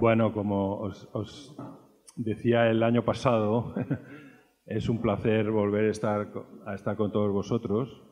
Bueno, como os decía el año pasado, es un placer volver a estar con todos vosotros.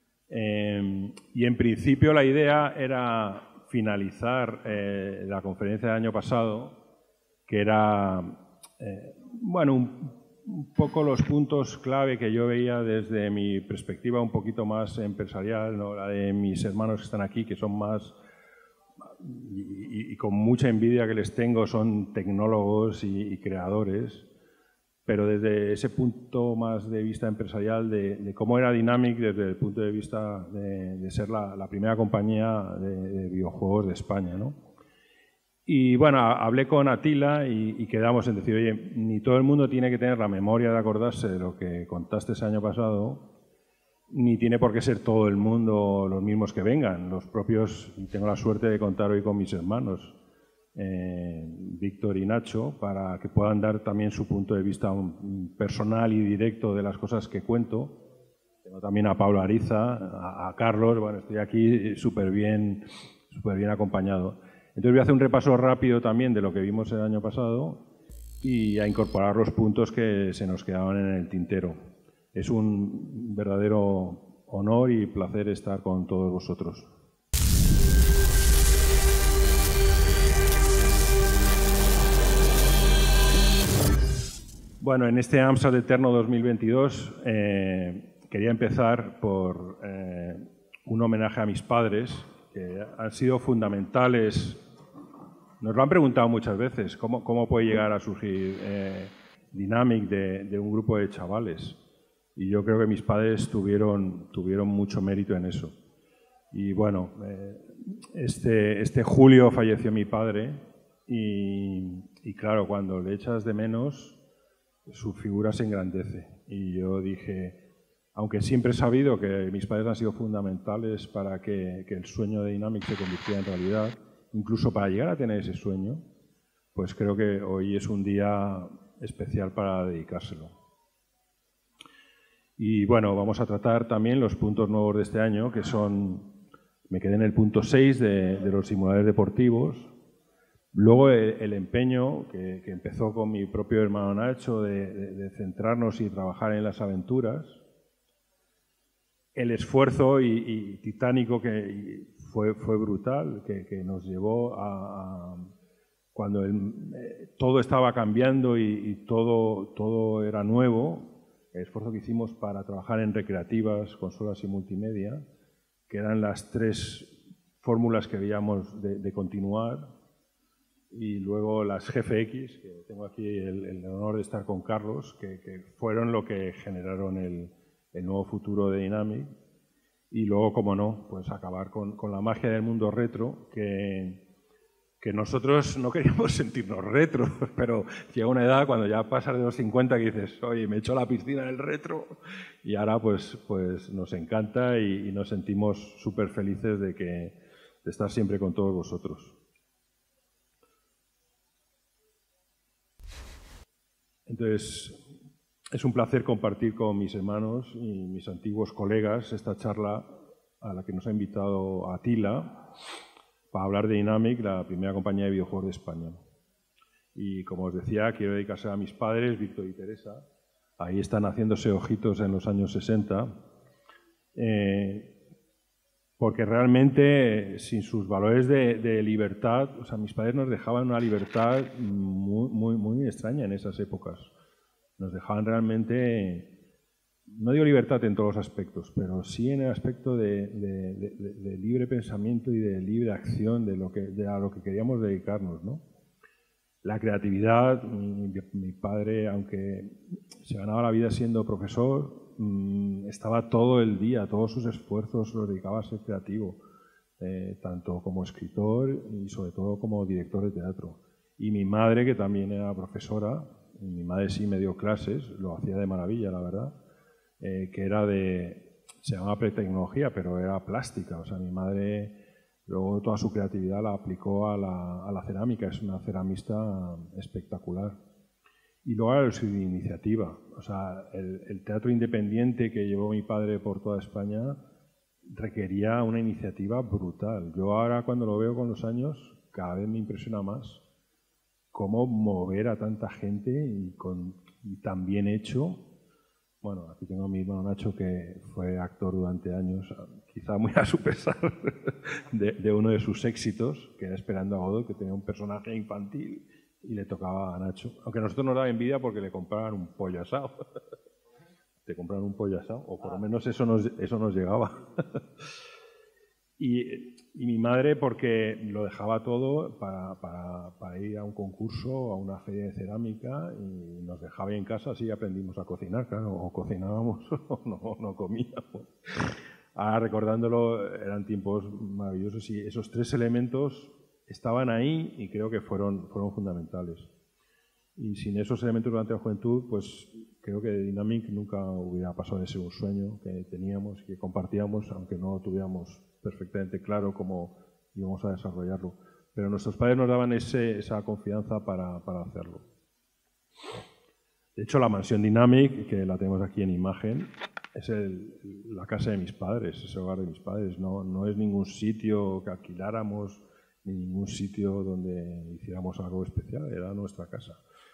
Y en principio la idea era finalizar la conferencia del año pasado, que era bueno, un poco los puntos clave que yo veía desde mi perspectiva un poquito más empresarial, ¿no? La de mis hermanos que están aquí, que son más, y con mucha envidia que les tengo, son tecnólogos y creadores, pero desde ese punto más de vista empresarial, de cómo era Dynamic desde el punto de vista de ser la primera compañía de videojuegos de España, ¿no? Y bueno, hablé con Atila y quedamos en decir, oye, ni todo el mundo tiene que tener la memoria de acordarse de lo que contaste ese año pasado, ni tiene por qué ser todo el mundo los mismos que vengan. Los propios, y tengo la suerte de contar hoy con mis hermanos, Víctor y Nacho, para que puedan dar también su punto de vista personal y directo de las cosas que cuento. Tengo también a Pablo Ariza, a Carlos, bueno, estoy aquí súper bien acompañado. Entonces voy a hacer un repaso rápido también de lo que vimos el año pasado y a incorporar los puntos que se nos quedaban en el tintero. Es un verdadero honor y placer estar con todos vosotros. Bueno, en este Amstrad Eterno 2022 quería empezar por un homenaje a mis padres, que han sido fundamentales. Nos lo han preguntado muchas veces, ¿cómo puede llegar a surgir Dynamic de un grupo de chavales? Y yo creo que mis padres tuvieron mucho mérito en eso. Y bueno, este julio falleció mi padre y claro, cuando le echas de menos, su figura se engrandece. Y yo dije, aunque siempre he sabido que mis padres han sido fundamentales para que el sueño de Dynamic se convirtiera en realidad, incluso para llegar a tener ese sueño, pues creo que hoy es un día especial para dedicárselo. Y bueno, vamos a tratar también los puntos nuevos de este año, que son, me quedé en el punto 6 de los simuladores deportivos. Luego el empeño que empezó con mi propio hermano Nacho de centrarnos y trabajar en las aventuras. El esfuerzo y titánico que fue brutal, que nos llevó a cuando todo estaba cambiando y todo era nuevo, el esfuerzo que hicimos para trabajar en recreativas, consolas y multimedia, que eran las tres fórmulas que veíamos de continuar, y luego las GFX, que tengo aquí el honor de estar con Carlos, que fueron lo que generaron el nuevo futuro de Dynamic. Y luego, como no, pues acabar con la magia del mundo retro, que nosotros no queríamos sentirnos retro, pero llega una edad cuando ya pasas de los 50 que dices, oye, me echo a la piscina del retro, y ahora pues nos encanta y nos sentimos súper felices de estar siempre con todos vosotros. Entonces, es un placer compartir con mis hermanos y mis antiguos colegas esta charla a la que nos ha invitado Atila para hablar de Dynamic, la primera compañía de videojuegos de España. Y como os decía, quiero dedicarse a mis padres, Víctor y Teresa. Ahí están haciéndose ojitos en los años 60. Porque realmente, sin sus valores de libertad, o sea, mis padres nos dejaban una libertad muy extraña en esas épocas. Nos dejaban realmente, no digo libertad en todos los aspectos, pero sí en el aspecto de libre pensamiento y de libre acción de a lo que queríamos dedicarnos, ¿no? La creatividad, mi padre, aunque se ganaba la vida siendo profesor, estaba todo el día, todos sus esfuerzos los dedicaba a ser creativo, tanto como escritor y sobre todo como director de teatro. Y mi madre, que también era profesora, y mi madre sí me dio clases, lo hacía de maravilla, la verdad, que era se llamaba pretecnología, pero era plástica. O sea, mi madre luego toda su creatividad la aplicó a la cerámica, es una ceramista espectacular. Y luego su iniciativa, o sea, el teatro independiente que llevó mi padre por toda España requería una iniciativa brutal. Yo ahora cuando lo veo con los años, cada vez me impresiona más cómo mover a tanta gente y tan bien hecho. Bueno, aquí tengo a mi hermano Nacho, que fue actor durante años, quizá muy a su pesar, de uno de sus éxitos, que era Esperando a Godot, que tenía un personaje infantil y le tocaba a Nacho. Aunque a nosotros nos daba envidia porque le compraban un pollo asado. Te compraban un pollo asado, o por lo menos eso nos llegaba. Y mi madre, porque lo dejaba todo para ir a un concurso, a una feria de cerámica, y nos dejaba ahí en casa, así aprendimos a cocinar, claro, o cocinábamos o no comíamos. Ahora, recordándolo, eran tiempos maravillosos y esos tres elementos estaban ahí y creo que fueron fundamentales. Y sin esos elementos durante la juventud, pues creo que Dynamic nunca hubiera pasado de ser un sueño que teníamos y que compartíamos, aunque no tuviéramos perfectamente claro cómo íbamos a desarrollarlo. Pero nuestros padres nos daban esa confianza para hacerlo. De hecho, la mansión Dynamic, que la tenemos aquí en imagen, es la casa de mis padres, es el hogar de mis padres. No es ningún sitio que alquiláramos, ni ningún sitio donde hiciéramos algo especial, era nuestra casa.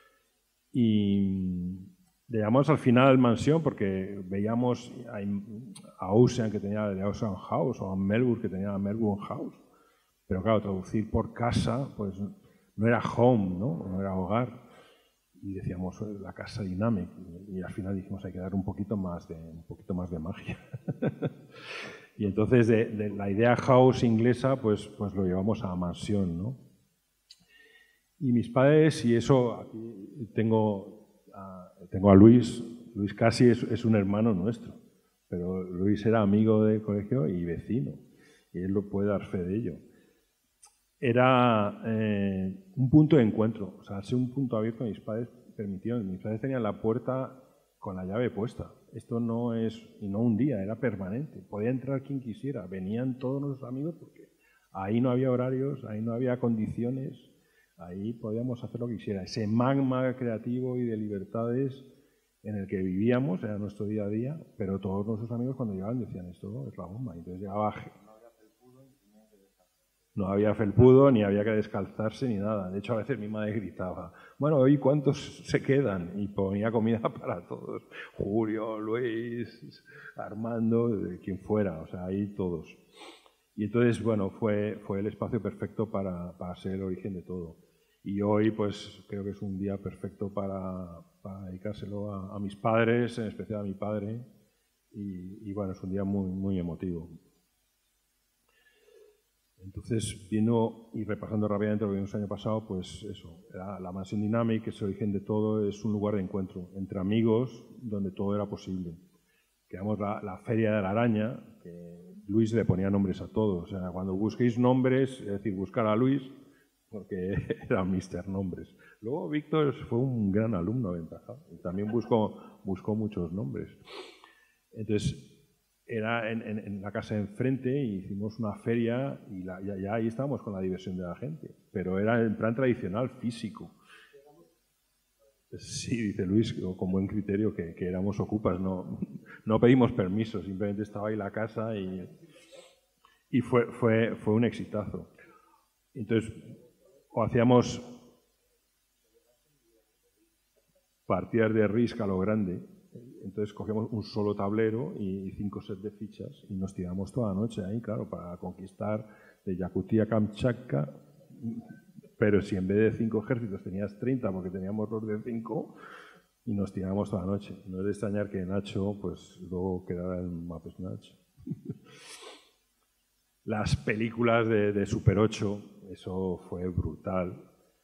Y le llamamos al final mansión porque veíamos a Ocean, que tenía el Ocean House, o a Melbourne, que tenía Melbourne House. Pero claro, traducir por casa, pues no era home, no era hogar. Y decíamos la casa Dynamic. Y al final dijimos hay que dar un poquito más de magia. Y entonces de la idea house inglesa, pues lo llevamos a mansión, ¿no? Y mis padres, y eso aquí tengo a Luis. Luis casi es un hermano nuestro, pero Luis era amigo del colegio y vecino, y él lo puede dar fe de ello. Era un punto de encuentro, o sea, al ser un punto abierto, mis padres tenían la puerta con la llave puesta. Esto no un día, era permanente. Podía entrar quien quisiera, venían todos nuestros amigos porque ahí no había horarios, ahí no había condiciones, ahí podíamos hacer lo que quisiera. Ese magma creativo y de libertades en el que vivíamos, era nuestro día a día, pero todos nuestros amigos cuando llegaban decían esto es la bomba. Entonces llegaba... No había felpudo, ni había que descalzarse, ni nada. De hecho, a veces mi madre gritaba, bueno, ¿hoy cuántos se quedan? Y ponía comida para todos. Julio, Luis, Armando, quien fuera, o sea, ahí todos. Y entonces, bueno, fue el espacio perfecto para ser el origen de todo. Y hoy, pues, creo que es un día perfecto para dedicárselo a mis padres, en especial a mi padre. Y bueno, es un día muy, muy emotivo. Entonces, viendo y repasando rápidamente lo que vimos el año pasado, pues eso, la mansión Dynamic, que es el origen de todo, es un lugar de encuentro entre amigos donde todo era posible. Creamos la Feria de la Araña, que Luis le ponía nombres a todos. O sea, cuando busquéis nombres, es decir, buscar a Luis, porque era Mr. Nombres. Luego Víctor fue un gran alumno aventajado y también buscó muchos nombres. Entonces, era en la casa de enfrente y hicimos una feria y ya ahí estábamos con la diversión de la gente, pero era en plan tradicional, físico. Sí, dice Luis, con buen criterio, que éramos ocupas, no pedimos permiso, simplemente estaba ahí la casa y fue un exitazo. Entonces, o hacíamos partidas de Risk a lo grande. Entonces cogíamos un solo tablero y 5 sets de fichas y nos tiramos toda la noche ahí, claro, para conquistar de Yakutí a Kamchatka. Pero si en vez de 5 ejércitos tenías 30 porque teníamos los de 5 y nos tiramos toda la noche. No es de extrañar que Nacho pues luego quedara en Map Snatch. Las películas de Super 8, eso fue brutal.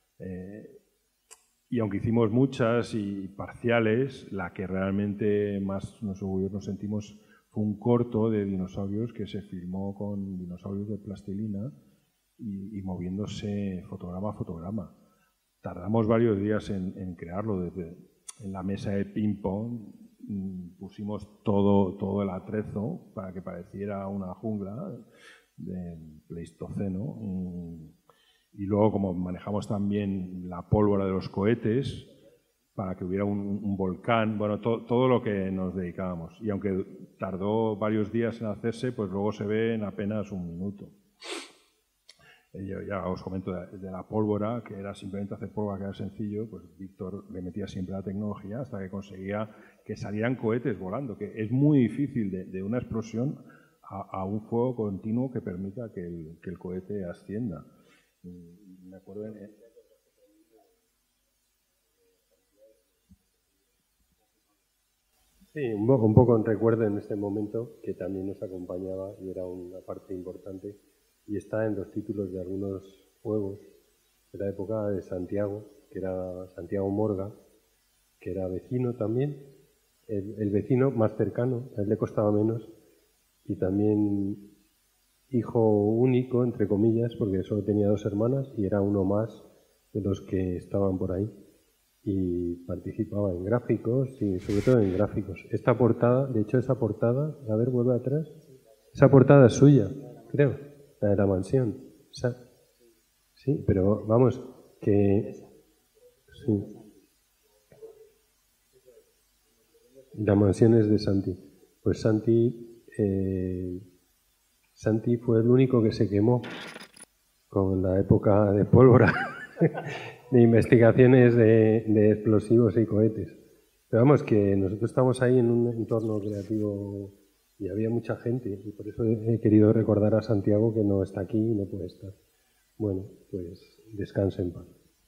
Y aunque hicimos muchas y parciales, la que realmente más nos sentimos fue un corto de dinosaurios que se filmó con dinosaurios de plastilina y moviéndose fotograma a fotograma. Tardamos varios días en crearlo. En la mesa de ping-pong pusimos todo el atrezo para que pareciera una jungla de Pleistoceno. Y luego, como manejamos también la pólvora de los cohetes, para que hubiera un volcán, bueno, todo lo que nos dedicábamos. Y aunque tardó varios días en hacerse, pues luego se ve en apenas un minuto. Yo ya os comento de la pólvora, que era simplemente hacer pólvora, que era sencillo, pues Víctor le metía siempre la tecnología hasta que conseguía que salieran cohetes volando, que es muy difícil de una explosión a un fuego continuo que permita que el cohete ascienda. Me acuerdo Sí, un poco recuerdo en este momento que también nos acompañaba y era una parte importante y está en los títulos de algunos juegos de la época de Santiago, que era Santiago Morga, que era vecino también, el vecino más cercano, a él le costaba menos, y también hijo único, entre comillas, porque solo tenía 2 hermanas y era uno más de los que estaban por ahí. Y participaba en gráficos y sobre todo en gráficos. Esta portada, de hecho esa portada, a ver, vuelve atrás, esa portada es suya, creo, la de la mansión. Sí, pero vamos, que... Sí. La mansión es de Santi. Pues Santi fue el único que se quemó con la época de pólvora. De investigaciones de explosivos y cohetes. Pero vamos, que nosotros estamos ahí en un entorno creativo y había mucha gente y por eso he querido recordar a Santiago que no está aquí y no puede estar. Bueno, pues descanse en paz.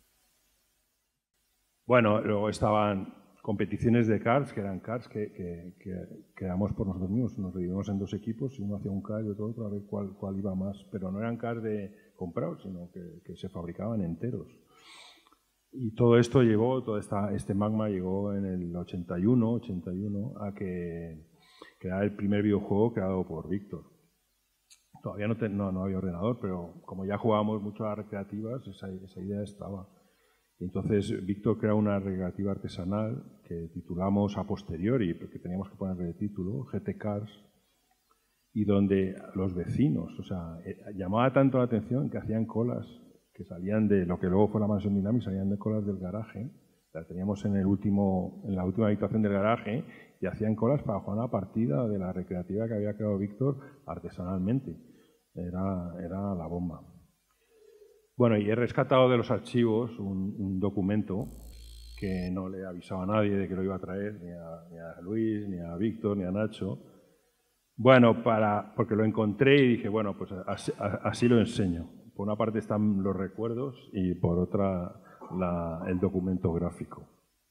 Bueno, luego estaban competiciones de karts, que eran karts que éramos por nosotros mismos. Nos dividimos en 2 equipos y uno hacía un kart y otro a ver cuál iba más. Pero no eran karts de comprados, sino que se fabricaban enteros. Y todo esto llevó, este magma llegó en el 81 a que era el primer videojuego creado por Víctor. Todavía no había ordenador, pero como ya jugábamos mucho a las recreativas, esa idea estaba. Y entonces Víctor creó una recreativa artesanal que titulamos a posteriori, porque teníamos que ponerle de título, GT Cars, y donde los vecinos, o sea, llamaba tanto la atención que hacían colas que salían de lo que luego fue la mansión Dynamic, salían de colas del garaje, la teníamos en la última habitación del garaje y hacían colas para jugar una partida de la recreativa que había creado Víctor artesanalmente. Era la bomba. Bueno, y he rescatado de los archivos un documento que no le avisaba a nadie de que lo iba a traer, ni a Luis, ni a Víctor, ni a Nacho. Bueno, porque lo encontré y dije, bueno, pues así lo enseño. Por una parte están los recuerdos y por otra el documento gráfico.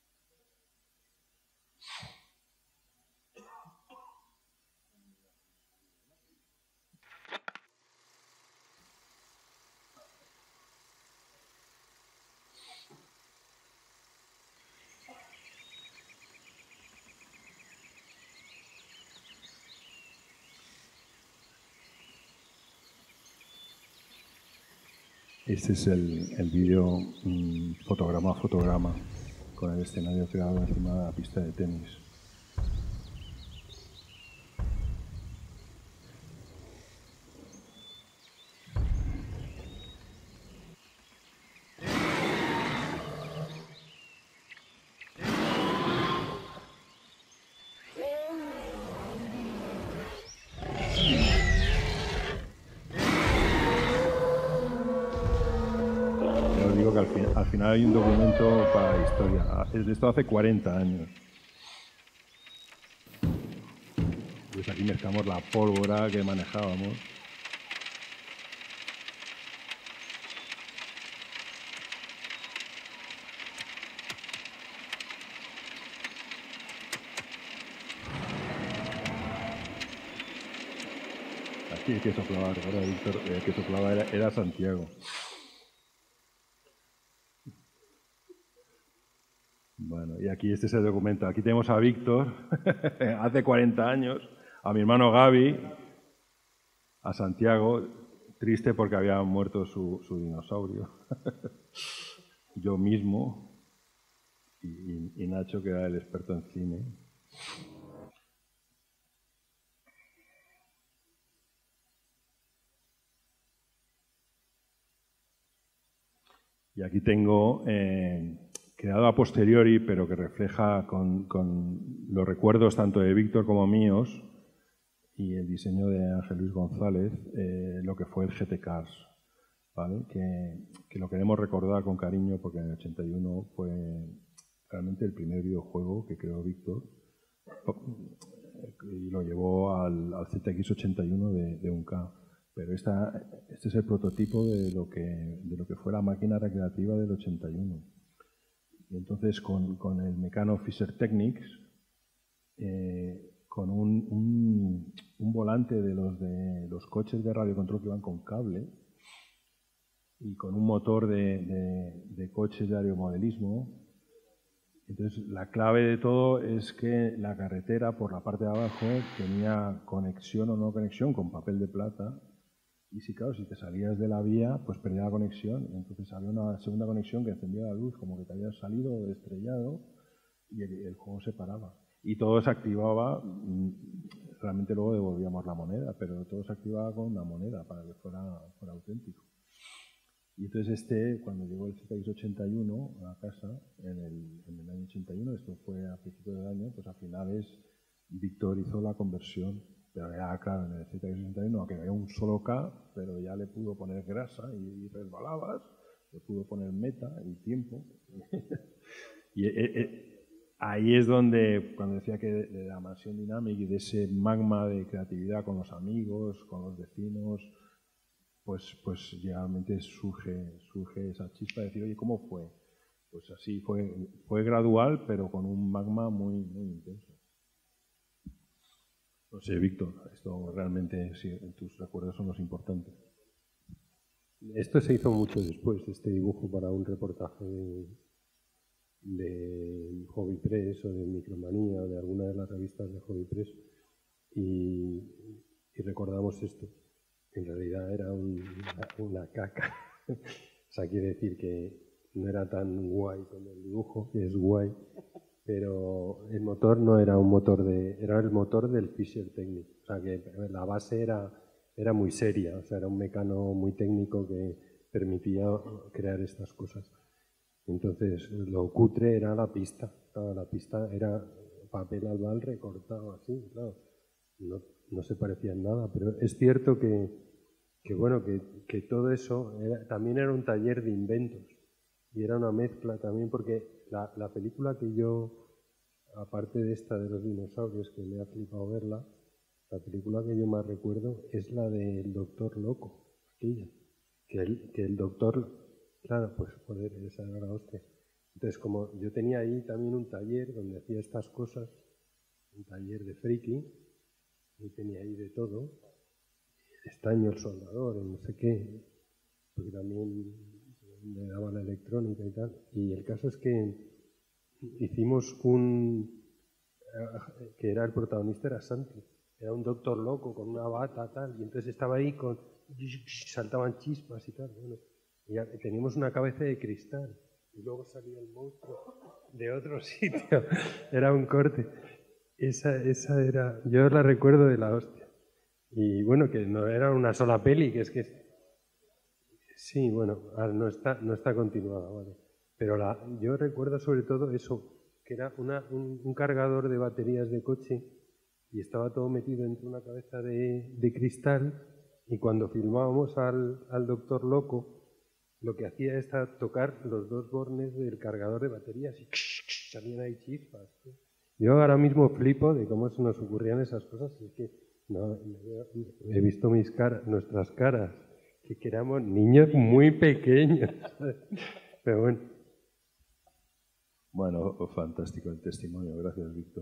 Este es el vídeo fotograma a fotograma con el escenario creado encima de la pista de tenis. Al final hay un documento para la historia. Es de esto hace 40 años. Pues aquí mezclamos la pólvora que manejábamos. Aquí el que soplaba, recuerda Víctor, el que soplaba era Santiago. Bueno, y aquí este es el documento. Aquí tenemos a Víctor, hace 40 años, a mi hermano Gaby, a Santiago, triste porque había muerto su dinosaurio, yo mismo, y Nacho, que era el experto en cine. Y aquí tengo... creado a posteriori, pero que refleja con los recuerdos tanto de Víctor como míos y el diseño de Ángel Luis González, lo que fue el GT Cars. ¿vale? Que lo queremos recordar con cariño porque en el 81 fue realmente el primer videojuego que creó Víctor y lo llevó al ZX81 de 1K. Pero este es el prototipo de lo que fue la máquina recreativa del 81. Y entonces con el Meccano Fisher Technics, con un volante de los coches de radiocontrol que van con cable y con un motor de coches de aeromodelismo. Entonces, la clave de todo es que la carretera, por la parte de abajo, tenía conexión o no conexión con papel de plata. Y si, claro, si te salías de la vía, pues perdía la conexión. Entonces había una segunda conexión que encendía la luz, como que te habías salido estrellado, y el juego se paraba. Y todo se activaba, realmente luego devolvíamos la moneda, pero todo se activaba con una moneda para que fuera auténtico. Y entonces cuando llegó el ZX81 a casa, en el año 81, esto fue a principios del año, pues a finales Víctor hizo la conversión, pero ya claro, en el ZX81, aunque había un solo K, pero ya le pudo poner grasa y resbalabas, le pudo poner meta y tiempo. Y ahí es donde, cuando decía que de la mansión Dynamic y de ese magma de creatividad con los amigos, con los vecinos, pues realmente surge esa chispa de decir, oye, ¿cómo fue? Pues así, fue gradual, pero con un magma muy, muy intenso. No sé, Víctor, esto realmente, sí, tus recuerdos son los importantes. Esto se hizo mucho después, este dibujo, para un reportaje de Hobby Press o de Micromanía o de alguna de las revistas de Hobby Press y recordamos esto. En realidad era una caca. O sea, quiere decir que no era tan guay como el dibujo, que es guay, pero el motor no era un motor era el motor del Fisher Technics. O sea, que la base era muy seria, o sea, era un mecano muy técnico que permitía crear estas cosas. Entonces, lo cutre era la pista. Claro, la pista era papel albal recortado así, claro. No se parecía en nada, pero es cierto que todo eso también era un taller de inventos y era una mezcla también, porque la película que yo, aparte de esta de los dinosaurios, que me ha flipado verla, la película que yo más recuerdo es la del Doctor Loco, aquella, que el doctor, claro, pues joder, esa era la hostia. Entonces, como yo tenía ahí también un taller donde hacía estas cosas, un taller de friki, y tenía ahí de todo, estaño el soldador, no sé qué, porque también le daba la electrónica y tal. Y el caso es que hicimos que era el protagonista, era Santi, era un doctor loco con una bata tal, y entonces estaba ahí saltaban chispas y tal. Bueno, y teníamos una cabeza de cristal y luego salía el monstruo de otro sitio. Era un corte. Esa era, yo la recuerdo de la hostia. Y bueno, que no era una sola peli, que es que... Sí, bueno, no está continuada, ¿vale? Pero yo recuerdo sobre todo eso, que era un cargador de baterías de coche y estaba todo metido entre una cabeza de cristal, y cuando filmábamos al Doctor Loco, lo que hacía es tocar los dos bornes del cargador de baterías y salían ahí chispas. Yo ahora mismo flipo de cómo se nos ocurrían esas cosas, y es que he visto nuestras caras, que éramos niños muy pequeños. Pero bueno. Bueno, fantástico el testimonio, gracias, Víctor.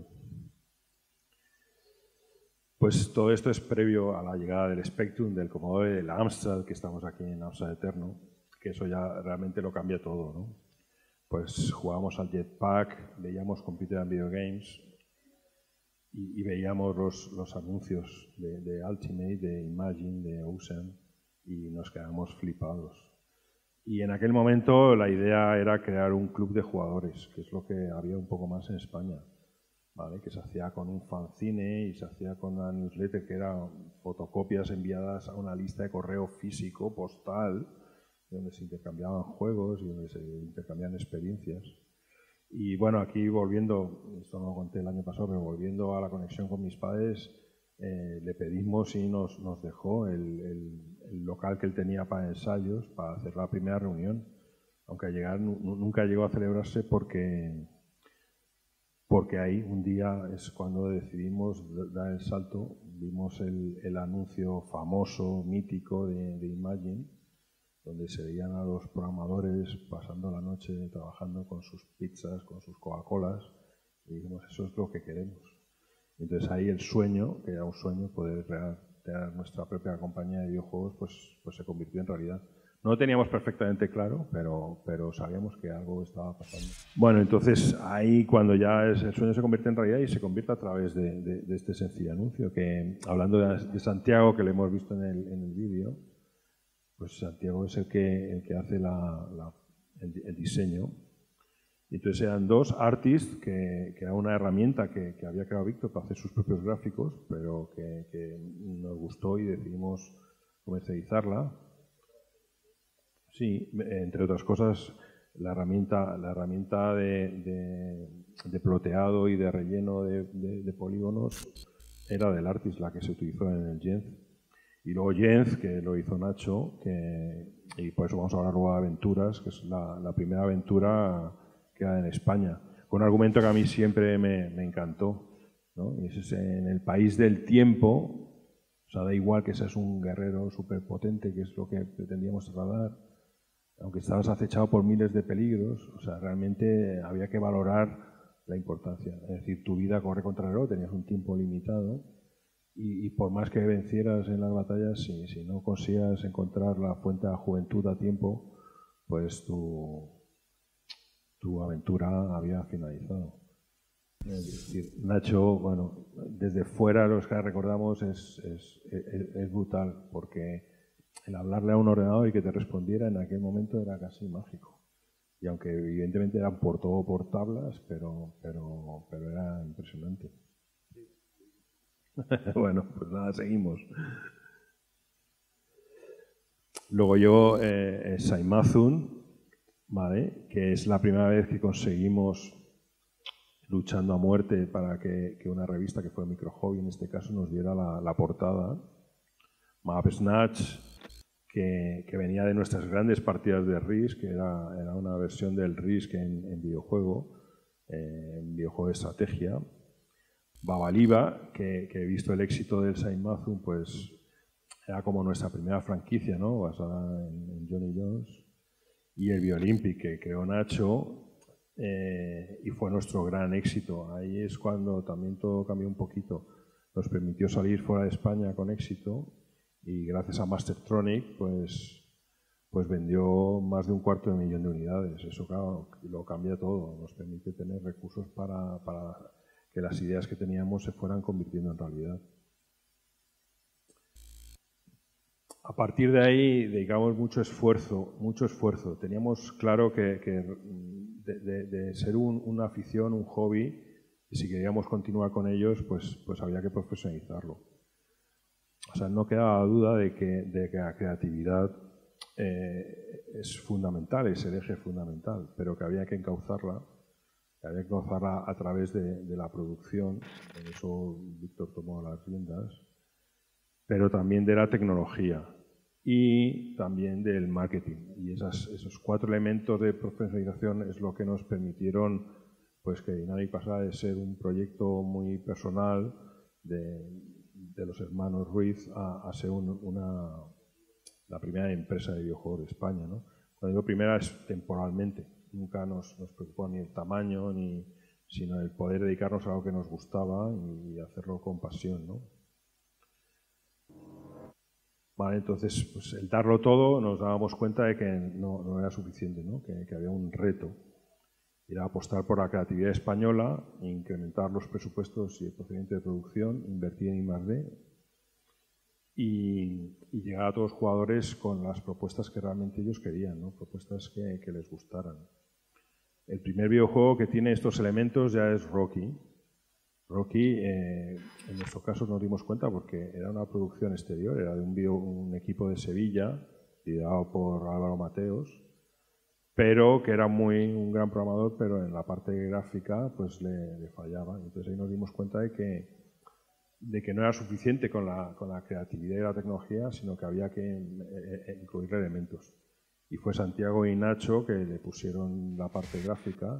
Pues todo esto es previo a la llegada del Spectrum, del Commodore, del Amstrad, que estamos aquí en Amstrad Eterno, que eso ya realmente lo cambia todo, ¿no? Pues jugábamos al Jetpack, veíamos Computer and Video Games y veíamos los anuncios de Ultimate, de Imagine, de Ocean, y nos quedamos flipados. Y en aquel momento la idea era crear un club de jugadores, que es lo que había un poco más en España, ¿vale? Que se hacía con un fanzine y se hacía con una newsletter que eran fotocopias enviadas a una lista de correo físico, postal, donde se intercambiaban juegos y donde se intercambiaban experiencias. Y bueno, aquí volviendo, esto no lo conté el año pasado, pero volviendo a la conexión con mis padres, le pedimos y nos dejó el el local que él tenía para ensayos, para hacer la primera reunión, aunque nunca llegó a celebrarse porque ahí un día es cuando decidimos dar el salto. Vimos el anuncio famoso, mítico de Imagine, donde se veían a los programadores pasando la noche trabajando con sus pizzas, con sus Coca-Colas, y dijimos, eso es lo que queremos. Entonces ahí el sueño, que era un sueño, poder tener nuestra propia compañía de videojuegos, pues se convirtió en realidad. No lo teníamos perfectamente claro, pero sabíamos que algo estaba pasando. Bueno, entonces ahí cuando ya el sueño se convierte en realidad y se convierte a través de este sencillo anuncio, que hablando de Santiago, que lo hemos visto en el vídeo, pues Santiago es el que hace el diseño. Y entonces eran dos artists, que era una herramienta que había creado Víctor para hacer sus propios gráficos, pero que nos gustó y decidimos comercializarla. Sí, entre otras cosas, la herramienta de ploteado y de relleno de polígonos era del Artist, la que se utilizó en el Genz. Y luego Genz, que lo hizo Nacho, y por eso vamos a hablar luego de Aventuras, que es la primera aventura que era en España, con un argumento que a mí siempre me encantó, ¿no? Y es en el país del tiempo, o sea, da igual que seas un guerrero superpotente, que es lo que pretendíamos trasladar, aunque estabas acechado por miles de peligros, o sea, realmente había que valorar la importancia. Es decir, tu vida corre contra el reloj, tenías un tiempo limitado, y por más que vencieras en las batallas, si no conseguías encontrar la fuente de la juventud a tiempo, pues tu aventura había finalizado. Es decir, Nacho, bueno, desde fuera los que recordamos es brutal, porque el hablarle a un ordenador y que te respondiera en aquel momento era casi mágico. Y aunque evidentemente eran por tablas, pero era impresionante. Bueno, pues nada, seguimos. Luego yo, Saimazun, ¿vale? Que es la primera vez que conseguimos, luchando a muerte para que una revista, que fue Micro Hobby en este caso, nos diera la portada. Map Snatch, que venía de nuestras grandes partidas de Risk, que era una versión del Risk en videojuego de estrategia. Babaliba, que he visto el éxito del Saimazun, pues era como nuestra primera franquicia, ¿no? Basada en Johnny Jones. Y el Biolympic, que creó Nacho, y fue nuestro gran éxito. Ahí es cuando también todo cambió un poquito. Nos permitió salir fuera de España con éxito, y gracias a Mastertronic pues vendió más de 250.000 de unidades. Eso, claro, lo cambia todo. Nos permite tener recursos para que las ideas que teníamos se fueran convirtiendo en realidad. A partir de ahí dedicamos mucho esfuerzo. Teníamos claro que de ser una afición, un hobby, y si queríamos continuar con ellos, pues había que profesionalizarlo. O sea, no quedaba duda de que la creatividad es fundamental, es el eje fundamental, pero que había que encauzarla a través de la producción. En eso Víctor tomó las riendas, pero también de la tecnología y también del marketing. Y esos 4 elementos de profesionalización es lo que nos permitieron pues que Dynamic pasara de ser un proyecto muy personal de los hermanos Ruiz a ser la primera empresa de videojuegos de España, ¿no? Cuando digo primera es temporalmente. Nunca nos preocupó ni el tamaño, sino el poder dedicarnos a algo que nos gustaba y hacerlo con pasión, ¿no? Vale, entonces, pues el darlo todo, nos dábamos cuenta de que no era suficiente, ¿no? Que había un reto. Era apostar por la creatividad española, incrementar los presupuestos y el procedimiento de producción, invertir en I+D y llegar a todos los jugadores con las propuestas que realmente ellos querían, ¿no? Propuestas que les gustaran. El primer videojuego que tiene estos elementos ya es Rocky. Rocky, en nuestro caso nos dimos cuenta porque era una producción exterior, era de un equipo de Sevilla, liderado por Álvaro Mateos, pero que era un gran programador, pero en la parte gráfica pues le fallaba. Entonces ahí nos dimos cuenta de que de que no era suficiente con la creatividad y la tecnología, sino que había que incluir elementos. Y fue Santiago y Nacho que le pusieron la parte gráfica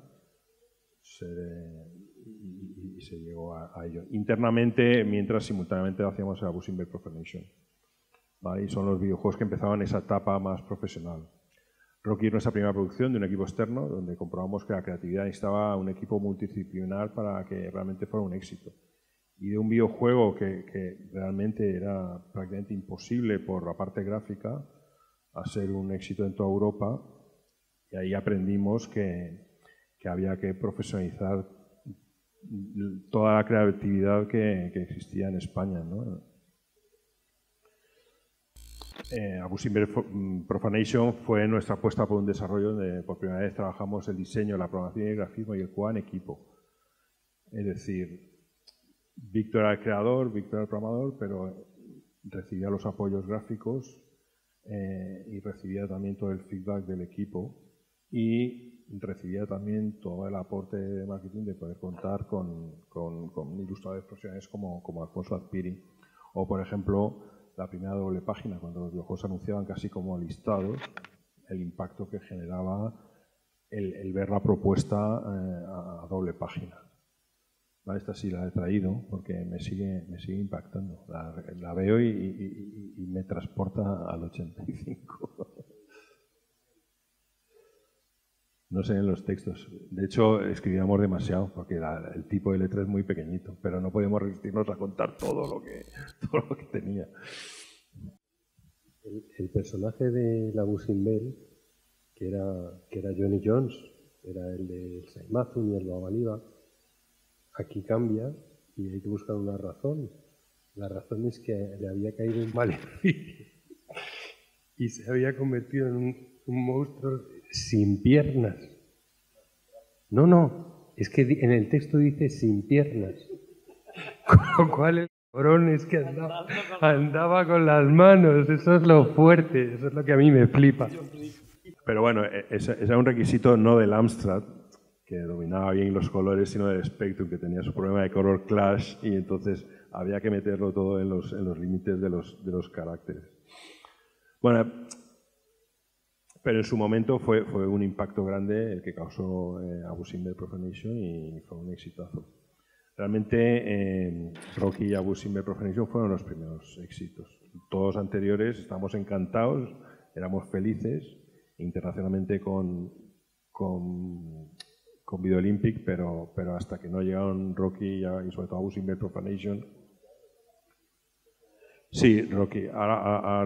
y se llegó a ello. Internamente, mientras simultáneamente hacíamos el Abusing by Profanation. ¿Vale? Y son los videojuegos que empezaban esa etapa más profesional. Rocky es nuestra primera producción de un equipo externo, donde comprobamos que la creatividad necesitaba un equipo multidisciplinar para que realmente fuera un éxito. Y de un videojuego que realmente era prácticamente imposible por la parte gráfica a ser un éxito en toda Europa, y ahí aprendimos que había que profesionalizar toda la creatividad que existía en España, ¿no? Abusing by Profanation fue nuestra apuesta por un desarrollo donde por primera vez trabajamos el diseño, la programación y el grafismo y el QA en equipo. Es decir, Víctor era el creador, Víctor era el programador, pero recibía los apoyos gráficos y recibía también todo el feedback del equipo y recibía también todo el aporte de marketing de poder contar con ilustradores profesionales como Alfonso Azpiri. O, por ejemplo, la primera doble página, cuando los videojuegos se anunciaban casi como listados, el impacto que generaba el ver la propuesta a doble página. ¿Vale? Esta sí la he traído porque me sigue impactando. La veo y me transporta al 85. No sé en los textos. De hecho, escribíamos demasiado porque el tipo de letra es muy pequeñito, pero no podíamos resistirnos a contar todo lo que tenía. El personaje de la Abusing Bell, que era Johnny Jones, era el de Saimazun y el Babaliba, aquí cambia y hay que buscar una razón. La razón es que le había caído un maleficio y se había convertido en un monstruo sin piernas. No, es que en el texto dice sin piernas. Con lo cual el cabrón es que andaba con las manos. Eso es lo fuerte, eso es lo que a mí me flipa. Pero bueno, ese era un requisito no del Amstrad, que dominaba bien los colores, sino del Spectrum, que tenía su problema de color clash y entonces había que meterlo todo en los límites de los caracteres. Bueno, pero en su momento fue un impacto grande el que causó Abusing by Profanation y fue un exitazo. Realmente Rocky y Abusing by Profanation fueron los primeros éxitos. Todos los anteriores estábamos encantados, éramos felices, internacionalmente con Video Olympic, pero hasta que no llegaron Rocky y sobre todo Abusing by Profanation. Sí, Rocky, ahora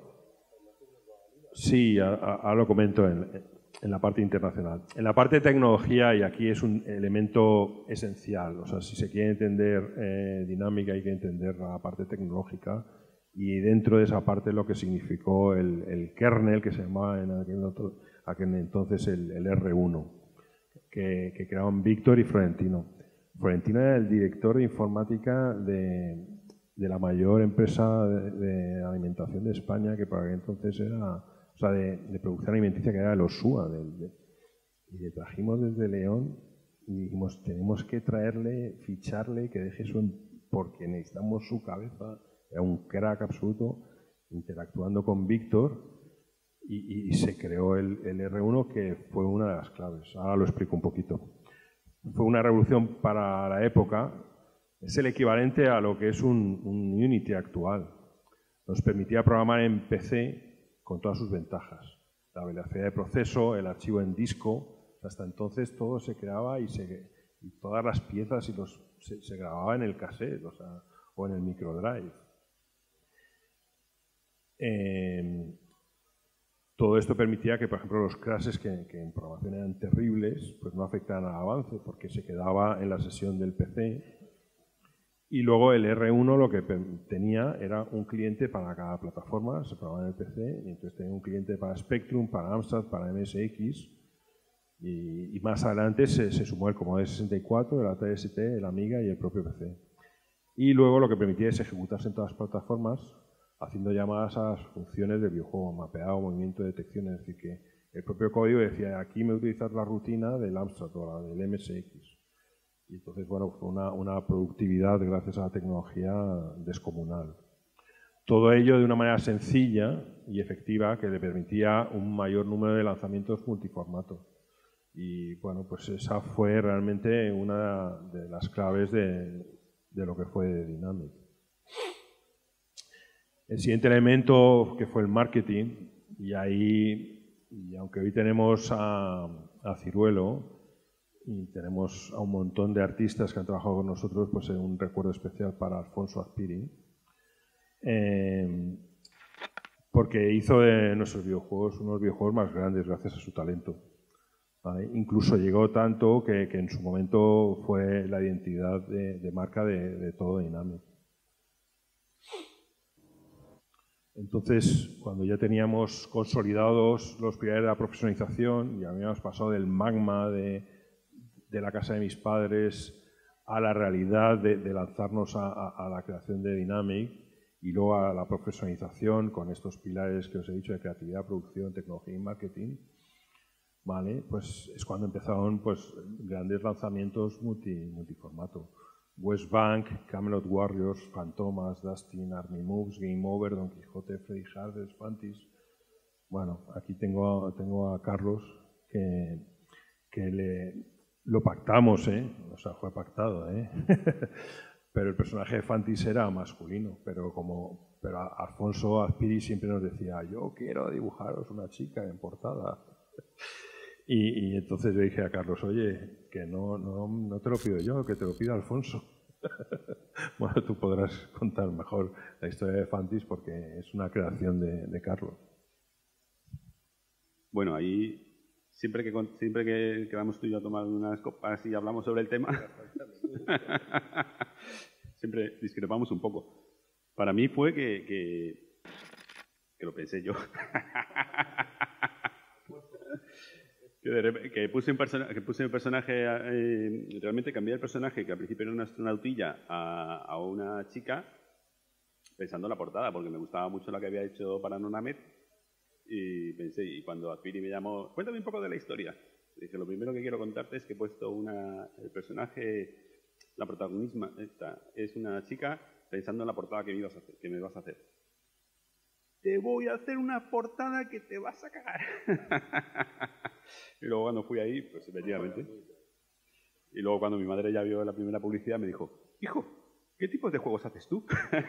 lo comento en la parte internacional. En la parte de tecnología, y aquí es un elemento esencial, o sea, si se quiere entender dinámica hay que entender la parte tecnológica y dentro de esa parte lo que significó el kernel, que se llamaba en aquel entonces el R1, que creaban Víctor y Florentino. Florentino era el director de informática de la mayor empresa de alimentación de España, que para aquel entonces era... O sea, de producción alimenticia, que era el Osua. Y le trajimos desde León y dijimos, tenemos que ficharle, que deje porque necesitamos su cabeza. Era un crack absoluto, interactuando con Víctor y se creó el R1, que fue una de las claves. Ahora lo explico un poquito. Fue una revolución para la época. Es el equivalente a lo que es un Unity actual. Nos permitía programar en PC con todas sus ventajas. La velocidad de proceso, el archivo en disco. Hasta entonces todo se creaba y todas las piezas se grababa en el cassette, o en el microdrive. Todo esto permitía que, por ejemplo, los crashes que en programación eran terribles, pues no afectaran al avance, porque se quedaba en la sesión del PC. Y luego el R1 lo que tenía era un cliente para cada plataforma, se programaba en el PC, y entonces tenía un cliente para Spectrum, para Amstrad, para MSX, y más adelante se sumó el Commodore 64, el ATST, el Amiga y el propio PC. Y luego lo que permitía es ejecutarse en todas las plataformas, haciendo llamadas a las funciones del videojuego, mapeado, movimiento, detección, es decir, que el propio código decía, aquí me utilizas la rutina del Amstrad o la del MSX. Y entonces, bueno, fue una productividad gracias a la tecnología descomunal. Todo ello de una manera sencilla y efectiva que le permitía un mayor número de lanzamientos multiformato. Y bueno, pues esa fue realmente una de las claves de lo que fue Dynamic. El siguiente elemento que fue el marketing, y aunque hoy tenemos a Ciruelo y tenemos a un montón de artistas que han trabajado con nosotros, pues un recuerdo especial para Alfonso Azpiri, porque hizo de nuestros videojuegos unos videojuegos más grandes gracias a su talento. ¿Vale? Incluso llegó tanto que en su momento fue la identidad de marca de todo Dynamic. Entonces, cuando ya teníamos consolidados los pilares de la profesionalización y habíamos pasado del magma de la casa de mis padres a la realidad de lanzarnos a la creación de Dynamic y luego a la profesionalización con estos pilares que os he dicho de creatividad, producción, tecnología y marketing, ¿vale? Pues es cuando empezaron pues, grandes lanzamientos multiformato. West Bank, Camelot Warriors, Fantomas, Dustin, Army Moves, Game Over, Don Quijote, Freddy Harders, Fantis. Bueno, aquí tengo a Carlos que lo pactamos, o sea, fue pactado, pero el personaje de Fantis era masculino, pero Alfonso Azpiri siempre nos decía, yo quiero dibujaros una chica en portada. Y entonces le dije a Carlos, oye, que no te lo pido yo, que te lo pida Alfonso. Bueno, tú podrás contar mejor la historia de Fantis porque es una creación de Carlos. Bueno, ahí siempre que vamos tú y yo a tomar unas copas y hablamos sobre el tema, siempre discrepamos un poco. Para mí fue que lo pensé yo. Que puse un personaje, realmente cambié el personaje, que al principio era una astronautilla, a una chica, pensando en la portada, porque me gustaba mucho la que había hecho para Nonamed, y pensé, y cuando Azpiri me llamó, cuéntame un poco de la historia. Le dije, lo primero que quiero contarte es que he puesto el personaje, la protagonista, esta, es una chica pensando en la portada que me vas a hacer. Te voy a hacer una portada que te vas a cagar. Y luego cuando fui ahí, pues efectivamente. Y luego cuando mi madre ya vio la primera publicidad me dijo, hijo, ¿qué tipos de juegos haces tú?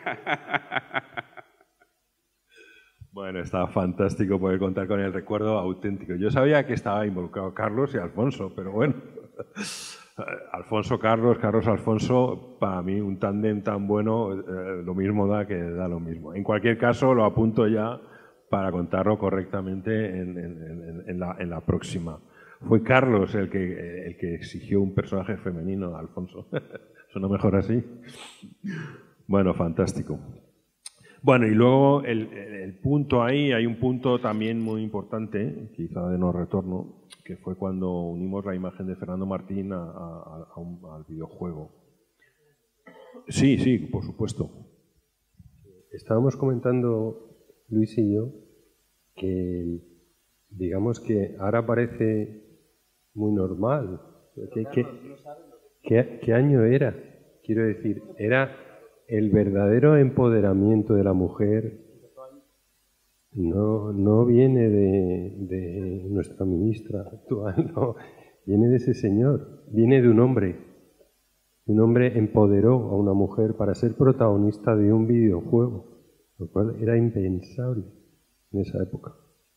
Bueno, estaba fantástico poder contar con el recuerdo auténtico. Yo sabía que estaba involucrado Carlos y Alfonso, pero bueno. Alfonso, Carlos, Alfonso, para mí un tándem tan bueno, lo mismo da que da lo mismo. En cualquier caso, lo apunto ya para contarlo correctamente en la próxima. Fue Carlos el que exigió un personaje femenino a Alfonso. ¿Suena mejor así? Bueno, fantástico. Bueno, y luego el punto ahí, hay un punto también muy importante, quizá de no retorno, que fue cuando unimos la imagen de Fernando Martín al videojuego. Sí, por supuesto. Estábamos comentando, Luis y yo, que digamos que ahora parece muy normal. ¿Qué año era? Quiero decir, era el verdadero empoderamiento de la mujer. No viene de nuestra ministra actual, no. Viene de ese señor, viene de un hombre. Un hombre empoderó a una mujer para ser protagonista de un videojuego, lo cual era impensable en esa época.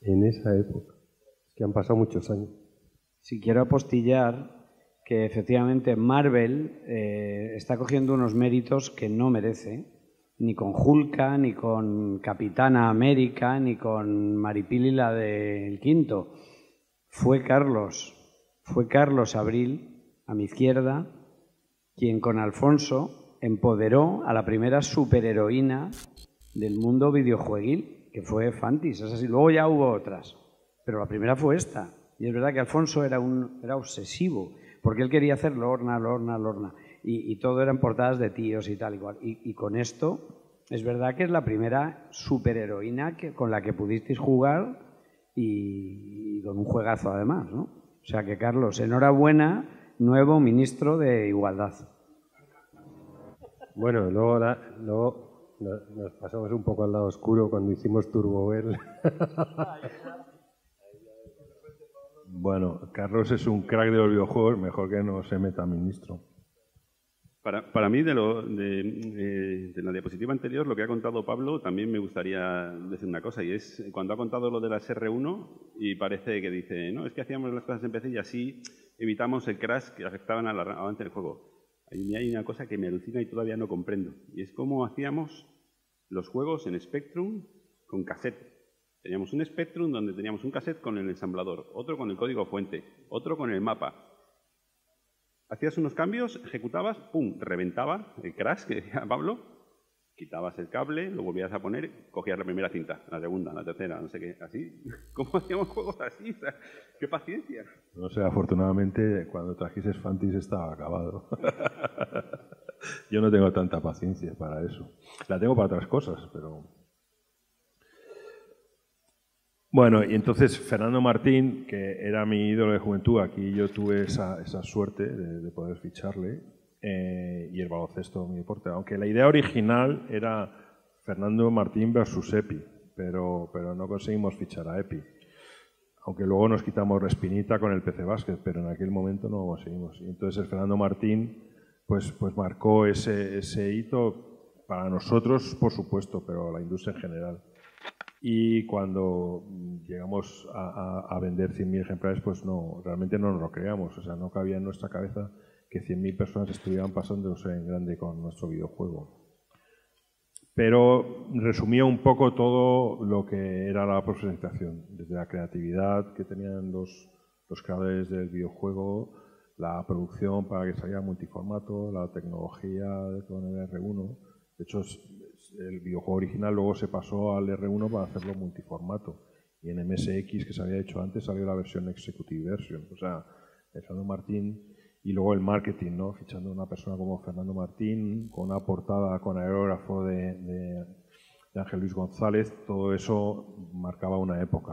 Es que han pasado muchos años. Si quiero apostillar que efectivamente Marvel está cogiendo unos méritos que no merece, ni con Hulka, ni con Capitana América, ni con Maripili la del Quinto. Fue Carlos Abril, a mi izquierda, quien con Alfonso empoderó a la primera superheroína del mundo videojueguil, que fue Fantis. Es así. Luego ya hubo otras, pero la primera fue esta. Y es verdad que Alfonso era obsesivo, porque él quería hacer Lorna. Y todo eran portadas de tíos y tal igual. Y con esto, es verdad que es la primera superheroína con la que pudisteis jugar y con un juegazo además, ¿no? O sea que, Carlos, enhorabuena nuevo ministro de Igualdad. Bueno, luego nos pasamos un poco al lado oscuro cuando hicimos Turbo Girl. Bueno, Carlos es un crack de los videojuegos, mejor que no se meta ministro. Para mí, de la diapositiva anterior, lo que ha contado Pablo, también me gustaría decir una cosa, y es cuando ha contado lo de las R1 y parece que dice, no, es que hacíamos las cosas en PC y así evitamos el crash que afectaban al avance del juego. Ahí hay una cosa que me alucina y todavía no comprendo, y es cómo hacíamos los juegos en Spectrum con cassette. Teníamos un Spectrum donde teníamos un cassette con el ensamblador, otro con el código fuente, otro con el mapa. Hacías unos cambios, ejecutabas, ¡pum!, reventaba el crash que decía Pablo, quitabas el cable, lo volvías a poner, cogías la primera cinta, la segunda, la tercera, no sé qué, así. ¿Cómo hacíamos juegos así? O sea, ¡qué paciencia! No sé, afortunadamente cuando trajiste Fantis estaba acabado. Yo no tengo tanta paciencia para eso. La tengo para otras cosas, pero... Bueno, y entonces Fernando Martín, que era mi ídolo de juventud, aquí yo tuve esa suerte de poder ficharle, y el baloncesto, mi deporte. Aunque la idea original era Fernando Martín versus Epi, pero no conseguimos fichar a Epi. Aunque luego nos quitamos respinita con el PC Basket, pero en aquel momento no lo conseguimos. Y entonces el Fernando Martín pues marcó ese hito para nosotros, por supuesto, pero la industria en general. Y cuando llegamos a vender 100.000 ejemplares, pues no, realmente no nos lo creíamos. O sea, no cabía en nuestra cabeza que 100.000 personas estuvieran pasándose en grande con nuestro videojuego. Pero resumía un poco todo lo que era la profesionalización, desde la creatividad que tenían los creadores del videojuego, la producción para que saliera multiformato, la tecnología con el R1. De hecho, el videojuego original luego se pasó al R1 para hacerlo multiformato. Y en MSX, que se había hecho antes, salió la versión Executive Version. O sea, Fernando Martín y luego el marketing, ¿no? Fichando a una persona como Fernando Martín, con una portada con aerógrafo de Ángel Luis González, todo eso marcaba una época.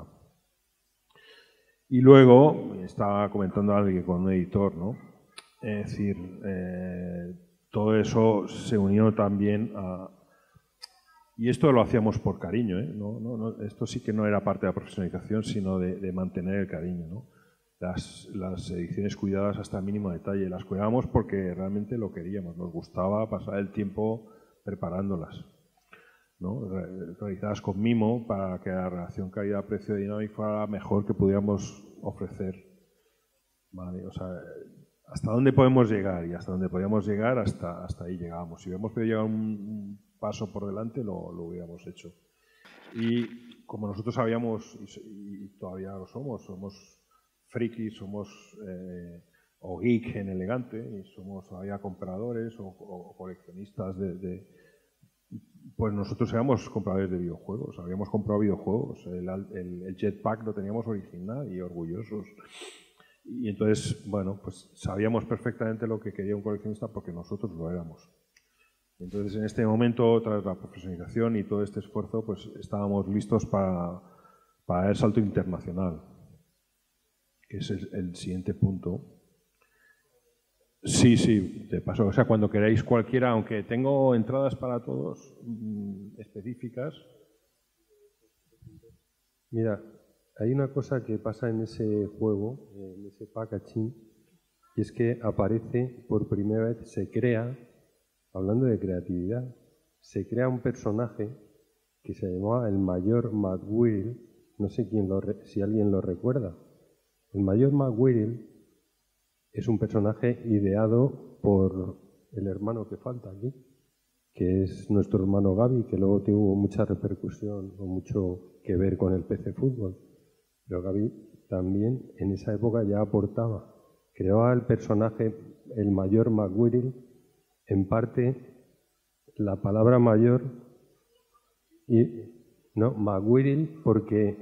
Y luego, estaba comentando alguien con un editor, ¿no? Es decir, todo eso se unió también a... Y esto lo hacíamos por cariño, ¿eh? No, esto sí que no era parte de la profesionalización, sino de mantener el cariño, ¿no? Las ediciones cuidadas hasta el mínimo detalle. Las cuidábamos porque realmente lo queríamos, nos gustaba pasar el tiempo preparándolas, ¿no? Realizadas con mimo para que la relación calidad-precio dinámico fuera la mejor que pudiéramos ofrecer. ¿Vale? O sea, hasta dónde podemos llegar, y hasta dónde podíamos llegar, hasta ahí llegábamos. Si hubiéramos podido llegar un paso por delante, lo hubiéramos hecho. Y como nosotros sabíamos, y todavía lo somos frikis, somos o geek en elegante, y somos todavía compradores o coleccionistas pues nosotros éramos compradores de videojuegos, habíamos comprado videojuegos, el Jetpack lo teníamos original y orgullosos. Y entonces, bueno, pues sabíamos perfectamente lo que quería un coleccionista porque nosotros lo éramos. Entonces, en este momento, tras la profesionalización y todo este esfuerzo, pues estábamos listos para el salto internacional, que es el siguiente punto. Sí, de paso. O sea, cuando queráis cualquiera, aunque tengo entradas para todos específicas. Mira, hay una cosa que pasa en ese juego, en ese packaging, y es que aparece por primera vez, se crea, hablando de creatividad, se crea un personaje que se llamaba el Mayor McWhirl, no sé si alguien lo recuerda. El Mayor McWhirl es un personaje ideado por el hermano que falta aquí, que es nuestro hermano Gaby, que luego tuvo mucha repercusión o mucho que ver con el PC Fútbol. Pero Gaby también en esa época ya aportaba. Creaba el personaje, el Mayor McWhirl, en parte la palabra mayor, y no, McWhirl porque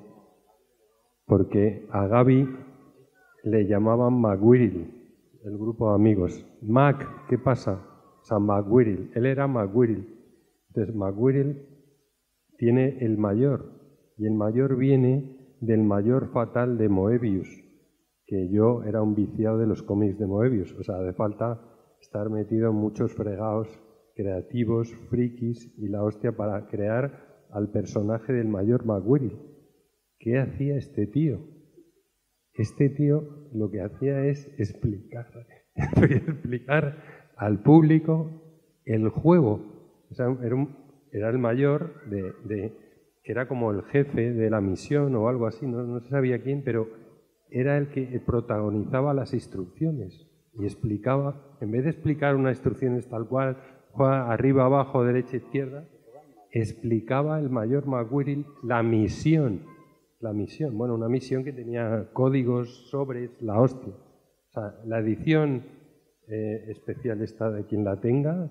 a Gaby le llamaban McWhirl, el grupo de amigos. Mac, ¿qué pasa? O sea, McWhirl, él era McWhirl. Entonces, McWhirl tiene el mayor, y el mayor viene del mayor fatal de Moebius, que yo era un viciado de los cómics de Moebius. O sea, hace falta estar metido en muchos fregados creativos, frikis y la hostia para crear al personaje del mayor McWhirtle. ¿Qué hacía este tío? Este tío lo que hacía es explicar al público el juego. O sea, era el mayor que era como el jefe de la misión o algo así, no se sabía quién, pero era el que protagonizaba las instrucciones y explicaba, en vez de explicar unas instrucciones tal cual, arriba, abajo, derecha, izquierda, explicaba el mayor McWhirtle la misión. Bueno, una misión que tenía códigos, sobres, la hostia. O sea, la edición especial esta de quien la tenga,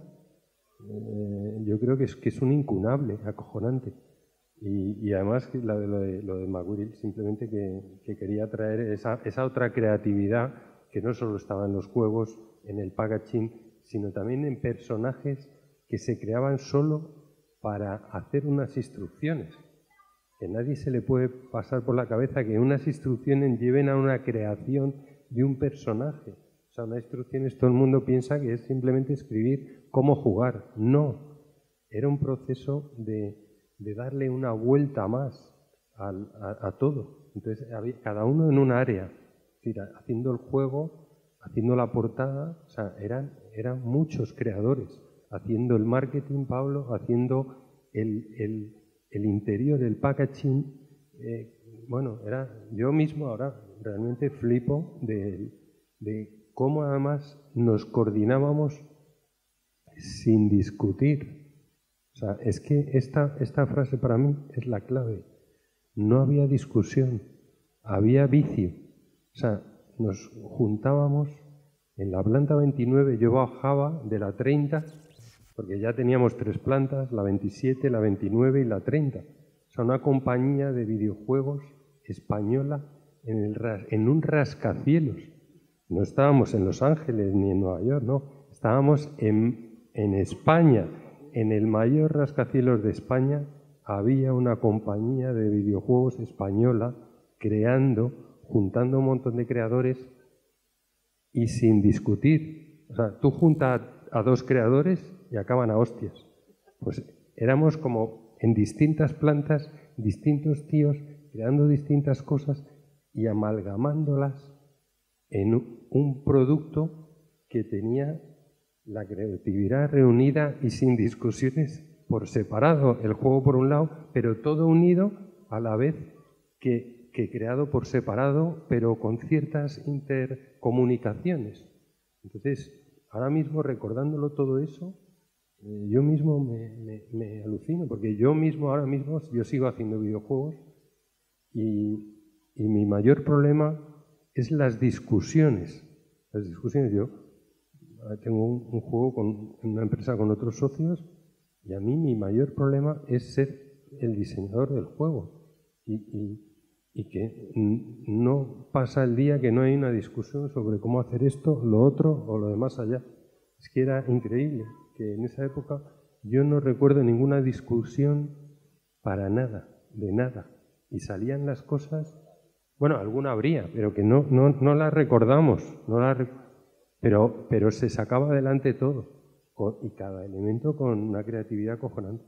yo creo que es un incunable, acojonante. Y además lo de McWhirtle, simplemente que quería traer esa otra creatividad que no solo estaba en los juegos, en el packaging, sino también en personajes que se creaban solo para hacer unas instrucciones. Que nadie se le puede pasar por la cabeza que unas instrucciones lleven a una creación de un personaje. O sea, unas instrucciones todo el mundo piensa que es simplemente escribir cómo jugar. No, era un proceso de darle una vuelta más a todo. Entonces, cada uno en un área, es decir, haciendo el juego, haciendo la portada, o sea, eran muchos creadores, haciendo el marketing, Pablo, haciendo el interior, el packaging. Bueno, yo mismo ahora realmente flipo de cómo además nos coordinábamos sin discutir. O sea, es que esta frase para mí es la clave. No había discusión, había vicio. O sea, nos juntábamos en la planta 29, yo bajaba de la 30, porque ya teníamos 3 plantas, la 27, la 29 y la 30. O sea, una compañía de videojuegos española en un rascacielos. No estábamos en Los Ángeles ni en Nueva York, no. Estábamos en España. En el mayor rascacielos de España había una compañía de videojuegos española creando, juntando un montón de creadores y sin discutir. O sea, tú juntas a 2 creadores y acaban a hostias. Pues éramos como en distintas plantas, distintos tíos, creando distintas cosas y amalgamándolas en un producto que tenía la creatividad reunida y sin discusiones por separado, el juego por un lado, pero todo unido a la vez que creado por separado, pero con ciertas intercomunicaciones. Entonces, ahora mismo recordándolo todo eso, yo mismo me alucino, porque yo mismo ahora mismo yo sigo haciendo videojuegos y mi mayor problema es las discusiones. Las discusiones, yo tengo un juego en una empresa con otros socios y a mí mi mayor problema es ser el diseñador del juego y que no pasa el día que no hay una discusión sobre cómo hacer esto, lo otro o lo de más allá. Es que era increíble que en esa época yo no recuerdo ninguna discusión para nada, de nada. Y salían las cosas, bueno, alguna habría, pero que no las recordamos, pero se sacaba adelante todo, y cada elemento con una creatividad acojonante.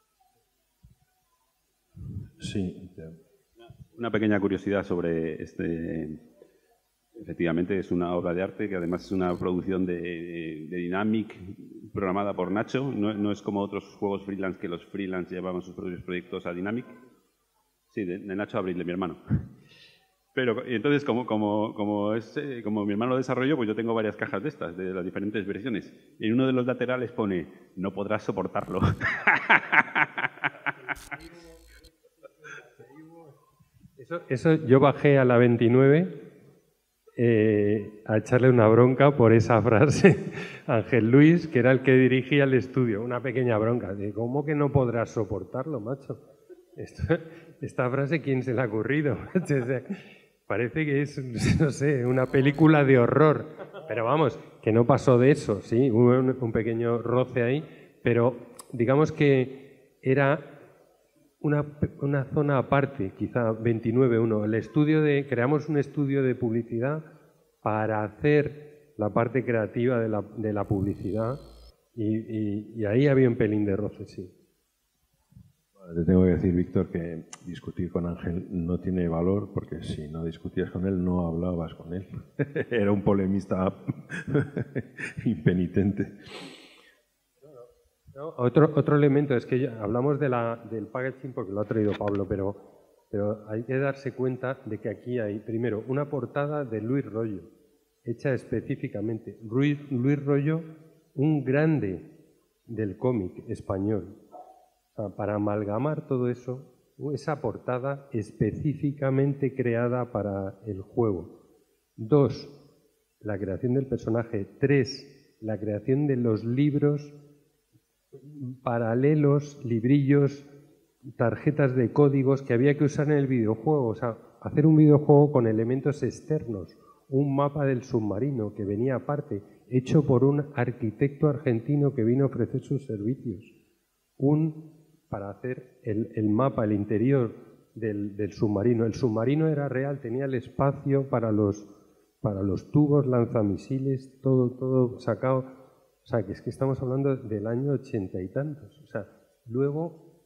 Sí. Una pequeña curiosidad sobre efectivamente es una obra de arte que además es una producción de Dynamic programada por Nacho. No es como otros juegos freelance que los freelance llevaban sus propios proyectos a Dynamic. Sí, de Nacho Abril, de mi hermano. Pero entonces, como mi hermano lo desarrolló, pues yo tengo varias cajas de estas, de las diferentes versiones. Y en uno de los laterales pone, no podrás soportarlo. Eso yo bajé a la 29 a echarle una bronca por esa frase a Ángel Luis, que era el que dirigía el estudio. Una pequeña bronca. De, ¿cómo que no podrás soportarlo, macho? Esta frase, ¿quién se le ha ocurrido? Parece que es, no sé, una película de horror. Pero vamos, que no pasó de eso, sí, hubo un pequeño roce ahí, pero digamos que era una zona aparte, quizá 29.1. Creamos un estudio de publicidad para hacer la parte creativa de la publicidad y ahí había un pelín de roce, sí. Te tengo que decir, Víctor, que discutir con Ángel no tiene valor porque si no discutías con él, no hablabas con él. Era un polemista impenitente. No, otro elemento es que hablamos del packaging porque lo ha traído Pablo, pero hay que darse cuenta de que aquí hay, primero, una portada de Luis Royo, hecha específicamente. Luis Royo, un grande del cómic español. Para amalgamar todo eso, esa portada específicamente creada para el juego. 2, la creación del personaje. 3, la creación de los libros paralelos, librillos, tarjetas de códigos que había que usar en el videojuego. O sea, hacer un videojuego con elementos externos. Un mapa del submarino que venía aparte, hecho por un arquitecto argentino que vino a ofrecer sus servicios. Para hacer el mapa, el interior del submarino. El submarino era real, tenía el espacio para los tubos, lanzamisiles, todo sacado. O sea, que es que estamos hablando del año 80 y tantos. O sea, luego,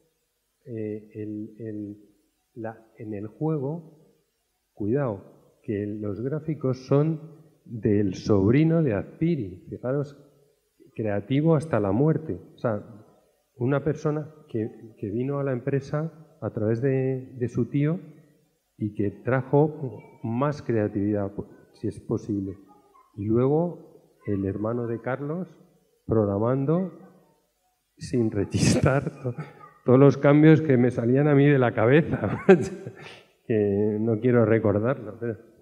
en el juego, cuidado, que los gráficos son del sobrino de Azpiri. Fijaros, creativo hasta la muerte. O sea, una persona que vino a la empresa a través de su tío y que trajo más creatividad, si es posible. Y luego el hermano de Carlos programando sin rechistar todos los cambios que me salían a mí de la cabeza, que no quiero recordarlo.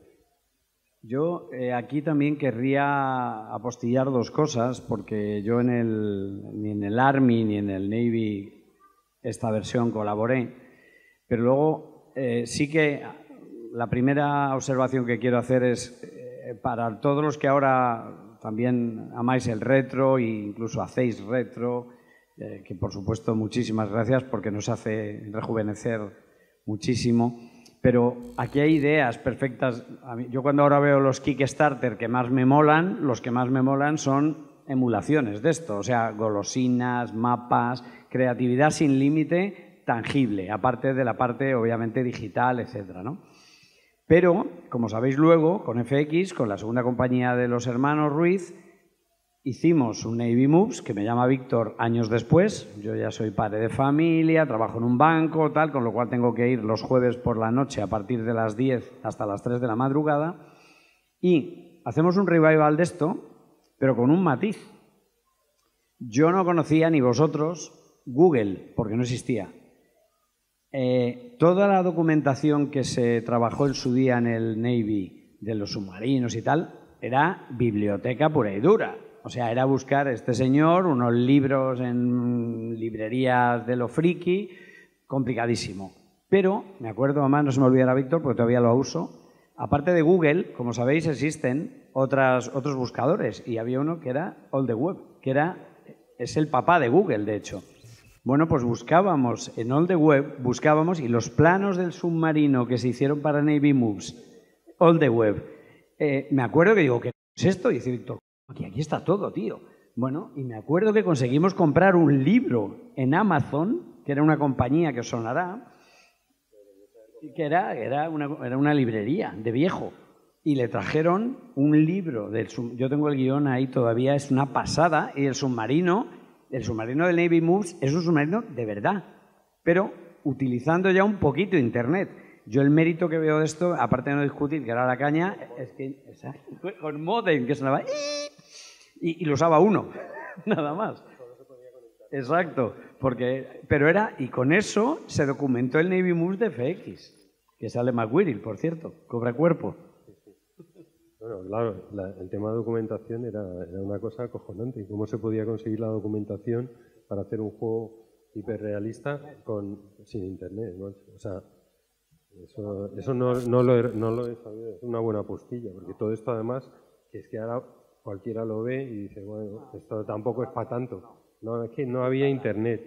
Yo aquí también querría apostillar dos cosas, porque yo ni en el Army ni en el Navy esta versión colaboré, pero luego sí que la primera observación que quiero hacer es para todos los que ahora también amáis el retro e incluso hacéis retro, que por supuesto muchísimas gracias porque nos hace rejuvenecer muchísimo. Pero aquí hay ideas perfectas. Yo cuando ahora veo los Kickstarter que más me molan, los que más me molan son emulaciones de esto, o sea, golosinas, mapas, creatividad sin límite tangible, aparte de la parte obviamente digital, etcétera, ¿no? Pero, como sabéis luego, con FX, con la segunda compañía de los hermanos Ruiz, hicimos un Navy Moves, que me llama Víctor años después. Yo ya soy padre de familia, trabajo en un banco, tal, con lo cual tengo que ir los jueves por la noche a partir de las 10 hasta las 3 de la madrugada. Y hacemos un revival de esto, pero con un matiz. Yo no conocía, ni vosotros, Google, porque no existía. Toda la documentación que se trabajó en su día en el Navy, de los submarinos y tal, era biblioteca pura y dura. O sea, era buscar este señor, unos libros en librerías de lo friki, complicadísimo. Pero, me acuerdo, además, no se me olvidará Víctor, porque todavía lo uso, aparte de Google, como sabéis, existen otros buscadores, y había uno que era All the Web, que es el papá de Google, de hecho. Bueno, pues buscábamos en All the Web, y los planos del submarino que se hicieron para Navy Moves, All the Web, me acuerdo que digo, ¿qué es esto? Y dice Víctor, aquí está todo, tío. Bueno, y me acuerdo que conseguimos comprar un libro en Amazon, que era una compañía que os sonará, que era una librería de viejo. Y le trajeron un libro, yo tengo el guión ahí todavía, es una pasada, y el submarino del Navy Moves es un submarino de verdad, pero utilizando ya un poquito Internet. Yo el mérito que veo de esto, aparte de no discutir, que era la caña, es que con modem que sonaba y lo usaba uno, nada más. Exacto, y con eso se documentó el Navy Moves de FX, que sale McWhirl, por cierto, cobra cuerpo. Bueno, claro, el tema de documentación era una cosa acojonante. ¿Cómo se podía conseguir la documentación para hacer un juego hiperrealista sin Internet, ¿no? O sea, eso no lo he sabido, es una buena postilla, porque todo esto además, que es que ahora cualquiera lo ve y dice, bueno, esto tampoco es para tanto. No, es que no había Internet.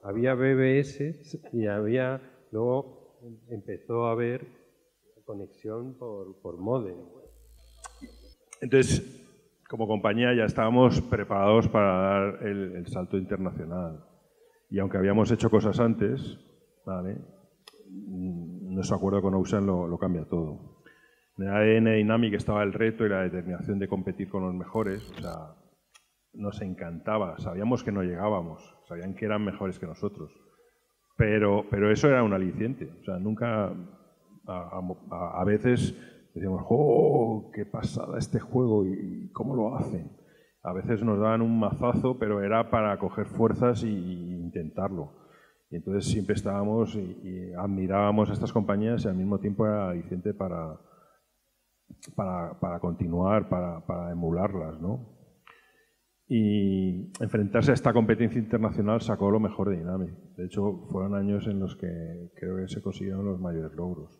había BBS y luego empezó a haber conexión por módem. Entonces, como compañía ya estábamos preparados para dar el salto internacional. Y aunque habíamos hecho cosas antes, ¿vale?, nuestro acuerdo con Ocean lo cambia todo. En el ADN de Dynamic estaba el reto y la determinación de competir con los mejores. O sea, nos encantaba. Sabíamos que no llegábamos. Sabían que eran mejores que nosotros. Pero eso era un aliciente. O sea, nunca... A veces decíamos, ¡oh, qué pasada este juego! ¿Y cómo lo hacen? A veces nos daban un mazazo, pero era para coger fuerzas e intentarlo. Y entonces siempre estábamos y admirábamos a estas compañías y al mismo tiempo era aliciente para continuar, para emularlas, ¿no? Y enfrentarse a esta competencia internacional sacó lo mejor de Dynamic. De hecho, fueron años en los que creo que se consiguieron los mayores logros.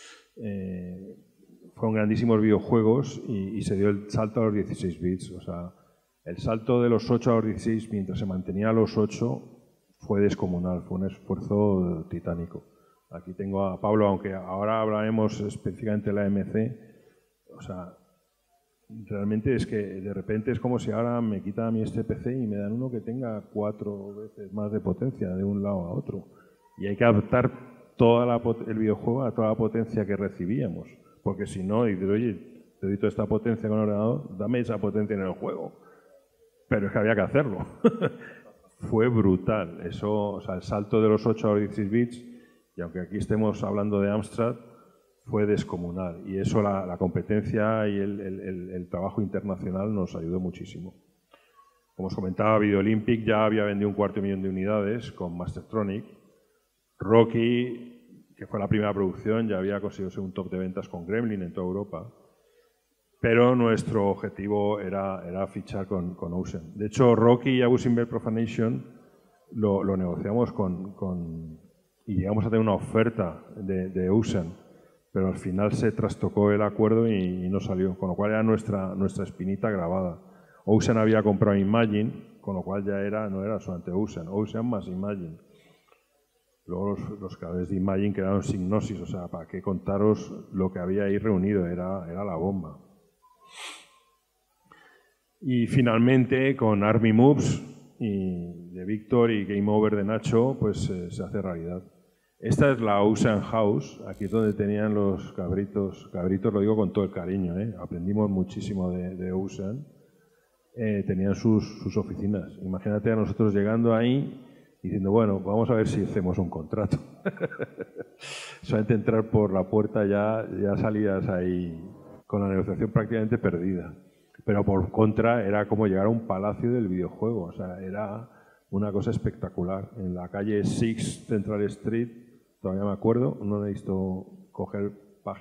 Fueron grandísimos videojuegos y se dio el salto a los 16 bits. O sea, el salto de los 8 a los 16 mientras se mantenía a los 8 fue descomunal, fue un esfuerzo titánico. Aquí tengo a Pablo, aunque ahora hablaremos específicamente de la MC. O sea, realmente es que de repente es como si ahora me quitan a mí este PC y me dan uno que tenga 4 veces más de potencia de un lado a otro. Y hay que adaptar el videojuego a toda la potencia que recibíamos. Porque si no, dices, oye, te doy toda esta potencia con el ordenador, dame esa potencia en el juego. Pero es que había que hacerlo. Fue brutal. Eso, o sea, el salto de los 8 a los 16 bits, y aunque aquí estemos hablando de Amstrad, fue descomunal. Y eso, la competencia y el trabajo internacional nos ayudó muchísimo. Como os comentaba, Video Olympic ya había vendido 250.000 de unidades con Mastertronic. Rocky, que fue la primera producción, ya había conseguido ser un top de ventas con Gremlin en toda Europa. Pero nuestro objetivo era fichar con Ocean. De hecho, Rocky y Abusing Bell Profanation lo negociamos y llegamos a tener una oferta de Ocean, pero al final se trastocó el acuerdo y no salió, con lo cual era nuestra espinita grabada. Ocean había comprado Imagine, con lo cual ya no era solamente Ocean más Imagine. Luego los creadores de Imagine quedaron sin Gnosis, o sea, para qué contaros lo que había ahí reunido, era la bomba. Y finalmente con Army Moves y de Víctor y Game Over de Nacho, pues se hace realidad. Esta es la Ocean House, aquí es donde tenían los cabritos lo digo con todo el cariño, aprendimos muchísimo de Ocean, tenían sus oficinas. Imagínate a nosotros llegando ahí diciendo, bueno, vamos a ver si hacemos un contrato. Solamente entrar por la puerta ya salías ahí con la negociación prácticamente perdida. Pero por contra era como llegar a un palacio del videojuego, o sea, era una cosa espectacular. En la calle 6 Central Street, todavía me acuerdo, no necesito coger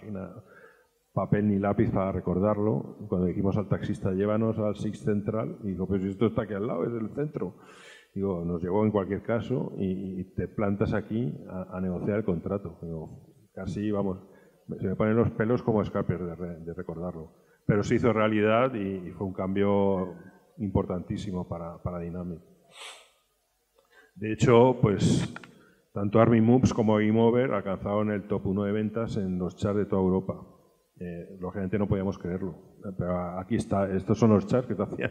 papel ni lápiz para recordarlo. Cuando dijimos al taxista, llévanos al 6 Central, y dijo, pues esto está aquí al lado, es el centro. Digo, nos llevó en cualquier caso y te plantas aquí a negociar el contrato. Digo, casi, vamos, se me ponen los pelos como escarpias de recordarlo. Pero se hizo realidad y fue un cambio importantísimo para Dynamic. De hecho, pues tanto Army Moves como Game Over alcanzaron el top 1 de ventas en los charts de toda Europa. Lógicamente no podíamos creerlo. Pero aquí está, estos son los charts que te hacían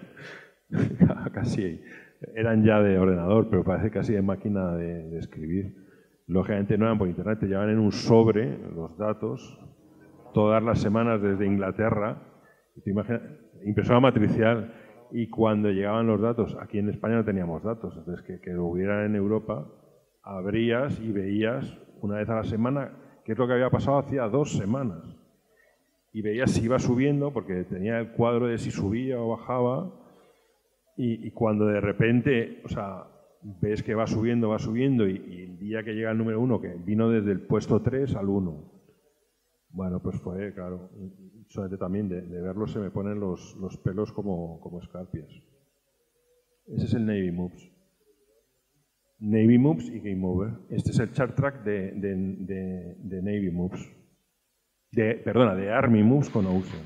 casi, eran ya de ordenador, pero parece casi de máquina de escribir. Lógicamente no eran por internet, te llevaban en un sobre los datos todas las semanas desde Inglaterra. Te imaginas, impresora matricial, y cuando llegaban los datos, aquí en España no teníamos datos, entonces que lo hubieran en Europa, abrías y veías una vez a la semana qué es lo que había pasado hacía 2 semanas. Y veías si iba subiendo, porque tenía el cuadro de si subía o bajaba, y cuando de repente, o sea, ves que va subiendo, y el día que llega el número 1, que vino desde el puesto 3 al 1, bueno, pues fue, claro, solamente también de verlo se me ponen los pelos como escarpias. Ese es el Navy Moves. Navy Moves y Game Over. Este es el chart track de Navy Moves. De Army Moves con Ocean.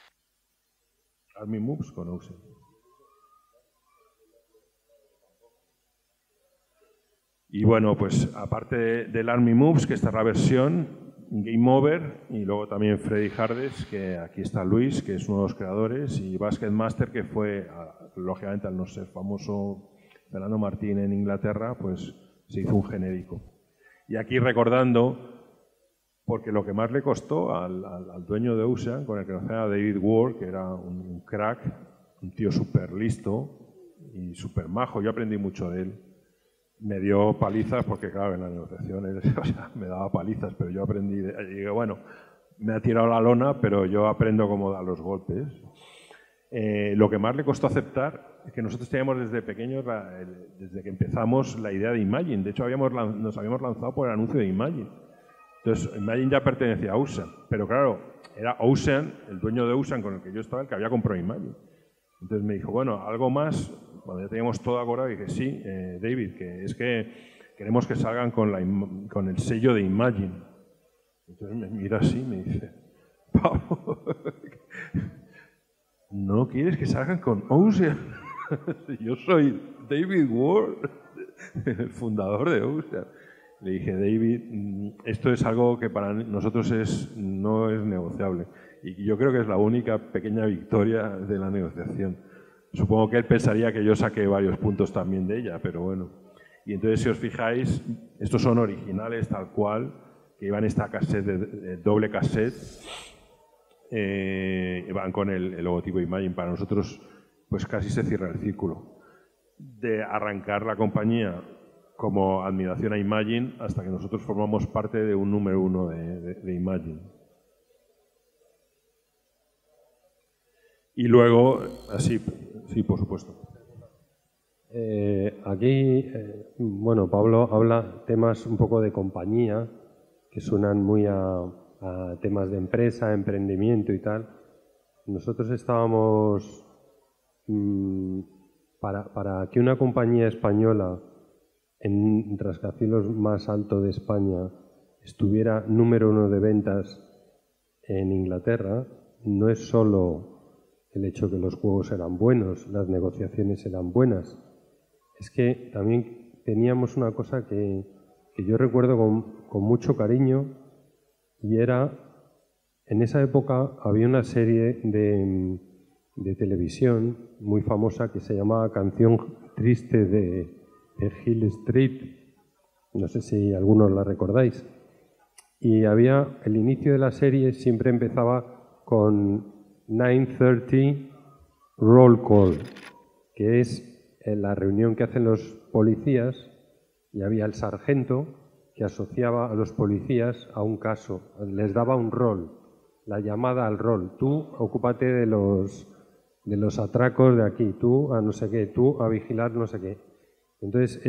Army Moves con Ocean. Y bueno, pues aparte del Army Moves, que esta es la versión, Game Over, y luego también Freddy Hardes, que aquí está Luis, que es uno de los creadores, y Basket Master, que fue, lógicamente, al no ser famoso Fernando Martín en Inglaterra, pues se hizo un genérico. Y aquí recordando, porque lo que más le costó al dueño de Ocean, con el que conocía a David Ward, que era un crack, un tío súper listo y súper majo, yo aprendí mucho de él. Me dio palizas porque, claro, en la negociación o sea, me daba palizas, pero yo aprendí, y digo, bueno, me ha tirado la lona, pero yo aprendo cómo dar los golpes. Lo que más le costó aceptar es que nosotros teníamos desde pequeños, desde que empezamos, la idea de Imagine. De hecho, nos habíamos lanzado por el anuncio de Imagine. Entonces, Imagine ya pertenecía a Ocean, pero claro, era Ocean, el dueño de Ocean con el que yo estaba, el que había comprado Imagine. Entonces me dijo, bueno, algo más. Cuando ya teníamos todo acordado, dije, sí, David, que es que queremos que salgan con el sello de Imagine. Entonces me mira así y me dice, Pablo, ¿no quieres que salgan con Ocean? Yo soy David Ward, el fundador de Ocean. Le dije, David, esto es algo que para nosotros no es negociable. Y yo creo que es la única pequeña victoria de la negociación. Supongo que él pensaría que yo saqué varios puntos también de ella, pero bueno. Y entonces, si os fijáis, estos son originales tal cual, que iban esta cassette, de doble cassette, van con el logotipo Imagine. Para nosotros, pues casi se cierra el círculo de arrancar la compañía como admiración a Imagine hasta que nosotros formamos parte de un número 1 de Imagine. Y luego, así, sí, por supuesto. Aquí, bueno, Pablo habla temas un poco de compañía, que suenan muy a temas de empresa, emprendimiento y tal. Nosotros estábamos, para que una compañía española en rascacielos más alto de España estuviera número 1 de ventas en Inglaterra, no es solo el hecho que los juegos eran buenos, las negociaciones eran buenas. Es que también teníamos una cosa que yo recuerdo con mucho cariño, y era, en esa época había una serie de televisión muy famosa que se llamaba Canción Triste de Hill Street. No sé si algunos la recordáis. Y había, el inicio de la serie siempre empezaba con 9:30 Roll Call, que es la reunión que hacen los policías, y había el sargento que asociaba a los policías a un caso, les daba un rol, la llamada al rol. Tú ocúpate de los atracos de aquí, tú a no sé qué, tú a vigilar no sé qué. Entonces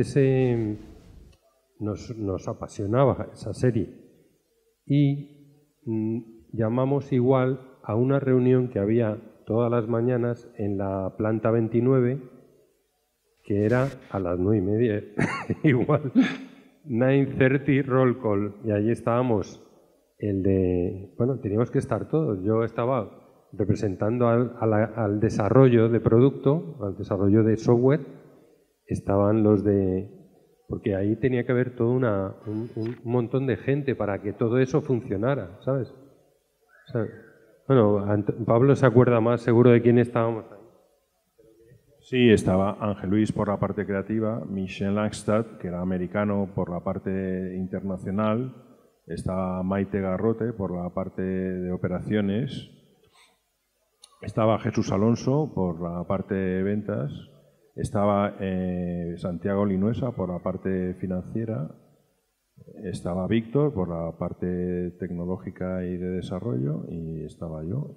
nos apasionaba esa serie, y llamamos igual a una reunión que había todas las mañanas en la planta 29, que era a las 9:30, igual, 9:30 roll call, y allí estábamos bueno, teníamos que estar todos. Yo estaba representando al desarrollo de producto, al desarrollo de software, estaban los porque ahí tenía que haber todo un montón de gente para que todo eso funcionara, ¿sabes? O sea, bueno, Pablo se acuerda más seguro de quién estábamos ahí. Sí, estaba Ángel Luis por la parte creativa, Michel Langstadt, que era americano, por la parte internacional, estaba Maite Garrote por la parte de operaciones, estaba Jesús Alonso por la parte de ventas, estaba Santiago Linuesa por la parte financiera, estaba Víctor por la parte tecnológica y de desarrollo, y estaba yo.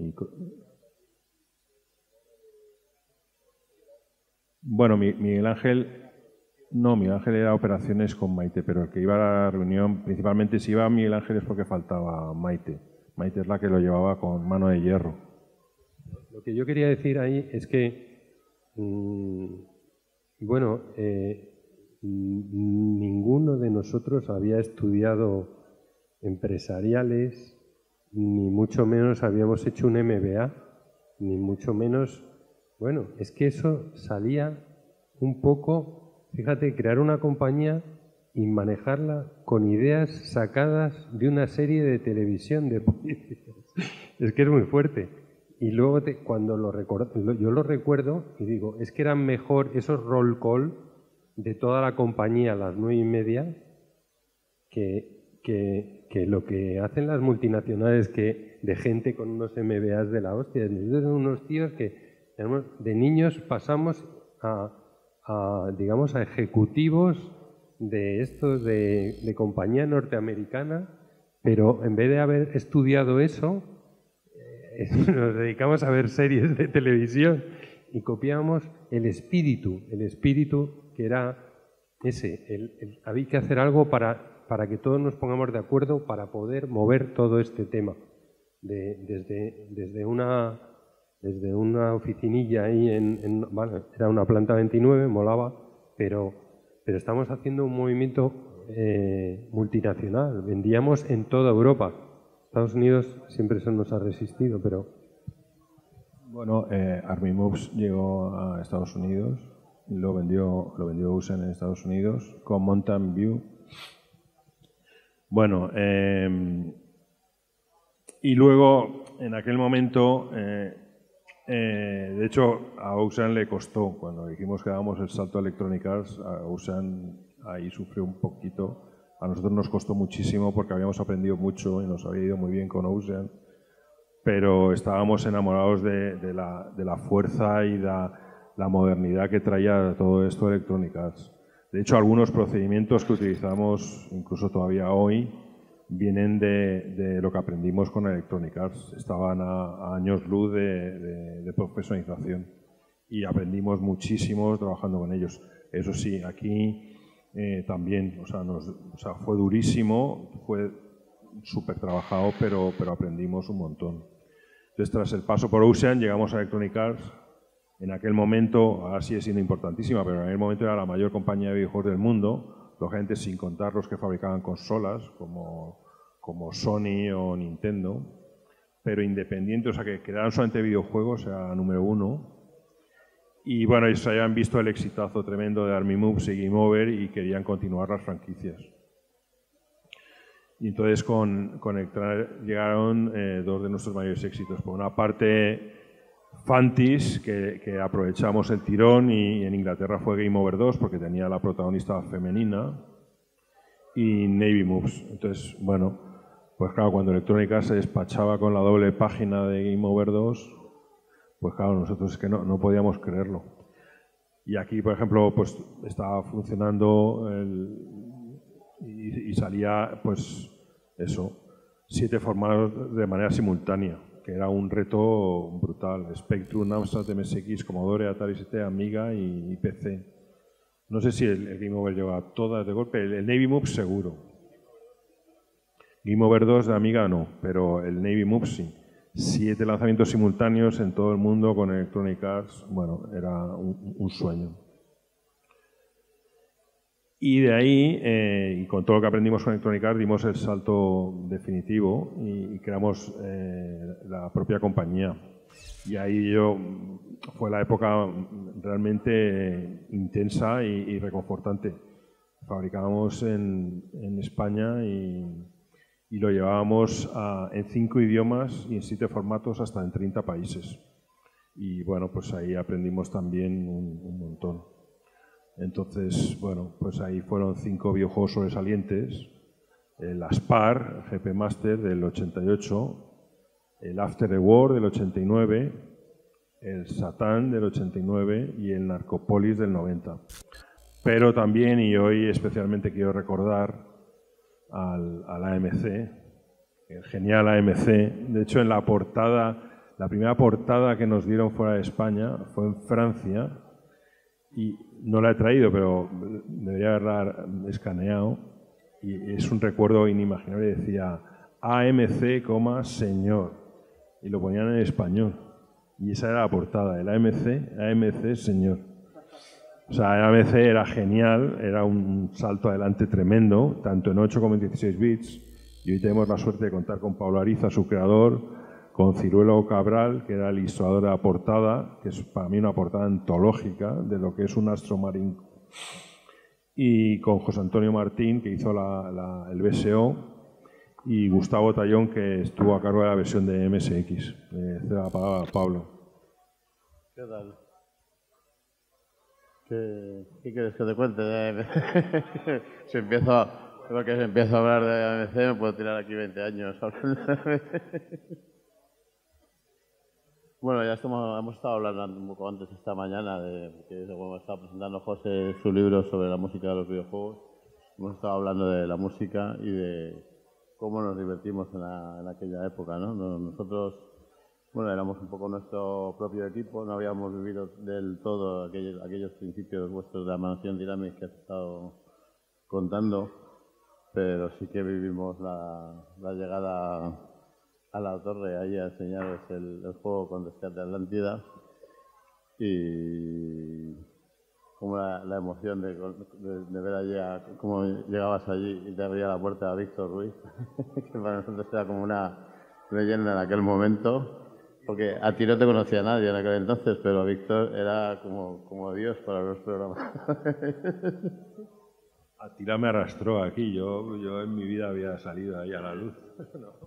Bueno, Miguel Ángel era operaciones con Maite, pero el que iba a la reunión, principalmente si iba Miguel Ángel es porque faltaba Maite. Maite es la que lo llevaba con mano de hierro. Lo que yo quería decir ahí es que, bueno, ninguno de nosotros había estudiado empresariales, ni mucho menos habíamos hecho un MBA, ni mucho menos. Bueno, es que eso salía un poco, fíjate, crear una compañía y manejarla con ideas sacadas de una serie de televisión de policías. Es que es muy fuerte. Y luego cuando yo lo recuerdo y digo, es que eran mejor esos roll call de toda la compañía a las 9:30 que lo que hacen las multinacionales de gente con unos MBAs de la hostia. Son unos tíos que de niños pasamos digamos, a ejecutivos de estos de compañía norteamericana, pero en vez de haber estudiado eso, nos dedicamos a ver series de televisión y copiamos el espíritu que era ese. Había que hacer algo para que todos nos pongamos de acuerdo para poder mover todo este tema. Desde una oficinilla ahí bueno, era una planta 29, molaba, pero estamos haciendo un movimiento multinacional. Vendíamos en toda Europa. Estados Unidos siempre eso nos ha resistido, pero... Bueno, Army Moves llegó a Estados Unidos, lo vendió Usen en Estados Unidos con Mountain View. Bueno, y luego en aquel momento, de hecho a Usen le costó, cuando dijimos que dábamos el salto a Electronic Arts, a Usen ahí sufrió un poquito. A nosotros nos costó muchísimo porque habíamos aprendido mucho y nos había ido muy bien con Ocean, pero estábamos enamorados de la fuerza y la modernidad que traía todo esto de Electronic Arts. De hecho, algunos procedimientos que utilizamos incluso todavía hoy vienen de lo que aprendimos con Electronic Arts. Estaban a años luz de profesionalización y aprendimos muchísimo trabajando con ellos. Eso sí, aquí... también, o sea, fue durísimo, fue súper trabajado, pero aprendimos un montón. Entonces, tras el paso por Ocean, llegamos a Electronic Arts. En aquel momento, ahora sigue siendo importantísima, pero en aquel momento era la mayor compañía de videojuegos del mundo, lógicamente sin contar los que fabricaban consolas, como Sony o Nintendo, pero independiente, o sea, que quedaban solamente videojuegos, era número uno. Y bueno, ellos habían visto el exitazo tremendo de Army Moves y Game Over y querían continuar las franquicias. Y entonces con Electronic llegaron dos de nuestros mayores éxitos. Por una parte, Fantis, que aprovechamos el tirón, y en Inglaterra fue Game Over 2 porque tenía la protagonista femenina, y Navy Moves. Entonces, bueno, pues claro, cuando Electronic Arts se despachaba con la doble página de Game Over 2, pues claro, nosotros es que no podíamos creerlo. Y aquí, por ejemplo, pues estaba funcionando y salía, pues eso, 7 formatos de manera simultánea, que era un reto brutal. Spectrum, Amstrad, MSX, Commodore, Atari ST, Amiga y PC. No sé si el Game Over llegó a todas de golpe. El Navy Moves seguro. Game Over 2 de Amiga no, pero el Navy Moves sí. 7 lanzamientos simultáneos en todo el mundo con Electronic Arts, bueno, era un sueño. Y de ahí, y con todo lo que aprendimos con Electronic Arts, dimos el salto definitivo y creamos la propia compañía. Y ahí fue la época realmente intensa y reconfortante. Fabricábamos en España y lo llevábamos en 5 idiomas y en 7 formatos hasta en 30 países. Y bueno, pues ahí aprendimos también un montón. Entonces, bueno, pues ahí fueron 5 videojuegos sobresalientes. El Aspar, GP Master del 88, el After the War del 89, el Satan del 89 y el Narcopolis del 90. Pero también, y hoy especialmente quiero recordar, al AMC, el genial AMC. De hecho, en la primera portada que nos dieron fuera de España fue en Francia, y no la he traído, pero debería haberla escaneado, y es un recuerdo inimaginable. Decía AMC, señor, y lo ponían en español, y esa era la portada, el AMC señor. O sea, el AMC era genial, era un salto adelante tremendo, tanto en 8 como en 16 bits. Y hoy tenemos la suerte de contar con Pablo Ariza, su creador, con Ciruelo Cabral, que era el ilustrador de la portada, que es para mí una portada antológica de lo que es un Astromarine. y con José Antonio Martín, que hizo el BSO, y Gustavo Tallón, que estuvo a cargo de la versión de MSX. Cedo la palabra a Pablo. ¿Qué tal? ¿Qué quieres que te cuente de AMC? Porque si empiezo a hablar de AMC me puedo tirar aquí 20 años hablando de AMC. Bueno, ya hemos estado hablando un poco antes esta mañana cuando estaba presentando José su libro sobre la música de los videojuegos. Hemos estado hablando de la música y de cómo nos divertimos en aquella época, ¿no? Nosotros, bueno, éramos un poco nuestro propio equipo, no habíamos vivido del todo aquellos principios vuestros de la mansión Dynamic que has estado contando, pero sí que vivimos la llegada a la torre ahí a enseñaros el juego con Rescate de Atlántida y como la emoción de ver allí cómo llegabas allí y te abría la puerta a Víctor Ruiz, que para nosotros era como una leyenda en aquel momento, porque a ti no te conocía nadie en aquel entonces, pero Víctor era como Dios para los programas. Atila me arrastró aquí, yo en mi vida había salido ahí a la luz. No.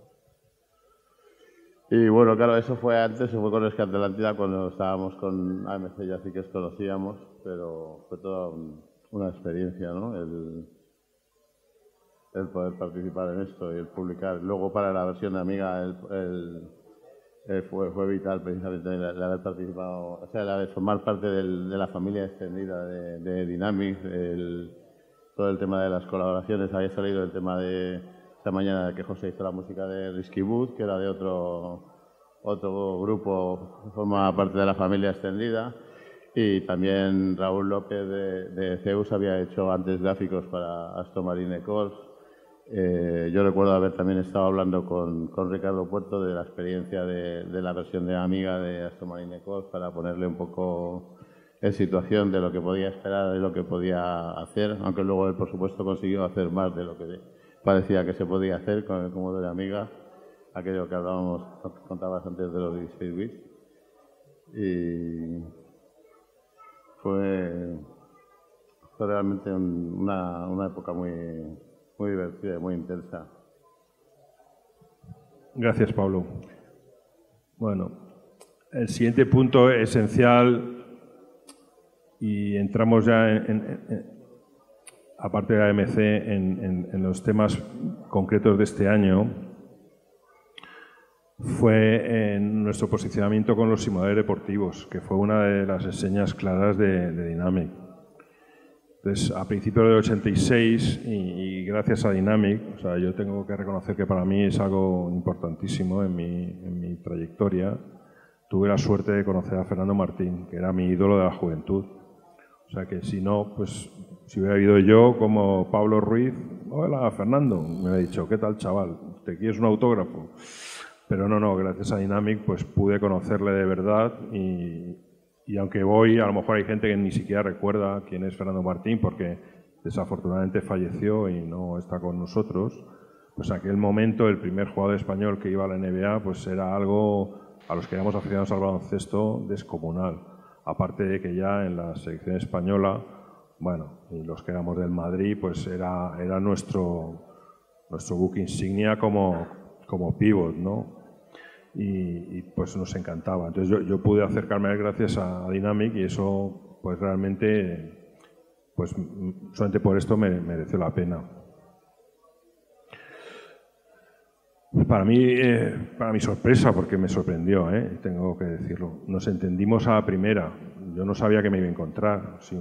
Y bueno, claro, eso fue con Rescate de Atlántida cuando estábamos con AMC, ya sí que os conocíamos, pero fue toda una experiencia, ¿no? El poder participar en esto y el publicar. Luego para la versión de Amiga fue vital precisamente el haber participado, o sea, el haber formar parte de la familia extendida de Dynamic, todo el tema de las colaboraciones. Había salido el tema de esta mañana que José hizo la música de Risky Boot, que era de otro grupo que forma parte de la familia extendida, y también Raúl López de Zeus había hecho antes gráficos para Aston Marine Corps. Yo recuerdo haber también estado hablando con Ricardo Puerto de la experiencia de la versión de Amiga de Aston Marine Corps para ponerle un poco en situación de lo que podía esperar, de lo que podía hacer, aunque luego él, por supuesto, consiguió hacer más de lo que parecía que se podía hacer con el Commodore Amiga, aquello que contabas antes de los 16 bits. Y fue realmente una época muy divertida y muy intensa. Gracias, Pablo. Bueno, el siguiente punto esencial, y entramos ya aparte de AMC, en los temas concretos de este año, fue en nuestro posicionamiento con los simuladores deportivos, que fue una de las enseñas claras de Dynamic. Entonces, a principios del 86, y gracias a Dynamic, o sea, yo tengo que reconocer que para mí es algo importantísimo en mi trayectoria, tuve la suerte de conocer a Fernando Martín, que era mi ídolo de la juventud. O sea que si no, pues si hubiera habido yo como Pablo Ruiz, hola Fernando, me hubiera dicho, ¿qué tal chaval? ¿Te quieres un autógrafo? Pero no, gracias a Dynamic pues pude conocerle de verdad y aunque hoy a lo mejor hay gente que ni siquiera recuerda quién es Fernando Martín porque desafortunadamente falleció y no está con nosotros, pues en aquel momento el primer jugador español que iba a la NBA pues era algo a los que éramos aficionados al baloncesto descomunal. Aparte de que ya en la selección española, bueno, y los que éramos del Madrid, pues era nuestro buque insignia como pívot, ¿no? Y pues nos encantaba. Entonces yo pude acercarme a él gracias a Dynamic y eso pues realmente, pues solamente por esto mereció la pena. Para mi sorpresa, porque me sorprendió, tengo que decirlo, nos entendimos a la primera. Yo no sabía que me iba a encontrar. Sí,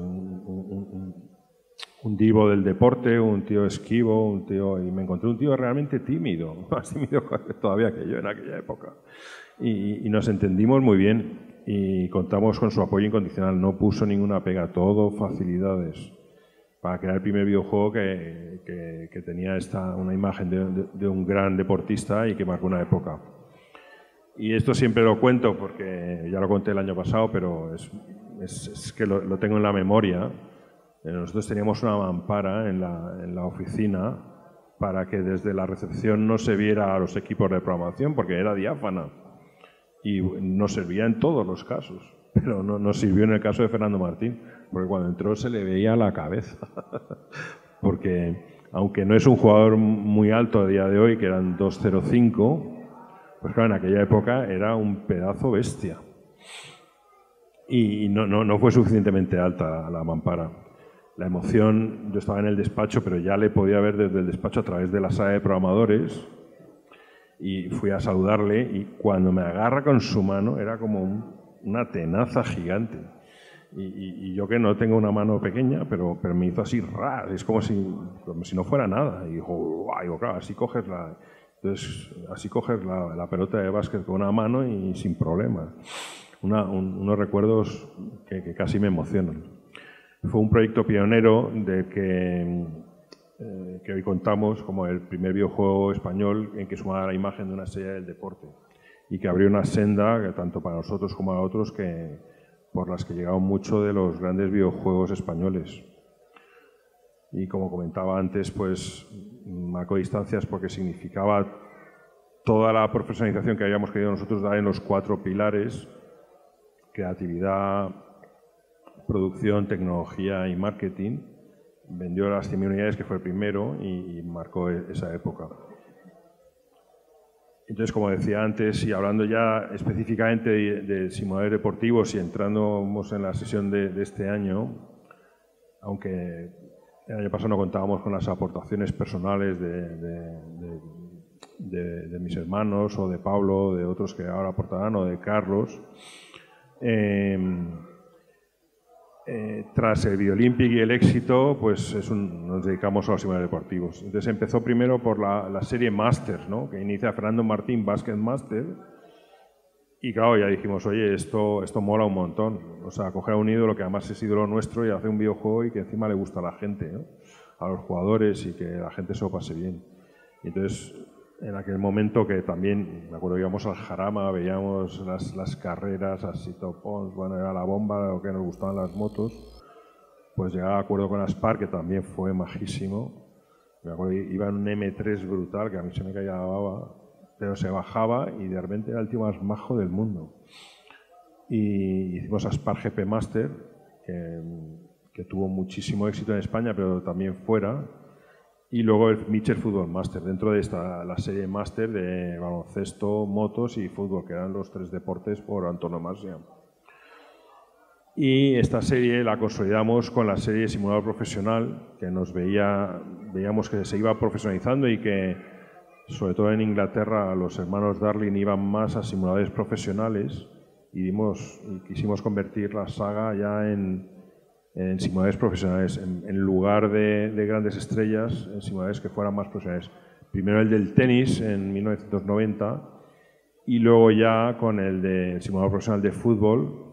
un divo del deporte, un tío esquivo, y me encontré un tío realmente tímido, más tímido todavía que yo en aquella época. Y nos entendimos muy bien y contamos con su apoyo incondicional. No puso ninguna pega, todo facilidades para crear el primer videojuego que tenía una imagen de un gran deportista y que marcó una época. Y esto siempre lo cuento porque ya lo conté el año pasado, pero es que lo tengo en la memoria. Nosotros teníamos una mampara en la oficina para que desde la recepción no se viera a los equipos de programación porque era diáfana y nos servía en todos los casos. pero no sirvió en el caso de Fernando Martín, porque cuando entró se le veía la cabeza. Porque aunque no es un jugador muy alto a día de hoy, que eran 2.05, pues claro, en aquella época era un pedazo bestia. Y no fue suficientemente alta la mampara. La emoción, yo estaba en el despacho, pero ya le podía ver desde el despacho a través de la sala de programadores, y fui a saludarle, y cuando me agarra con su mano era como una tenaza gigante. Y yo, que no tengo una mano pequeña, pero me hizo así, es como si no fuera nada. Y digo, claro, así coges la pelota de básquet con una mano y sin problema. Unos recuerdos que casi me emocionan. Fue un proyecto pionero del que hoy contamos como el primer videojuego español en que sumaba la imagen de una estrella del deporte, y que abrió una senda que tanto para nosotros como para otros por las que llegaron muchos de los grandes videojuegos españoles. Y como comentaba antes, pues marcó distancias porque significaba toda la profesionalización que habíamos querido nosotros dar en los 4 pilares: creatividad, producción, tecnología y marketing. Vendió las 100.000 unidades, que fue el primero, y marcó esa época. Entonces, como decía antes, y hablando ya específicamente de simuladores deportivos y entrándonos en la sesión de este año, aunque el año pasado no contábamos con las aportaciones personales de mis hermanos, o de Pablo, de otros que ahora aportarán, o de Carlos, tras el Videolympic y el éxito, pues nos dedicamos a los simuladores deportivos. Entonces empezó primero por la serie Masters, ¿no?, que inicia Fernando Martín Basket Master, y claro, ya dijimos, oye, esto mola un montón. O sea, coger a un ídolo que además es ídolo nuestro y hacer un videojuego y que encima le gusta a la gente, ¿no?, a los jugadores, y que la gente se lo pase bien. Y entonces, en aquel momento, que también, me acuerdo, íbamos al Jarama, veíamos las carreras, así topons, bueno, era la bomba, lo que nos gustaban las motos, pues llegaba a acuerdo con Aspar, que también fue majísimo. Me acuerdo, iba en un M3 brutal, que a mí se me caía la baba, pero se bajaba y de repente era el tío más majo del mundo. Y hicimos Aspar GP Master, que tuvo muchísimo éxito en España, pero también fuera. Y luego el Mitchell Football Master, dentro de la serie Master de baloncesto, motos y fútbol, que eran los 3 deportes por antonomasia. Y esta serie la consolidamos con la serie Simulador Profesional, que veíamos que se iba profesionalizando, y que, sobre todo en Inglaterra, los hermanos Darling iban más a simuladores profesionales, y quisimos convertir la saga ya en simuladores profesionales, en lugar de grandes estrellas, en simuladores que fueran más profesionales. Primero el del tenis en 1990, y luego ya con el de simulador profesional de fútbol,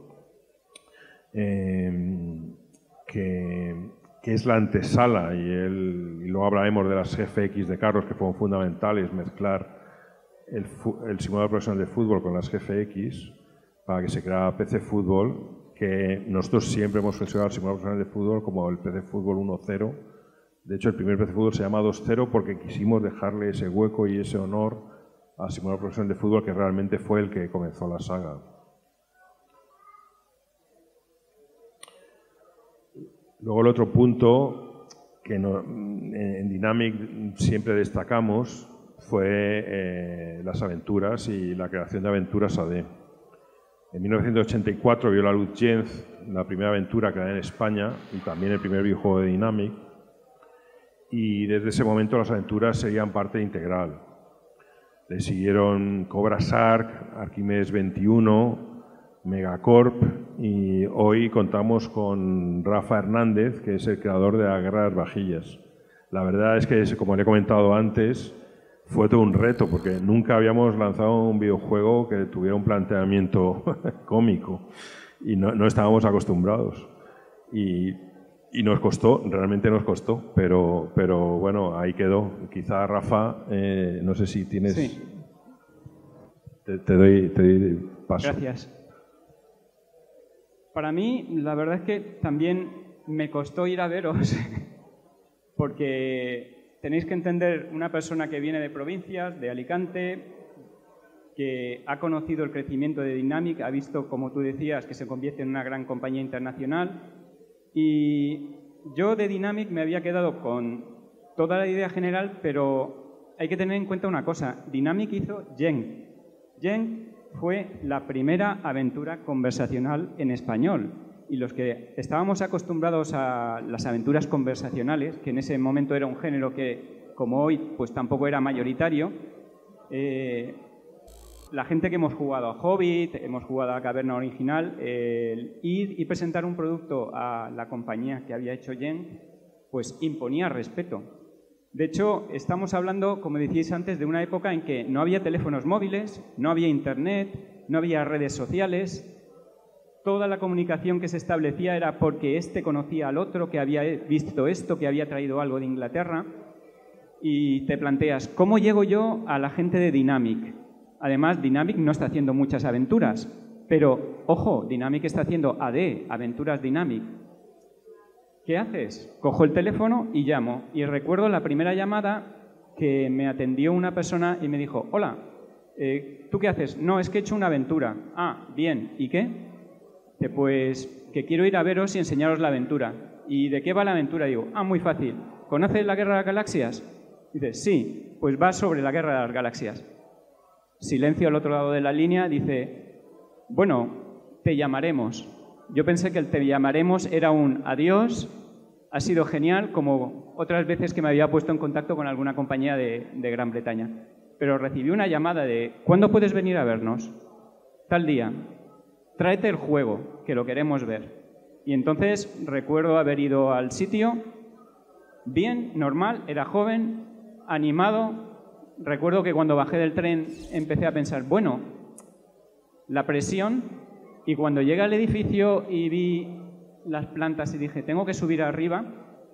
que es la antesala, y luego hablaremos de las GFX de Carlos, que fueron fundamentales, mezclar el simulador profesional de fútbol con las GFX para que se creara PC Fútbol, que nosotros siempre hemos considerado el simulador profesional de fútbol como el PC Fútbol 1.0. De hecho, el primer PC Fútbol se llama 2.0 porque quisimos dejarle ese hueco y ese honor al simulador profesional de fútbol, que realmente fue el que comenzó la saga. Luego, el otro punto que en Dynamic siempre destacamos fue las aventuras y la creación de aventuras AD. En 1984 vio la luz Gens, la primera aventura creada en España y también el primer videojuego de Dynamic, y desde ese momento las aventuras serían parte integral. Le siguieron Cobra Shark, Archimedes 21, Megacorp, y hoy contamos con Rafa Hernández, que es el creador de la Guerra de las Vajillas. La verdad es que, como le he comentado antes, fue todo un reto, porque nunca habíamos lanzado un videojuego que tuviera un planteamiento cómico, y no estábamos acostumbrados. Y nos costó, realmente nos costó, pero bueno, ahí quedó. Quizá, Rafa, no sé si tienes... Sí. Te doy paso. Gracias. Para mí, la verdad es que también me costó ir a veros, porque tenéis que entender, una persona que viene de provincias, de Alicante, que ha conocido el crecimiento de Dynamic, ha visto, como tú decías, que se convierte en una gran compañía internacional. Y yo de Dynamic me había quedado con toda la idea general, pero hay que tener en cuenta una cosa. Dynamic hizo Yen. Yen fue la primera aventura conversacional en español. Y los que estábamos acostumbrados a las aventuras conversacionales, que en ese momento era un género que, como hoy, pues tampoco era mayoritario, la gente que hemos jugado a Hobbit, hemos jugado a Caverna Original, ir y presentar un producto a la compañía que había hecho Yen, pues imponía respeto. De hecho, estamos hablando, como decíais antes, de una época en que no había teléfonos móviles, no había internet, no había redes sociales. Toda la comunicación que se establecía era porque este conocía al otro, que había visto esto, que había traído algo de Inglaterra. Y te planteas, ¿cómo llego yo a la gente de Dynamic? Además, Dynamic no está haciendo muchas aventuras, pero, ojo, Dynamic está haciendo AD, Aventuras Dynamic. ¿Qué haces? Cojo el teléfono y llamo. Y recuerdo la primera llamada que me atendió una persona y me dijo, hola, ¿tú qué haces? No, es que he hecho una aventura. Ah, bien, ¿y qué? Pues que quiero ir a veros y enseñaros la aventura. ¿Y de qué va la aventura? Digo, muy fácil. ¿Conoces la Guerra de las Galaxias? Dice, sí, pues va sobre la Guerra de las Galaxias. Silencio al otro lado de la línea, dice, bueno, te llamaremos. Yo pensé que el te llamaremos era un adiós, ha sido genial, como otras veces que me había puesto en contacto con alguna compañía de Gran Bretaña. Pero recibí una llamada de, ¿cuándo puedes venir a vernos? Tal día. Tráete el juego, que lo queremos ver. Y entonces recuerdo haber ido al sitio, bien, normal, era joven, animado. Recuerdo que cuando bajé del tren empecé a pensar, bueno, la presión, y cuando llegué al edificio y vi las plantas y dije, tengo que subir arriba,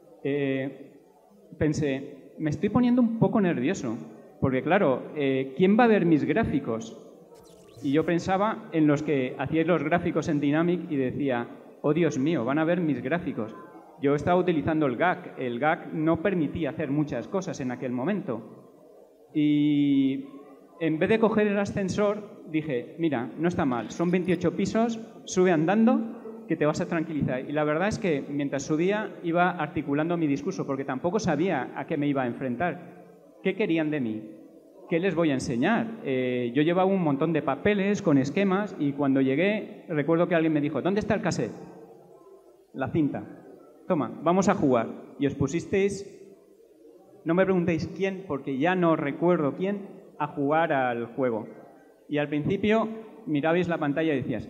pensé, me estoy poniendo un poco nervioso, porque claro, ¿quién va a ver mis gráficos? Y yo pensaba en los que hacíais los gráficos en Dynamic y decía, oh Dios mío, van a ver mis gráficos. Yo estaba utilizando el GAC no permitía hacer muchas cosas en aquel momento. Y en vez de coger el ascensor, dije, mira, no está mal, son 28 pisos, sube andando, que te vas a tranquilizar. Y la verdad es que mientras subía iba articulando mi discurso, porque tampoco sabía a qué me iba a enfrentar. ¿Qué querían de mí? ¿Qué les voy a enseñar? Yo llevaba un montón de papeles con esquemas y cuando llegué recuerdo que alguien me dijo, ¿dónde está el cassette? La cinta. Toma, vamos a jugar. Y os pusisteis, no me preguntéis quién, porque ya no recuerdo quién, a jugar al juego. Y al principio mirabais la pantalla y decías,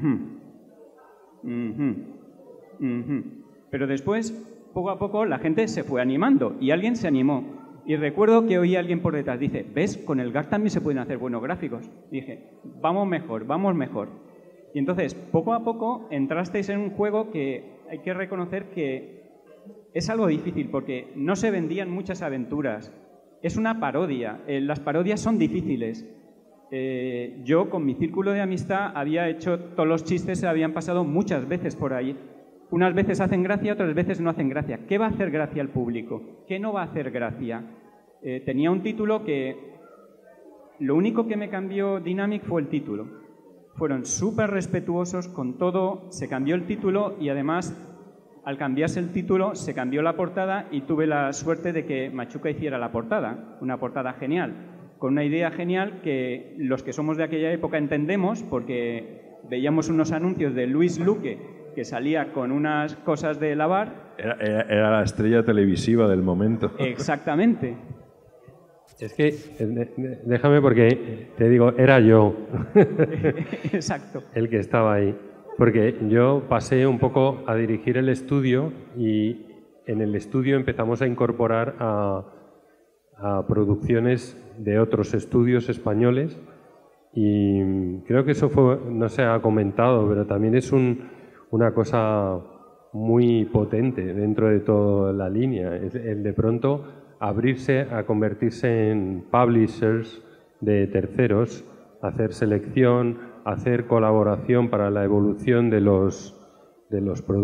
Pero después, poco a poco, la gente se fue animando y alguien se animó. Y recuerdo que oí a alguien por detrás, dice, ¿ves? Con el GAC también se pueden hacer buenos gráficos. Y dije, vamos mejor, vamos mejor. Y entonces, poco a poco, entrasteis en un juego que hay que reconocer que es algo difícil, porque no se vendían muchas aventuras. Es una parodia. Las parodias son difíciles. Yo, con mi círculo de amistad, había hecho todos los chistes, se habían pasado muchas veces por ahí. Unas veces hacen gracia, otras veces no hacen gracia. ¿Qué va a hacer gracia al público? ¿Qué no va a hacer gracia? Tenía un título que... Lo único que me cambió Dynamic fue el título. Fueron súper respetuosos con todo, se cambió el título y además, al cambiarse el título, se cambió la portada y tuve la suerte de que Machuca hiciera la portada. Una portada genial, con una idea genial que los que somos de aquella época entendemos porque veíamos unos anuncios de Luis Luque que salía con unas cosas de lavar. Era la estrella televisiva del momento. Exactamente. Es que, déjame porque te digo, era yo. Exacto. El que estaba ahí. Porque yo pasé un poco a dirigir el estudio y en el estudio empezamos a incorporar a producciones de otros estudios españoles y creo que eso fue, no se ha comentado, pero también es una cosa muy potente dentro de toda la línea, el de pronto abrirse a convertirse en publishers de terceros, hacer selección, hacer colaboración para la evolución de los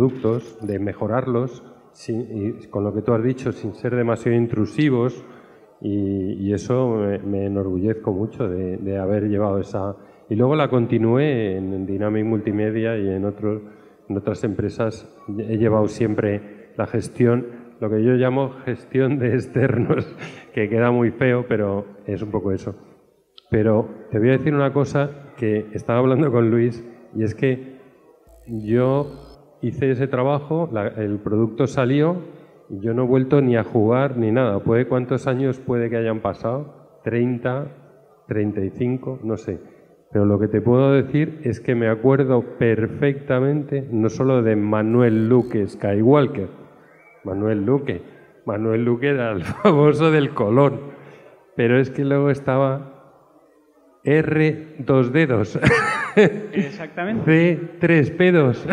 productos, de mejorarlos, y con lo que tú has dicho, sin ser demasiado intrusivos y eso me enorgullezco mucho de haber llevado esa... Y luego la continué en Dynamic Multimedia y en otras empresas. He llevado siempre la gestión, lo que yo llamo gestión de externos, que queda muy feo, pero es un poco eso. Pero te voy a decir una cosa que estaba hablando con Luis, y es que yo hice ese trabajo, el producto salió, y yo no he vuelto ni a jugar ni nada. ¿Cuántos años puede que hayan pasado? 30, 35, no sé. Pero lo que te puedo decir es que me acuerdo perfectamente no solo de Manuel Luque Skywalker, Manuel Luque era el famoso del Colón, pero es que luego estaba R, 2 dedos, Exactamente. C, 3 pedos.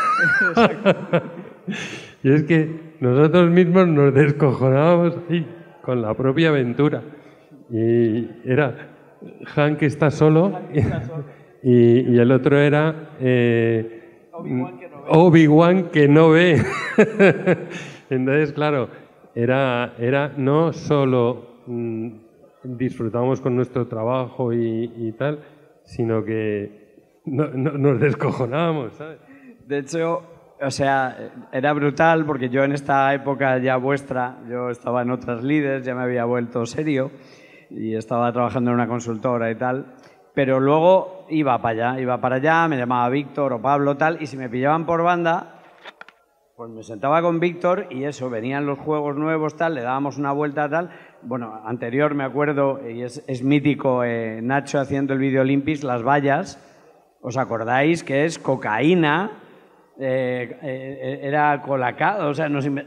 Y es que nosotros mismos nos descojonábamos ahí con la propia aventura. Y era Hank está solo, y el otro era Obi-Wan que no ve. Entonces, claro, era no solo disfrutamos con nuestro trabajo y tal, sino que nos descojonábamos, ¿sabes? De hecho, o sea, era brutal porque yo en esta época ya vuestra, yo estaba en otras líderes, ya me había vuelto serio y estaba trabajando en una consultora y tal, pero luego iba para allá, me llamaba Víctor o Pablo tal, y si me pillaban por banda, pues me sentaba con Víctor y eso, venían los juegos nuevos tal, le dábamos una vuelta tal. Bueno, anterior me acuerdo, y es mítico, Nacho haciendo el Video Olympics, las vallas, ¿os acordáis? Que es cocaína, era colacao, o sea,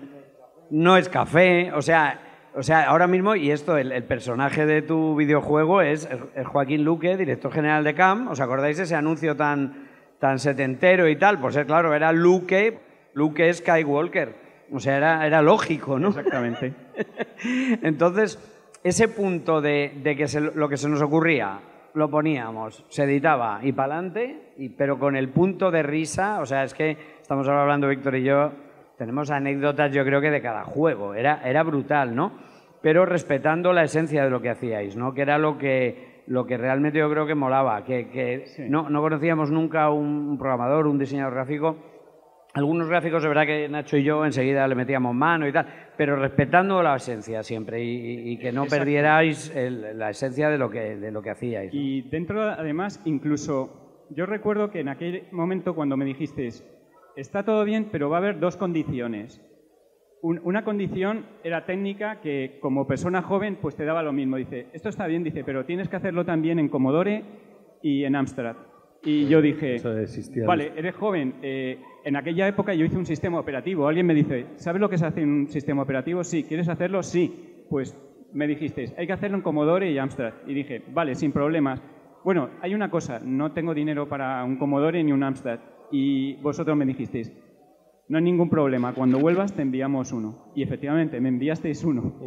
no es café, o sea, ahora mismo, y esto, el personaje de tu videojuego es Joaquín Luque, director general de CAM. ¿Os acordáis de ese anuncio tan setentero y tal? Pues claro, era Luque Skywalker. O sea, era lógico, ¿no? Exactamente. Entonces, ese punto de que lo que se nos ocurría, lo poníamos, se editaba y para adelante, pero con el punto de risa. O sea, es que estamos ahora hablando, Víctor y yo, tenemos anécdotas, yo creo que de cada juego. Era brutal, ¿no? Pero respetando la esencia de lo que hacíais, ¿no? Que era lo que realmente yo creo que molaba, que sí. No conocíamos nunca un programador, un diseñador gráfico. Algunos gráficos, de verdad que Nacho y yo enseguida le metíamos mano y tal, pero respetando la esencia siempre y que no Exacto. Perdierais la esencia de lo que hacíais, ¿no? Y dentro, además, incluso, yo recuerdo que en aquel momento cuando me dijisteis, está todo bien, pero va a haber 2 condiciones. Una condición era técnica, que como persona joven pues te daba lo mismo. Dice, esto está bien, dice, pero tienes que hacerlo también en Commodore y en Amstrad. Y yo dije, vale, eres joven. En aquella época yo hice un sistema operativo. Alguien me dice, ¿sabes lo que se hace en un sistema operativo? Sí. ¿Quieres hacerlo? Sí. Pues me dijisteis, hay que hacerlo en Commodore y Amstrad. Y dije, vale, sin problemas. Bueno, hay una cosa, no tengo dinero para un Commodore ni un Amstrad. Y vosotros me dijisteis, no hay ningún problema, cuando vuelvas te enviamos uno. Y efectivamente, me enviasteis uno.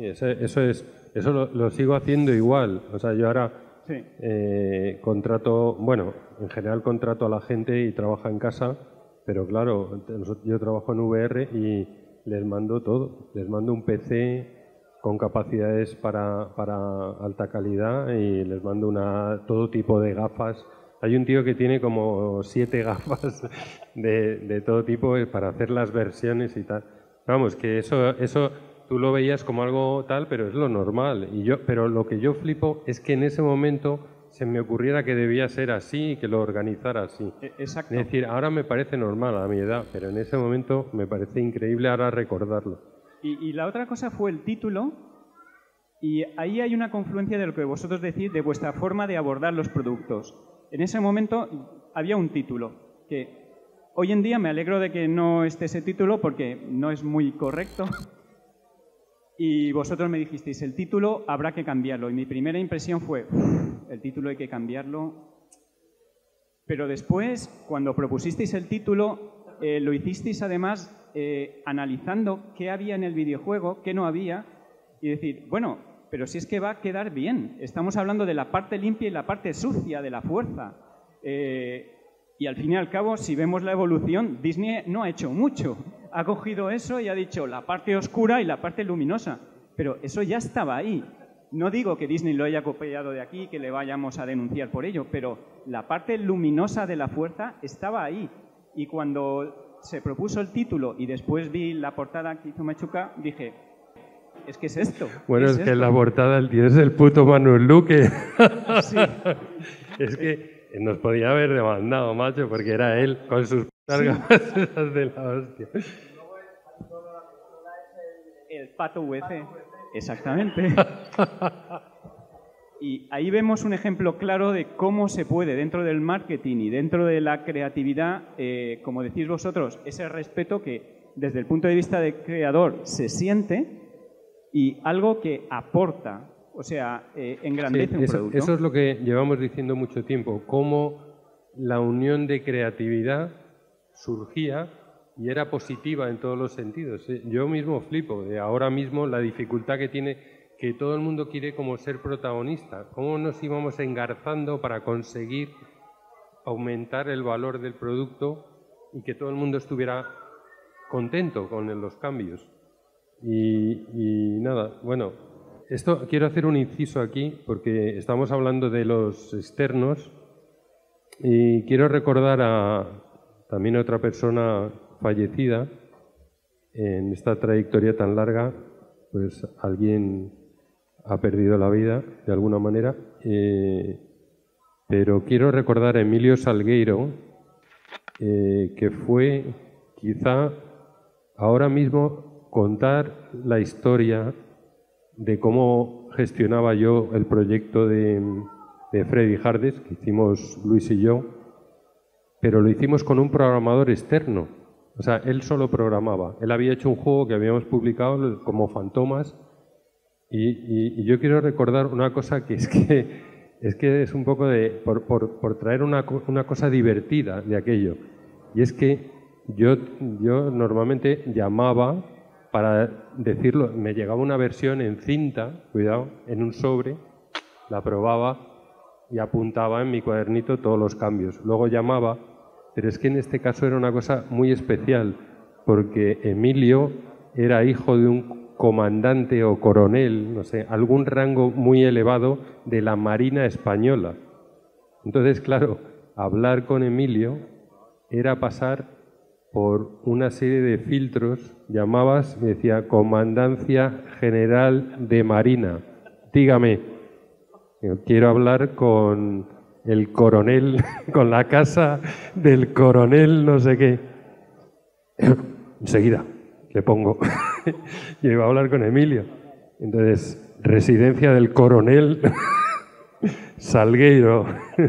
Eso lo sigo haciendo igual. O sea, yo ahora sí. Contrato, bueno, en general contrato a la gente y trabaja en casa, pero claro, yo trabajo en VR y les mando todo. Les mando un PC con capacidades para alta calidad y les mando todo tipo de gafas. Hay un tío que tiene como 7 gafas de todo tipo para hacer las versiones y tal. Vamos, que eso tú lo veías como algo tal, pero es lo normal. Pero lo que yo flipo es que en ese momento se me ocurriera que debía ser así y que lo organizara así. Exacto. Es decir, ahora me parece normal a mi edad, pero en ese momento me parece increíble ahora recordarlo. Y la otra cosa fue el título, y ahí hay una confluencia de lo que vosotros decís, de vuestra forma de abordar los productos. En ese momento había un título que hoy en día me alegro de que no esté ese título porque no es muy correcto. Y vosotros me dijisteis, el título habrá que cambiarlo. Y mi primera impresión fue, el título hay que cambiarlo. Pero después, cuando propusisteis el título, lo hicisteis además analizando qué había en el videojuego, qué no había, y decir, bueno, pero si es que va a quedar bien. Estamos hablando de la parte limpia y la parte sucia de la fuerza. Y al fin y al cabo, si vemos la evolución, Disney no ha hecho mucho. Ha cogido eso y ha dicho la parte oscura y la parte luminosa. Pero eso ya estaba ahí. No digo que Disney lo haya copiado de aquí, que le vayamos a denunciar por ello, pero la parte luminosa de la fuerza estaba ahí. Y cuando se propuso el título y después vi la portada que hizo Machuca, dije, es que es esto. Bueno, es que en la portada el tío es el puto Manuel Luque. Sí. Es que nos podía haber demandado, macho, porque era él con sus gafas de la hostia. El pato VC, exactamente. Y ahí vemos un ejemplo claro de cómo se puede, dentro del marketing y dentro de la creatividad, como decís vosotros, ese respeto que desde el punto de vista del creador se siente y algo que aporta, o sea, engrandece un producto. Eso es lo que llevamos diciendo mucho tiempo, cómo la unión de creatividad surgía y era positiva en todos los sentidos. Yo mismo flipo de ahora mismo la dificultad que tiene, que todo el mundo quiere como ser protagonista. ¿Cómo nos íbamos engarzando para conseguir aumentar el valor del producto y que todo el mundo estuviera contento con los cambios? Y nada, bueno, esto quiero hacer un inciso aquí porque estamos hablando de los externos y quiero recordar a también a otra persona fallecida en esta trayectoria tan larga, pues alguien ha perdido la vida de alguna manera, pero quiero recordar a Emilio Salgueiro, que fue quizá ahora mismo contar la historia de cómo gestionaba yo el proyecto de Freddy Hardes, que hicimos Luis y yo, pero lo hicimos con un programador externo. O sea, él solo programaba. Él había hecho un juego que habíamos publicado como Fantomas y yo quiero recordar una cosa que es un poco de por traer una cosa divertida de aquello. Y es que yo normalmente llamaba para decirlo, me llegaba una versión en cinta, cuidado, en un sobre, la probaba y apuntaba en mi cuadernito todos los cambios. Luego llamaba, pero es que en este caso era una cosa muy especial, porque Emilio era hijo de un comandante o coronel, no sé, algún rango muy elevado de la Marina Española. Entonces, claro, hablar con Emilio era pasar por una serie de filtros. Llamabas y decía Comandancia General de Marina. Dígame, quiero hablar con el coronel, con la casa del coronel no sé qué. Enseguida le pongo. Yo iba a hablar con Emilio. Entonces, residencia del coronel Salgueiro.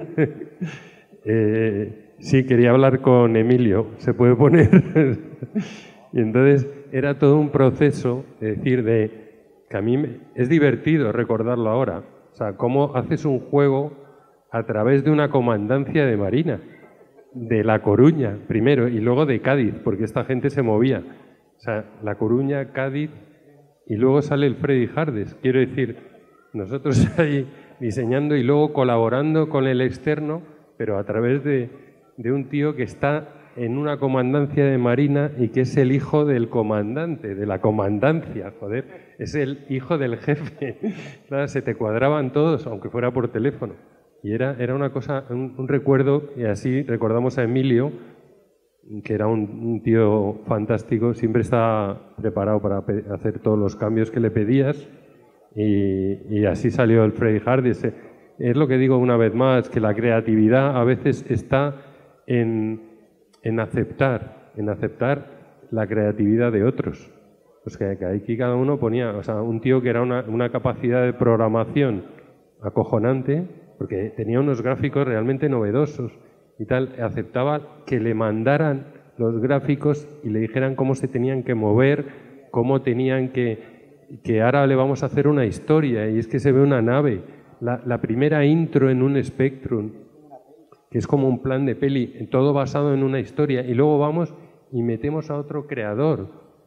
Sí, quería hablar con Emilio. ¿Se puede poner? Y entonces era todo un proceso, es decir, que a mí es divertido recordarlo ahora. O sea, cómo haces un juego a través de una comandancia de Marina, de La Coruña primero y luego de Cádiz, porque esta gente se movía. O sea, La Coruña, Cádiz y luego sale el Freddy Hardes. Quiero decir, nosotros ahí diseñando y luego colaborando con el externo, pero a través de un tío que está en una comandancia de Marina y que es el hijo del comandante, de la comandancia, joder, es el hijo del jefe. Claro, se te cuadraban todos, aunque fuera por teléfono. Y era una cosa, un recuerdo, y así recordamos a Emilio, que era un tío fantástico, siempre estaba preparado para hacer todos los cambios que le pedías, y así salió el Freddy Hardes. Es lo que digo una vez más, que la creatividad a veces está en aceptar la creatividad de otros. Pues que aquí cada uno ponía, o sea, un tío que era una capacidad de programación acojonante, porque tenía unos gráficos realmente novedosos y tal, aceptaba que le mandaran los gráficos y le dijeran cómo se tenían que mover, cómo tenían que ahora le vamos a hacer una historia, y es que se ve una nave, la primera intro en un Spectrum, que es como un plan de peli, todo basado en una historia, y luego vamos y metemos a otro creador,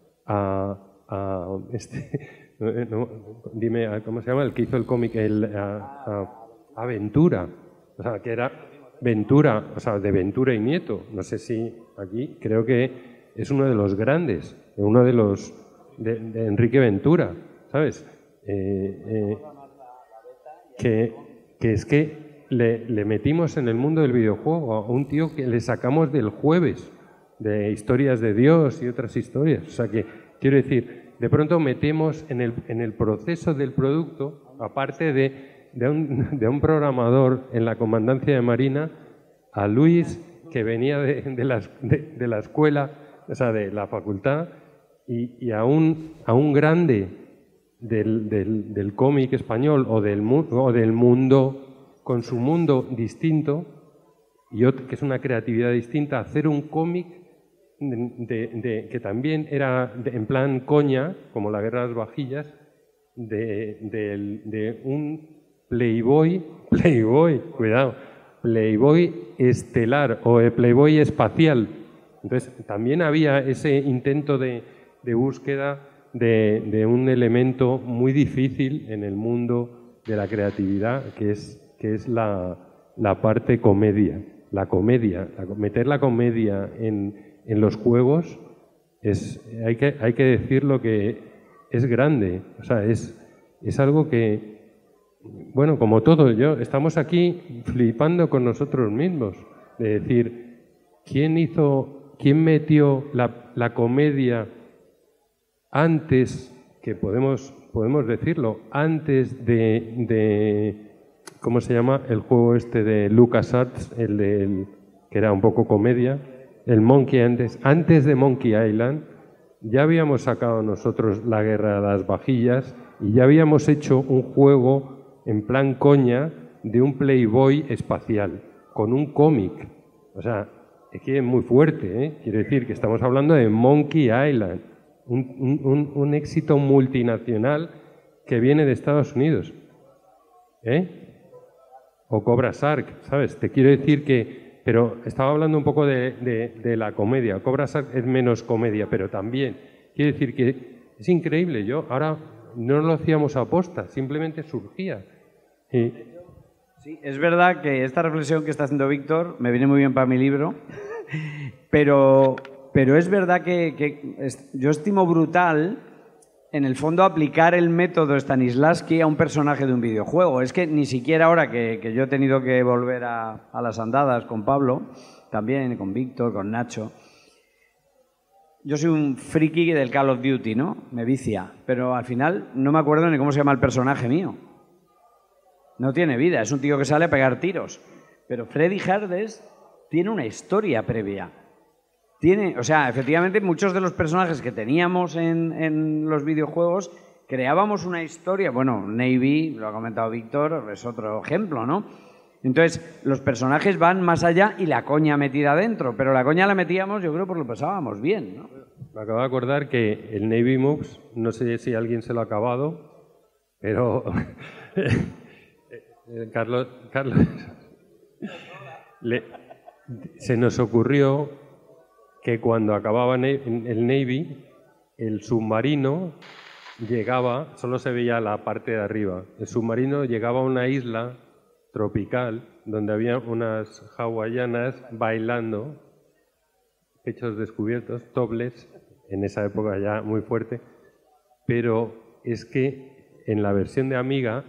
dime, ¿cómo se llama? El que hizo el cómic, a Ventura, o sea, que era Ventura, o sea, de Ventura y Nieto, no sé si aquí, creo que es uno de los grandes, uno de los de Enrique Ventura, ¿sabes? que es que le metimos en el mundo del videojuego a un tío que le sacamos del Jueves, de historias de Dios y otras historias. O sea que, quiero decir, de pronto metemos en el proceso del producto, aparte de un programador en la comandancia de Marina, a Luis, que venía de la escuela, o sea, de la facultad, y a un grande del cómic español o del mundo, con su mundo distinto, y otro, que es una creatividad distinta, hacer un cómic que también era en plan coña, como la Guerra de las Vajillas, de un Playboy, cuidado, Playboy estelar o Playboy espacial. Entonces también había ese intento de búsqueda de un elemento muy difícil en el mundo de la creatividad, que es la parte comedia. Meter la comedia en los juegos hay que decirlo que es grande. O sea, es algo que, bueno, como todo, estamos aquí flipando con nosotros mismos, de decir, ¿quién metió la comedia antes, que podemos decirlo, antes de ¿cómo se llama? El juego este de LucasArts, que era un poco comedia, el Monkey antes de Monkey Island, ya habíamos sacado nosotros la Guerra de las Vajillas y ya habíamos hecho un juego en plan coña de un Playboy espacial, con un cómic. O sea, es que es muy fuerte, ¿eh? Quiero decir que estamos hablando de Monkey Island, un éxito multinacional que viene de Estados Unidos. O Cobra Shark, ¿sabes? Te quiero decir que... Pero estaba hablando un poco de la comedia. Cobra Shark es menos comedia, pero también. Quiero decir que es increíble. Ahora no lo hacíamos a posta, simplemente surgía. Sí, es verdad que esta reflexión que está haciendo Víctor me viene muy bien para mi libro, pero es verdad que yo estimo brutal, en el fondo, aplicar el método Stanislavski a un personaje de un videojuego. Es que ni siquiera ahora que yo he tenido que volver a las andadas con Pablo, también con Víctor, con Nacho, yo soy un friki del Call of Duty, ¿no? Me vicia, pero al final no me acuerdo ni cómo se llama el personaje mío. No tiene vida, es un tío que sale a pegar tiros. Pero Freddy Hardest tiene una historia previa. O sea, efectivamente, muchos de los personajes que teníamos en los videojuegos creábamos una historia. Bueno, Navy, lo ha comentado Víctor, es otro ejemplo, ¿no? Entonces, los personajes van más allá y la coña metida adentro, pero la coña la metíamos, yo creo, porque lo pasábamos bien, ¿no? Me acabo de acordar que el Navy Moves, no sé si alguien se lo ha acabado, pero Carlos se nos ocurrió que cuando acababa el Navy, el submarino llegaba, solo se veía la parte de arriba, el submarino llegaba a una isla tropical donde había unas hawaianas bailando, pechos descubiertos, topless, en esa época ya muy fuerte, pero es que en la versión de Amiga,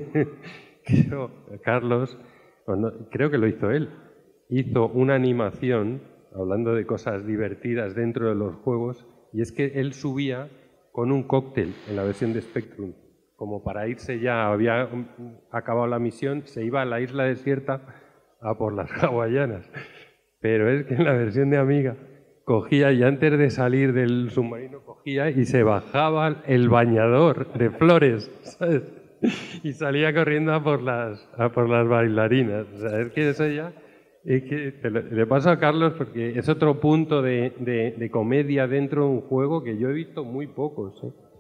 Carlos, creo que lo hizo él, hizo una animación hablando de cosas divertidas dentro de los juegos, y es que él subía con un cóctel en la versión de Spectrum, como para irse ya, había acabado la misión, se iba a la isla desierta a por las hawaianas. Pero es que en la versión de Amiga cogía, y antes de salir del submarino, cogía y se bajaba el bañador de flores, ¿sabes? Y salía corriendo a por las bailarinas. O sea, es que eso ya... Es que le paso a Carlos porque es otro punto de comedia dentro de un juego que yo he visto muy pocos.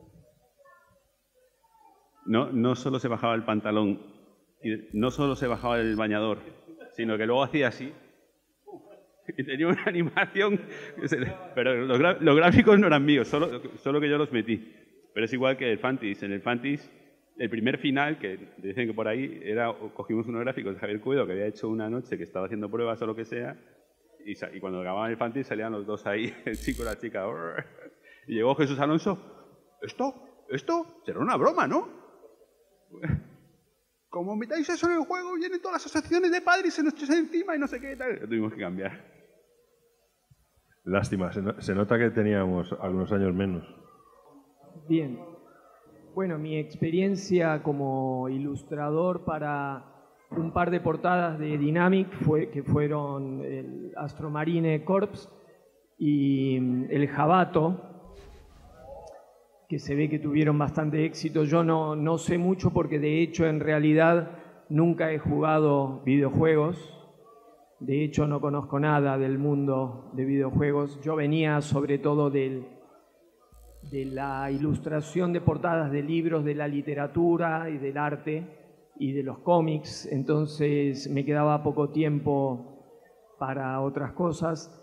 No solo se bajaba el pantalón, no solo se bajaba el bañador, sino que luego hacía así y tenía una animación. Pero los gráficos no eran míos, solo que yo los metí. Pero es igual que el Fantis. En el Fantis, el primer final, que dicen que por ahí, cogimos unos gráficos de Javier Cuedo que había hecho una noche que estaba haciendo pruebas o lo que sea, y cuando acababan el Fantis salían los dos ahí, el chico y la chica. Y llegó Jesús Alonso. Esto será una broma, ¿no? como metáis eso en el juego, vienen todas las asociaciones de padres y se nos echan encima y no sé qué tal. Lo tuvimos que cambiar. Lástima, se nota que teníamos algunos años menos. Bien. Bueno, mi experiencia como ilustrador para un par de portadas de Dynamic que fueron el Astromarine Corps y el Jabato, que se ve que tuvieron bastante éxito. Yo no sé mucho porque de hecho en realidad nunca he jugado videojuegos. De hecho no conozco nada del mundo de videojuegos. Yo venía sobre todo de la ilustración de portadas de libros, de la literatura y del arte y de los cómics, entonces me quedaba poco tiempo para otras cosas,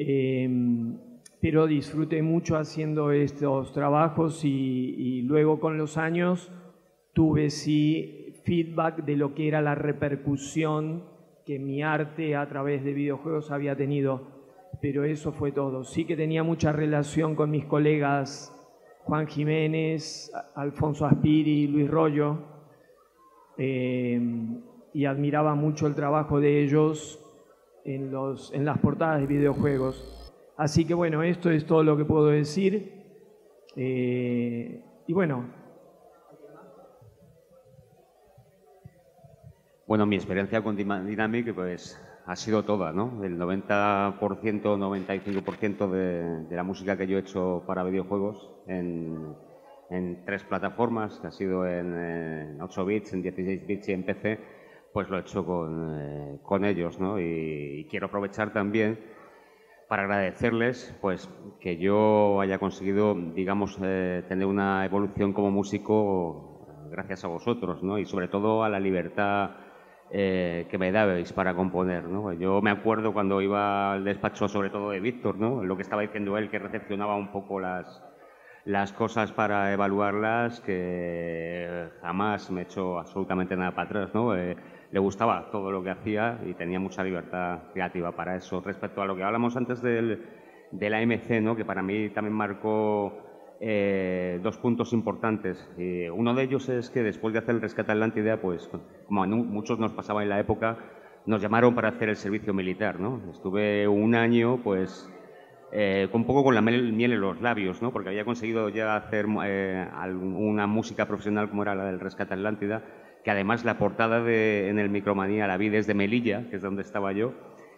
pero disfruté mucho haciendo estos trabajos y luego con los años tuve sí feedback de lo que era la repercusión que mi arte a través de videojuegos había tenido, pero eso fue todo. Sí que tenía mucha relación con mis colegas Juan Jiménez, Alfonso Aspiri, Luis Rollo, y admiraba mucho el trabajo de ellos en las portadas de videojuegos. Así que bueno, esto es todo lo que puedo decir. Y bueno. Bueno, mi experiencia con Dynamic pues ha sido toda, ¿no? El 90%, 95% de la música que yo he hecho para videojuegos en 3 plataformas, que ha sido en 8 bits, en 16 bits y en PC, pues lo he hecho con ellos, ¿no? Y quiero aprovechar también para agradecerles pues que yo haya conseguido, digamos, tener una evolución como músico gracias a vosotros, ¿no? Y sobre todo a la libertad que me dabais para componer, ¿no? Yo me acuerdo cuando iba al despacho, sobre todo de Víctor, ¿no? Lo que estaba diciendo él, que recepcionaba un poco las cosas para evaluarlas, que jamás me echó absolutamente nada para atrás, ¿no? Le gustaba todo lo que hacía y tenía mucha libertad creativa para eso. Respecto a lo que hablamos antes de la MC, ¿no? Que para mí también marcó 2 puntos importantes. Uno de ellos es que después de hacer el Rescate Atlántida, pues como a muchos nos pasaba en la época, nos llamaron para hacer el servicio militar, ¿no? Estuve un año, pues un poco con la miel en los labios, ¿no? Porque había conseguido ya hacer una música profesional como era la del Rescate Atlántida, que además la portada en el Micromanía la vi desde Melilla, que es donde estaba yo,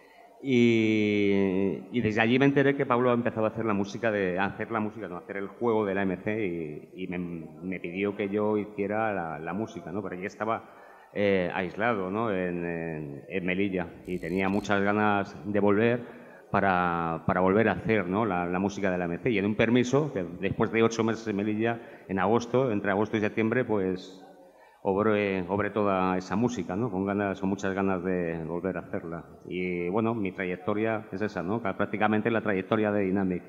y desde allí me enteré que Pablo ha empezado a hacer hacer el juego de la MC y me pidió que yo hiciera la música, ¿no? Pero ya estaba aislado, ¿no? en Melilla y tenía muchas ganas de volver para volver a hacer, ¿no? la música de la MC. Y en un permiso, que después de 8 meses en Melilla, en agosto, entre agosto y septiembre, pues obré toda esa música, ¿no? Con muchas ganas de volver a hacerla. Y bueno, mi trayectoria es esa, ¿no? Prácticamente la trayectoria de Dynamic.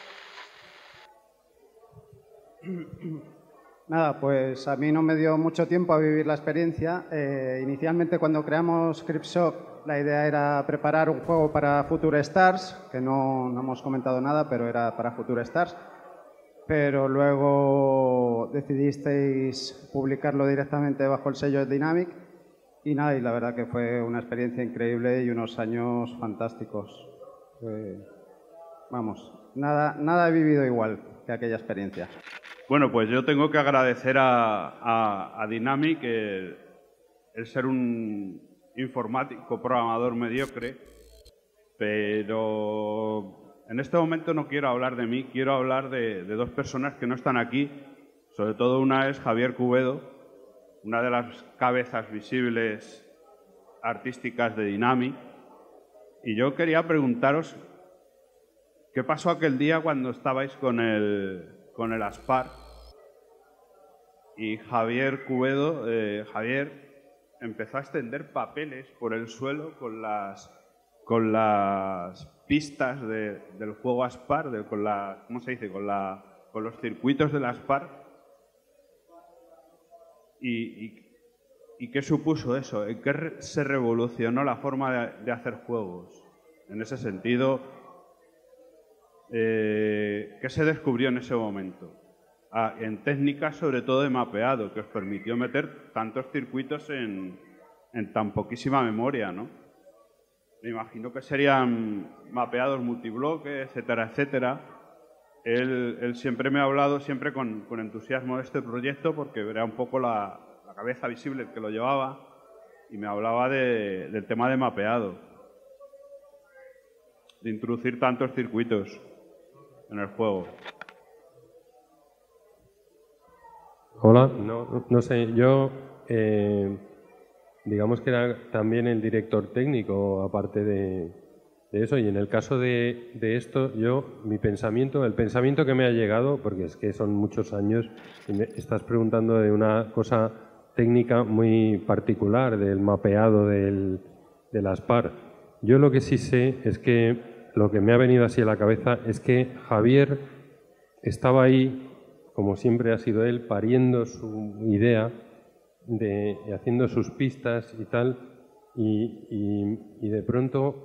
Nada, pues a mí no me dio mucho tiempo a vivir la experiencia. Inicialmente, cuando creamos Cryptshock, la idea era preparar un juego para Future Stars, que no hemos comentado nada, pero era para Future Stars. Pero luego decidisteis publicarlo directamente bajo el sello de Dynamic y nada, y la verdad que fue una experiencia increíble y unos años fantásticos. Vamos, nada he vivido igual que aquella experiencia. Bueno, pues yo tengo que agradecer a Dynamic el ser un informático programador mediocre, pero en este momento no quiero hablar de mí, quiero hablar de 2 personas que no están aquí. Sobre todo una es Javier Cubedo, una de las cabezas visibles artísticas de Dynamic. Y yo quería preguntaros qué pasó aquel día cuando estabais con el Aspar. Y Javier Cubedo, Javier empezó a extender papeles por el suelo con las pistas del juego Aspar, ¿cómo se dice? Con los circuitos del Aspar. ¿Y qué supuso eso? ¿En qué se revolucionó la forma de hacer juegos? En ese sentido, ¿qué se descubrió en ese momento? en técnicas sobre todo de mapeado, que os permitió meter tantos circuitos en tan poquísima memoria, ¿no? Me imagino que serían mapeados multibloque, etcétera, etcétera. Él siempre me ha hablado siempre con entusiasmo de este proyecto porque era un poco la cabeza visible el que lo llevaba y me hablaba del tema de mapeado, de introducir tantos circuitos en el juego. Hola, no sé, yo digamos que era también el director técnico aparte de eso, y en el caso de esto, el pensamiento que me ha llegado, porque es que son muchos años, y me estás preguntando de una cosa técnica muy particular, del mapeado de las PAR. Yo lo que sí sé es que lo que me ha venido así a la cabeza es que Javier estaba ahí, como siempre ha sido él, pariendo su idea, haciendo sus pistas y tal, y de pronto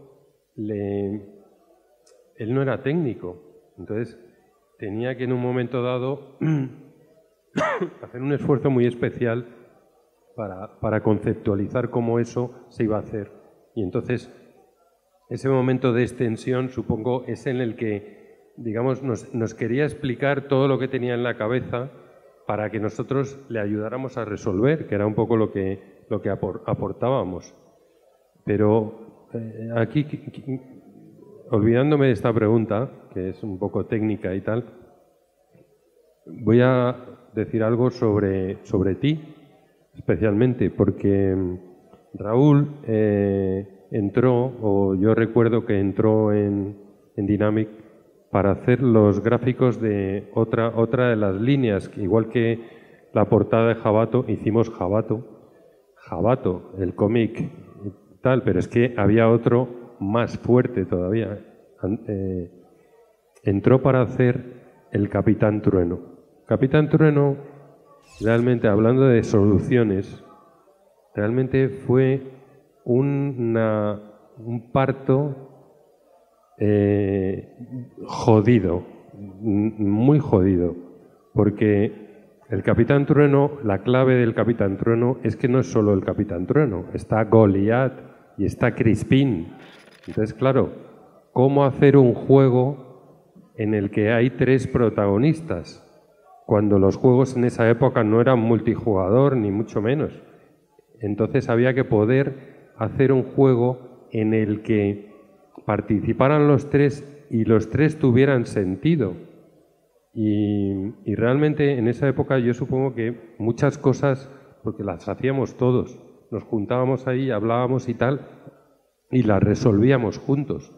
él no era técnico, entonces tenía que en un momento dado hacer un esfuerzo muy especial para conceptualizar cómo eso se iba a hacer. Y entonces ese momento de extensión, supongo, es en el que, digamos, nos quería explicar todo lo que tenía en la cabeza para que nosotros le ayudáramos a resolver, que era un poco lo que aportábamos. Pero aquí, olvidándome de esta pregunta, que es un poco técnica y tal, voy a decir algo sobre ti, especialmente, porque Raúl entró, o yo recuerdo que entró en Dynamic para hacer los gráficos de otra de las líneas, igual que la portada de Jabato, hicimos Jabato, el cómic y tal, pero es que había otro más fuerte todavía. Entró para hacer el Capitán Trueno. Capitán Trueno, realmente hablando de soluciones, realmente fue un parto jodido, muy jodido, porque el Capitán Trueno, la clave del Capitán Trueno es que no es solo el Capitán Trueno, está Goliath y está Crispin. Entonces, claro, ¿cómo hacer un juego en el que hay 3 protagonistas? Cuando los juegos en esa época no eran multijugador, ni mucho menos. Entonces había que poder hacer un juego en el que participaran los 3 y los 3 tuvieran sentido. Y realmente en esa época yo supongo que muchas cosas, porque las hacíamos todos, nos juntábamos ahí, hablábamos y tal, y las resolvíamos juntos.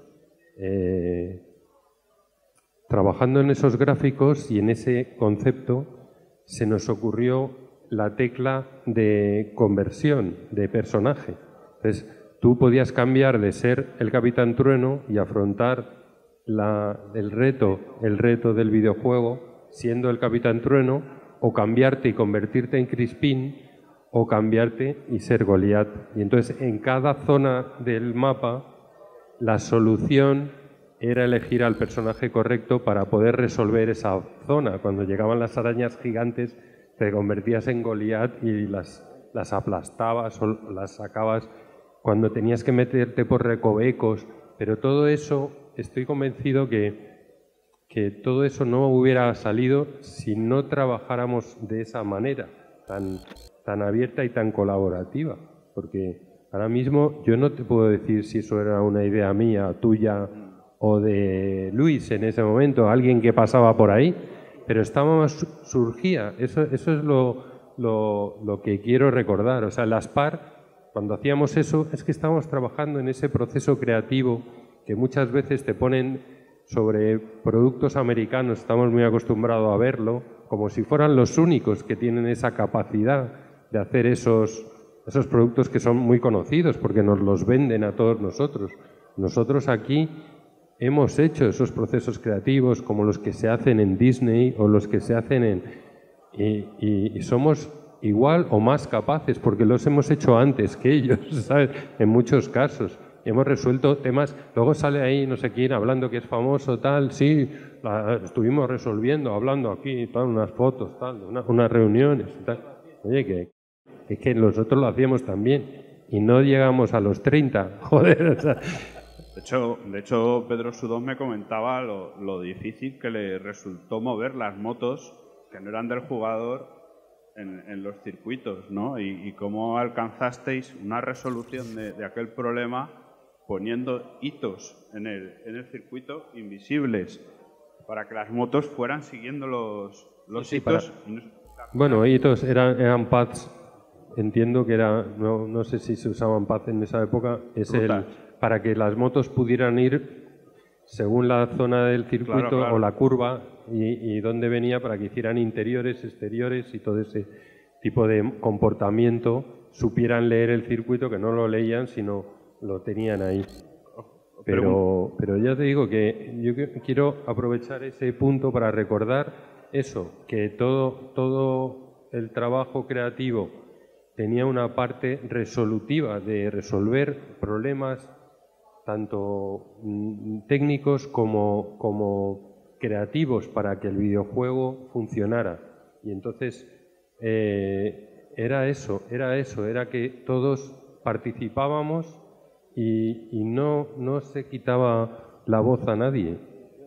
Trabajando en esos gráficos y en ese concepto se nos ocurrió la tecla de conversión de personaje. Entonces, tú podías cambiar de ser el Capitán Trueno y afrontar el reto del videojuego siendo el Capitán Trueno, o cambiarte y convertirte en Crispin, o cambiarte y ser Goliath. Y entonces en cada zona del mapa la solución era elegir al personaje correcto para poder resolver esa zona. Cuando llegaban las arañas gigantes te convertías en Goliath y las aplastabas o las sacabas. Cuando tenías que meterte por recovecos, pero todo eso, estoy convencido que todo eso no hubiera salido si no trabajáramos de esa manera, tan abierta y tan colaborativa. Porque ahora mismo yo no te puedo decir si eso era una idea mía, tuya o de Luis en ese momento, alguien que pasaba por ahí, pero surgía. Eso es lo que quiero recordar. O sea, las PAR, cuando hacíamos eso, es que estábamos trabajando en ese proceso creativo que muchas veces te ponen sobre productos americanos, estamos muy acostumbrados a verlo, como si fueran los únicos que tienen esa capacidad de hacer esos productos que son muy conocidos, porque nos los venden a todos nosotros. Nosotros aquí hemos hecho esos procesos creativos como los que se hacen en Disney o los que se hacen y somos igual o más capaces porque los hemos hecho antes que ellos, ¿sabes? En muchos casos. hemos resuelto temas. Luego sale ahí no sé quién hablando que es famoso, tal, sí, estuvimos resolviendo, hablando aquí, tal, unas fotos, tal, unas reuniones, tal. Oye, que es que nosotros lo hacíamos también y no llegamos a los 30, joder. O sea. De hecho, Pedro Sudón me comentaba lo difícil que le resultó mover las motos que no eran del jugador en los circuitos, ¿no? Y cómo alcanzasteis una resolución de aquel problema poniendo hitos en el circuito invisibles para que las motos fueran siguiendo los hitos. Bueno, hitos eran pads. Entiendo que era, no sé si se usaban pads en esa época, para que las motos pudieran ir según la zona del circuito, claro. O la curva y dónde venía, para que hicieran interiores, exteriores y todo ese tipo de comportamiento, supieran leer el circuito, que no lo leían, sino lo tenían ahí. Pero ya te digo que yo quiero aprovechar ese punto para recordar eso, que todo el trabajo creativo tenía una parte resolutiva de resolver problemas tanto técnicos como creativos para que el videojuego funcionara. Y entonces era que todos participábamos y no se quitaba la voz a nadie.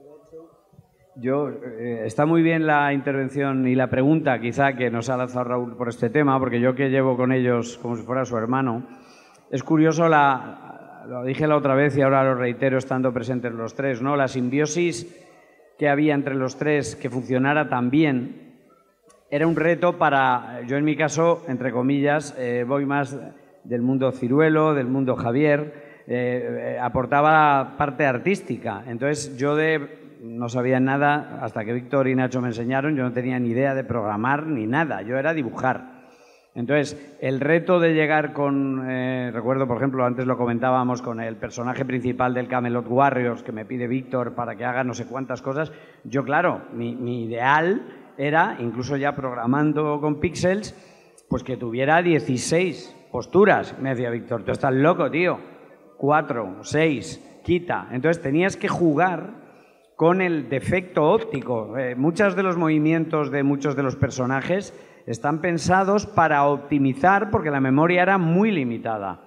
Está muy bien la intervención y la pregunta quizá que nos ha lanzado Raúl por este tema, porque yo que llevo con ellos como si fuera su hermano, es curioso lo dije la otra vez y ahora lo reitero estando presentes los tres, ¿no? La simbiosis que había entre los tres, que funcionara tan bien, era un reto para, yo en mi caso, entre comillas, voy más del mundo Ciruelo, del mundo Javier, aportaba parte artística. Entonces yo no sabía nada hasta que Víctor y Nacho me enseñaron, yo no tenía ni idea de programar ni nada, yo era dibujar. Entonces, el reto de llegar con, recuerdo por ejemplo, antes lo comentábamos con el personaje principal del Camelot Warriors que me pide Víctor para que haga no sé cuántas cosas, yo claro, mi ideal era, incluso ya programando con píxeles, pues que tuviera 16 posturas. Me decía Víctor, tú estás loco, tío, 4, 6, quita. Entonces tenías que jugar con el defecto óptico. Muchos de los movimientos de muchos de los personajes están pensados para optimizar, porque la memoria era muy limitada.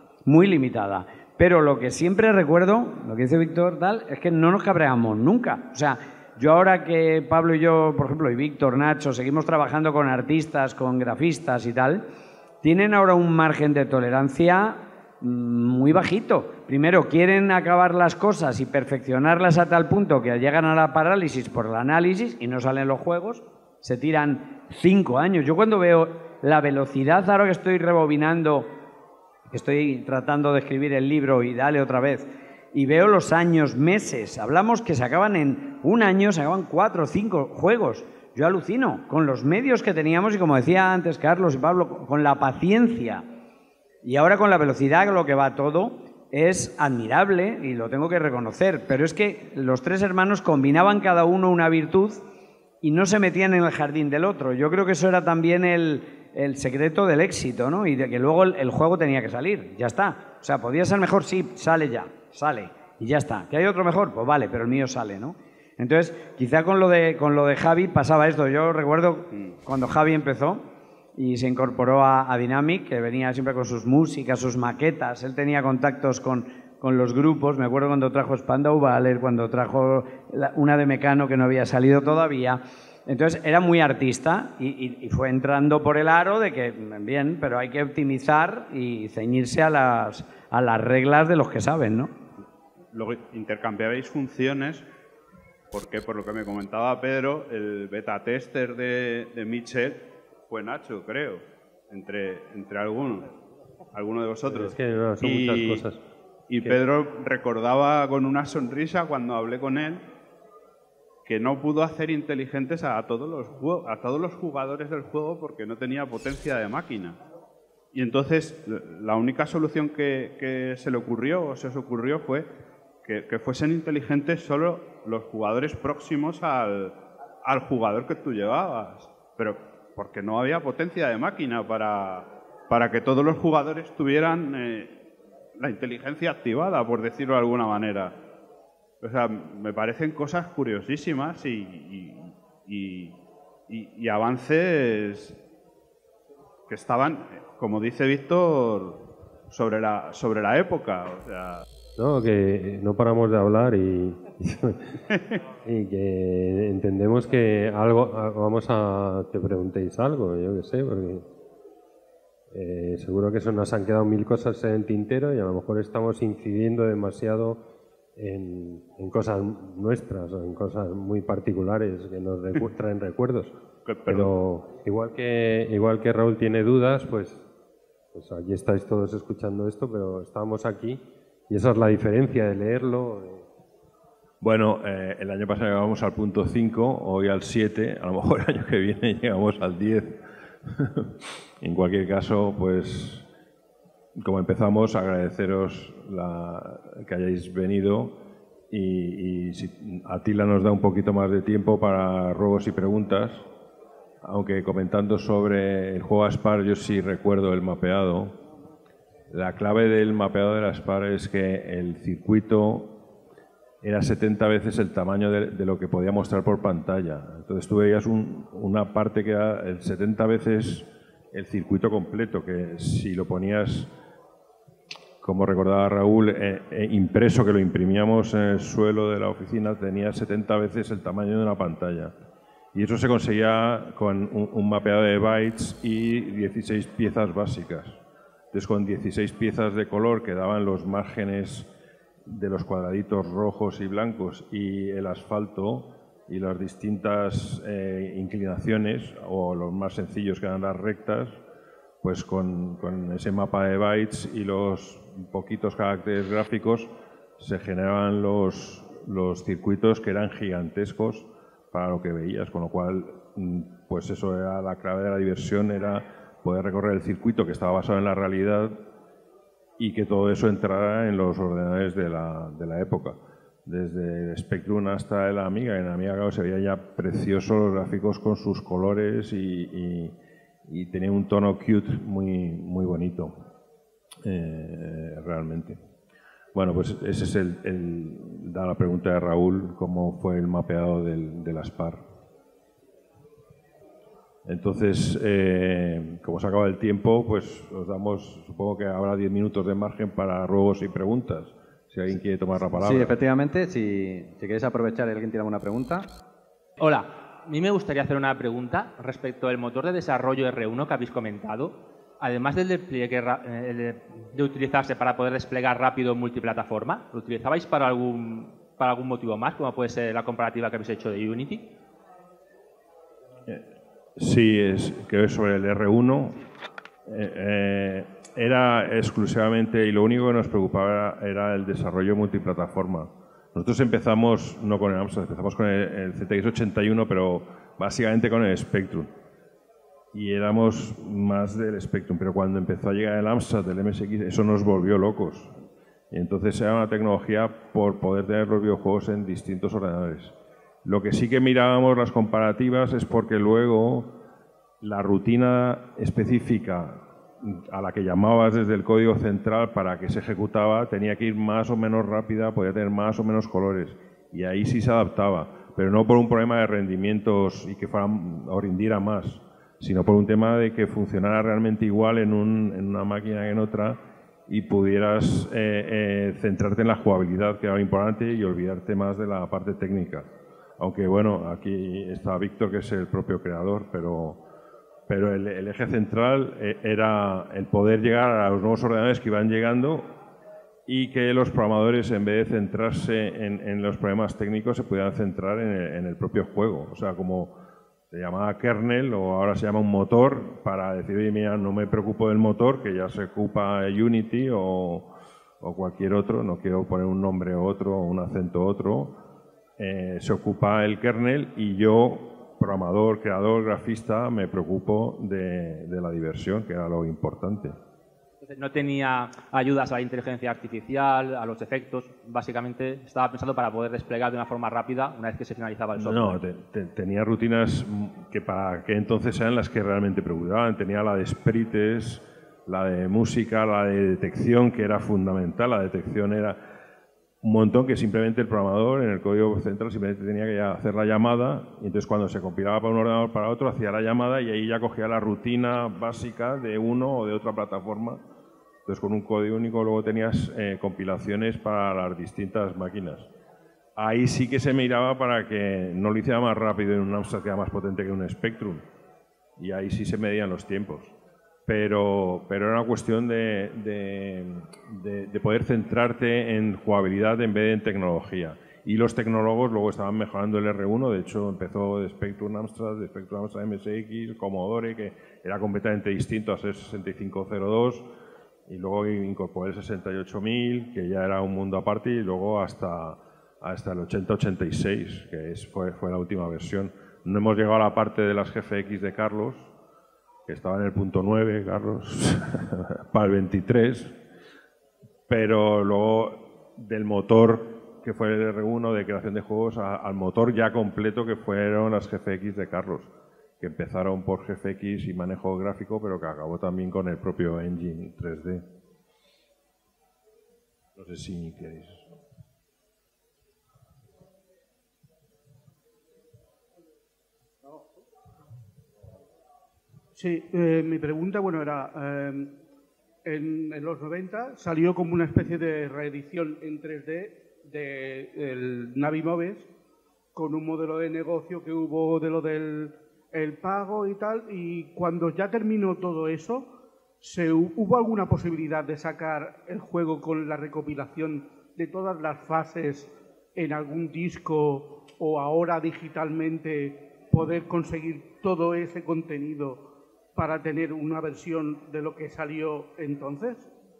Pero lo que siempre recuerdo, lo que dice Víctor, tal, es que no nos cabreamos nunca. O sea, yo ahora que Pablo y yo, por ejemplo, y Víctor, Nacho, seguimos trabajando con artistas, con grafistas y tal, tienen ahora un margen de tolerancia muy bajito. Primero, quieren acabar las cosas y perfeccionarlas a tal punto que llegan a la parálisis por el análisis y no salen los juegos. Se tiran 5 años. Yo cuando veo la velocidad, ahora que estoy rebobinando, que estoy tratando de escribir el libro y dale otra vez, y veo los años, meses, hablamos que se acaban en un año, se acaban 4 o 5 juegos. Yo alucino con los medios que teníamos y, como decía antes Carlos y Pablo, con la paciencia. Y ahora con la velocidad con lo que va todo, es admirable y lo tengo que reconocer. Pero es que los tres hermanos combinaban cada uno una virtud y no se metían en el jardín del otro. Yo creo que eso era también el secreto del éxito, ¿no? Y de que luego el juego tenía que salir, ya está. O sea, podía ser mejor, sí, sale ya, sale, y ya está. ¿Que hay otro mejor? Pues vale, pero el mío sale, ¿no? Entonces, quizá con lo de Javi pasaba esto. Yo recuerdo cuando Javi empezó y se incorporó a Dynamic, que venía siempre con sus músicas, sus maquetas, él tenía contactos con los grupos. Me acuerdo cuando trajo Spandau Ballet, cuando trajo una de Mecano que no había salido todavía. Entonces era muy artista y fue entrando por el aro de que, bien, pero hay que optimizar y ceñirse a las reglas de los que saben, ¿no? Luego intercambiabais funciones, porque por lo que me comentaba Pedro, el beta tester de Mitchell fue Nacho, creo, entre alguno de vosotros. Es que no, son muchas cosas. Y Pedro recordaba con una sonrisa cuando hablé con él que no pudo hacer inteligentes a todos los jugadores del juego porque no tenía potencia de máquina. Y entonces la única solución que se le ocurrió o se os ocurrió fue que fuesen inteligentes solo los jugadores próximos al jugador que tú llevabas. Pero porque no había potencia de máquina para que todos los jugadores tuvieran la inteligencia activada, por decirlo de alguna manera. O sea, me parecen cosas curiosísimas y avances que estaban, como dice Víctor, sobre la época. O sea... No, que no paramos de hablar y que entendemos que algo vamos a que preguntéis algo, yo qué sé, porque seguro que nos han quedado mil cosas en el tintero y a lo mejor estamos incidiendo demasiado en cosas nuestras o en cosas muy particulares que nos traen recuerdos. Pero igual que Raúl tiene dudas, pues aquí estáis todos escuchando esto, pero estábamos aquí. Y esa es la diferencia de leerlo. Bueno, el año pasado llegamos al punto 5, hoy al 7, a lo mejor el año que viene llegamos al 10. En cualquier caso, pues, como empezamos, agradeceros que hayáis venido y si Atila nos da un poquito más de tiempo para ruegos y preguntas, aunque comentando sobre el juego Aspar, yo sí recuerdo el mapeado. La clave del mapeado de la Aspar es que el circuito era 70 veces el tamaño de lo que podía mostrar por pantalla. Entonces tú veías una parte que era el 70 veces el circuito completo, que si lo ponías, como recordaba Raúl, impreso, que lo imprimíamos en el suelo de la oficina, tenía 70 veces el tamaño de una pantalla. Y eso se conseguía con un mapeado de bytes y 16 piezas básicas. Entonces, con 16 piezas de color que daban los márgenes de los cuadraditos rojos y blancos y el asfalto y las distintas inclinaciones, o los más sencillos que eran las rectas, pues con ese mapa de bytes y los poquitos caracteres gráficos se generaban los circuitos que eran gigantescos para lo que veías, con lo cual, pues eso era la clave de la diversión, era poder recorrer el circuito que estaba basado en la realidad y que todo eso entrara en los ordenadores de la época. Desde el Spectrum hasta el Amiga. En el Amiga, claro, se veían ya preciosos los gráficos con sus colores y tenía un tono cute muy bonito, realmente. Bueno, pues ese es da la pregunta de Raúl, cómo fue el mapeado del Aspar. Entonces, como se acaba el tiempo, pues os damos, supongo que habrá 10 minutos de margen para ruegos y preguntas, si alguien quiere tomar la palabra. Sí, efectivamente, si queréis aprovechar y alguien tiene alguna pregunta. Hola, a mí me gustaría hacer una pregunta respecto al motor de desarrollo R1 que habéis comentado. Además del despliegue de utilizarse para poder desplegar rápido en multiplataforma, ¿lo utilizabais para algún motivo más, como puede ser la comparativa que habéis hecho de Unity? Sí, creo que sobre el R1 era exclusivamente, y lo único que nos preocupaba era el desarrollo multiplataforma. Nosotros empezamos, no con el Amstrad, empezamos con el ZX81, pero básicamente con el Spectrum. Y éramos más del Spectrum, pero cuando empezó a llegar el Amstrad, el MSX, eso nos volvió locos. Y entonces era una tecnología por poder tener los videojuegos en distintos ordenadores. Lo que sí que mirábamos las comparativas es porque luego la rutina específica a la que llamabas desde el código central para que se ejecutaba tenía que ir más o menos rápida, podía tener más o menos colores. Y ahí sí se adaptaba, pero no por un problema de rendimientos y que rindiera más, sino por un tema de que funcionara realmente igual en una máquina que en otra y pudieras centrarte en la jugabilidad, que era lo importante, y olvidarte más de la parte técnica. Aunque bueno, aquí está Víctor, que es el propio creador, pero el eje central era el poder llegar a los nuevos ordenadores que iban llegando y que los programadores, en vez de centrarse en los problemas técnicos, se pudieran centrar en el propio juego. O sea, como se llamaba kernel, o ahora se llama un motor, para decir, oye, mira, no me preocupo del motor, que ya se ocupa Unity o cualquier otro, no quiero poner un nombre u otro, un acento otro. Se ocupa el kernel y yo, programador, creador, grafista, me preocupo de la diversión, que era lo importante. Entonces, no tenía ayudas a la inteligencia artificial, a los efectos, básicamente estaba pensado para poder desplegar de una forma rápida una vez que se finalizaba el software. No, tenía rutinas que para aquel entonces eran las que realmente preocupaban. Tenía la de sprites, la de música, la de detección, que era fundamental. La detección era un montón que simplemente el programador en el código central simplemente tenía que hacer la llamada, y entonces cuando se compilaba para un ordenador para otro hacía la llamada y ahí ya cogía la rutina básica de uno o de otra plataforma. Entonces con un código único luego tenías compilaciones para las distintas máquinas. Ahí sí que se miraba para que no lo hiciera más rápido en un Amstrad que era más potente que un Spectrum. Y ahí sí se medían los tiempos. Pero era una cuestión de poder centrarte en jugabilidad en vez de en tecnología. Y los tecnólogos luego estaban mejorando el R1, de hecho empezó de Spectrum Amstrad, MSX, Commodore, que era completamente distinto a ser 6502, y luego incorporó el 68000, que ya era un mundo aparte, y luego hasta el 8086, que fue la última versión. No hemos llegado a la parte de las GFX de Carlos, que estaba en el punto 9, Carlos, para el 23, pero luego del motor que fue el R1 de creación de juegos al motor ya completo que fueron las GFX de Carlos, que empezaron por GFX y manejo gráfico, pero que acabó también con el propio engine 3D. No sé si queréis. Sí, mi pregunta, bueno, era, en los 90 salió como una especie de reedición en 3D del Navi Moves con un modelo de negocio que hubo de lo del el pago y tal, y cuando ya terminó todo eso, ¿hubo alguna posibilidad de sacar el juego con la recopilación de todas las fases en algún disco o ahora digitalmente poder conseguir todo ese contenido para tener una versión de lo que salió entonces?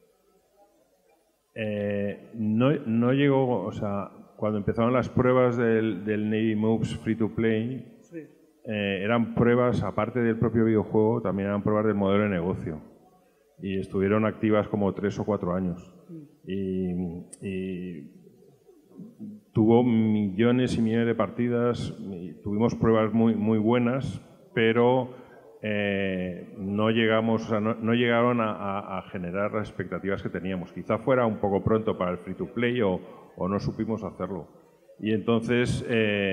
No llegó, o sea, cuando empezaron las pruebas del Navy Moves Free to Play, sí. Eran pruebas, aparte del propio videojuego, también eran pruebas del modelo de negocio. Y estuvieron activas como 3 o 4 años. Y tuvo millones y millones de partidas, y tuvimos pruebas muy buenas, pero no llegamos, o sea, no llegaron a generar las expectativas que teníamos. Quizá fuera un poco pronto para el free to play o no supimos hacerlo. Y entonces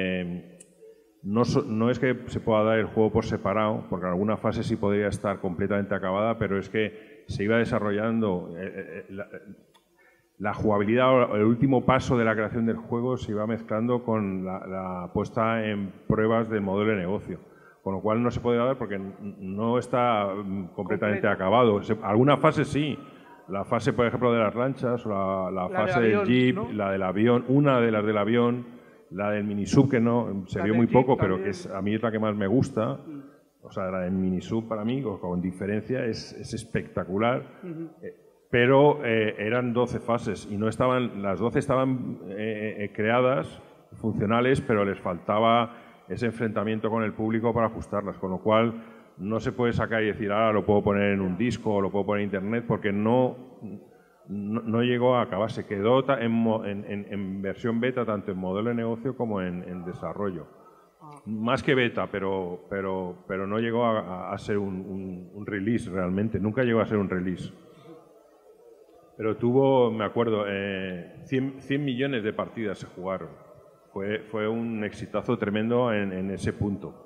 no es que se pueda dar el juego por separado, porque en alguna fase sí podría estar completamente acabada, pero es que se iba desarrollando la jugabilidad, el último paso de la creación del juego se iba mezclando con la puesta en pruebas del modelo de negocio. Con lo cual no se puede dar porque no está completamente acabado. Alguna fase sí. La fase, por ejemplo, de las lanchas, o la fase del jeep, ¿no? La del avión, una de las del avión, la del minisub, que no se vio muy poco, pero que a mí es la que más me gusta. O sea, la del minisub para mí, con diferencia, es espectacular. Pero eran 12 fases y no estaban, las 12 estaban creadas, funcionales, pero les faltaba ese enfrentamiento con el público para ajustarlas, con lo cual no se puede sacar y decir, ahora lo puedo poner en un disco o lo puedo poner en internet, porque no llegó a acabar, se quedó en versión beta, tanto en modelo de negocio como en desarrollo. Más que beta, pero no llegó a ser un release realmente, nunca llegó a ser un release. Pero tuvo, me acuerdo, 100 millones de partidas se jugaron. Fue un exitazo tremendo en ese punto.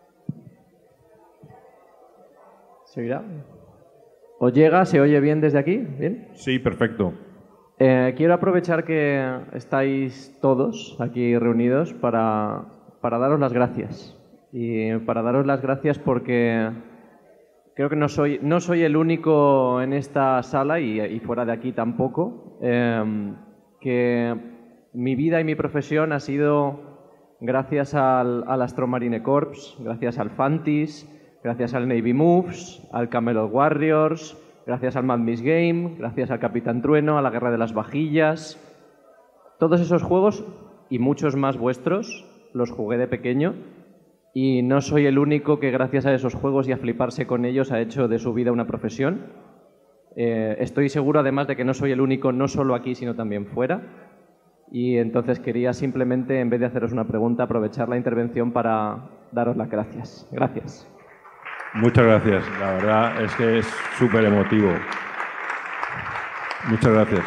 ¿Seguirá? ¿Os llega? ¿Se oye bien desde aquí? ¿Bien? Sí, perfecto. Quiero aprovechar que estáis todos aquí reunidos para daros las gracias. Y para daros las gracias porque creo que no soy el único en esta sala y fuera de aquí tampoco, que mi vida y mi profesión ha sido gracias al Astromarine Corps, gracias al Fantis, gracias al Navy Moves, al Camelot Warriors, gracias al Mad Miss Game, gracias al Capitán Trueno, a la Guerra de las Vajillas. Todos esos juegos y muchos más vuestros los jugué de pequeño y no soy el único que gracias a esos juegos y a fliparse con ellos ha hecho de su vida una profesión. Estoy seguro además de que no soy el único, no solo aquí sino también fuera. Y entonces quería simplemente, en vez de haceros una pregunta, aprovechar la intervención para daros las gracias. Gracias. Muchas gracias. La verdad es que es súper emotivo. Muchas gracias.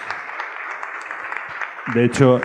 De hecho,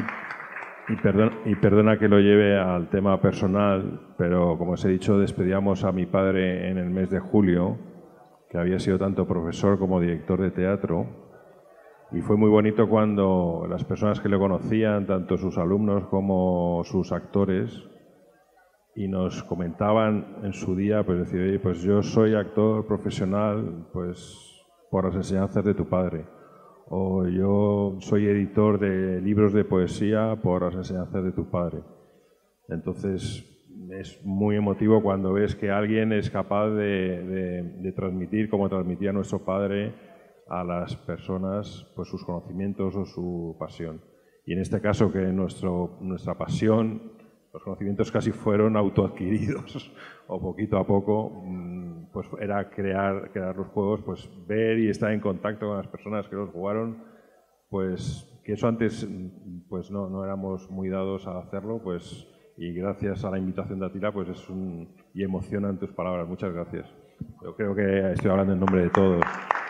y perdona que lo lleve al tema personal, pero como os he dicho, despedíamos a mi padre en el mes de julio, que había sido tanto profesor como director de teatro, y fue muy bonito cuando las personas que le conocían, tanto sus alumnos como sus actores, y nos comentaban en su día, pues decir, oye, pues yo soy actor profesional, pues por las enseñanzas de tu padre, o yo soy editor de libros de poesía por las enseñanzas de tu padre. Entonces es muy emotivo cuando ves que alguien es capaz de transmitir, como transmitía nuestro padre, a las personas pues sus conocimientos o su pasión. Y en este caso que nuestra pasión, los conocimientos casi fueron autoadquiridos o poquito a poco, pues era crear los juegos, pues ver y estar en contacto con las personas que los jugaron, pues que eso antes pues no éramos muy dados a hacerlo, pues y gracias a la invitación de Atila pues y emocionan tus palabras. Muchas gracias. Yo creo que estoy hablando en nombre de todos.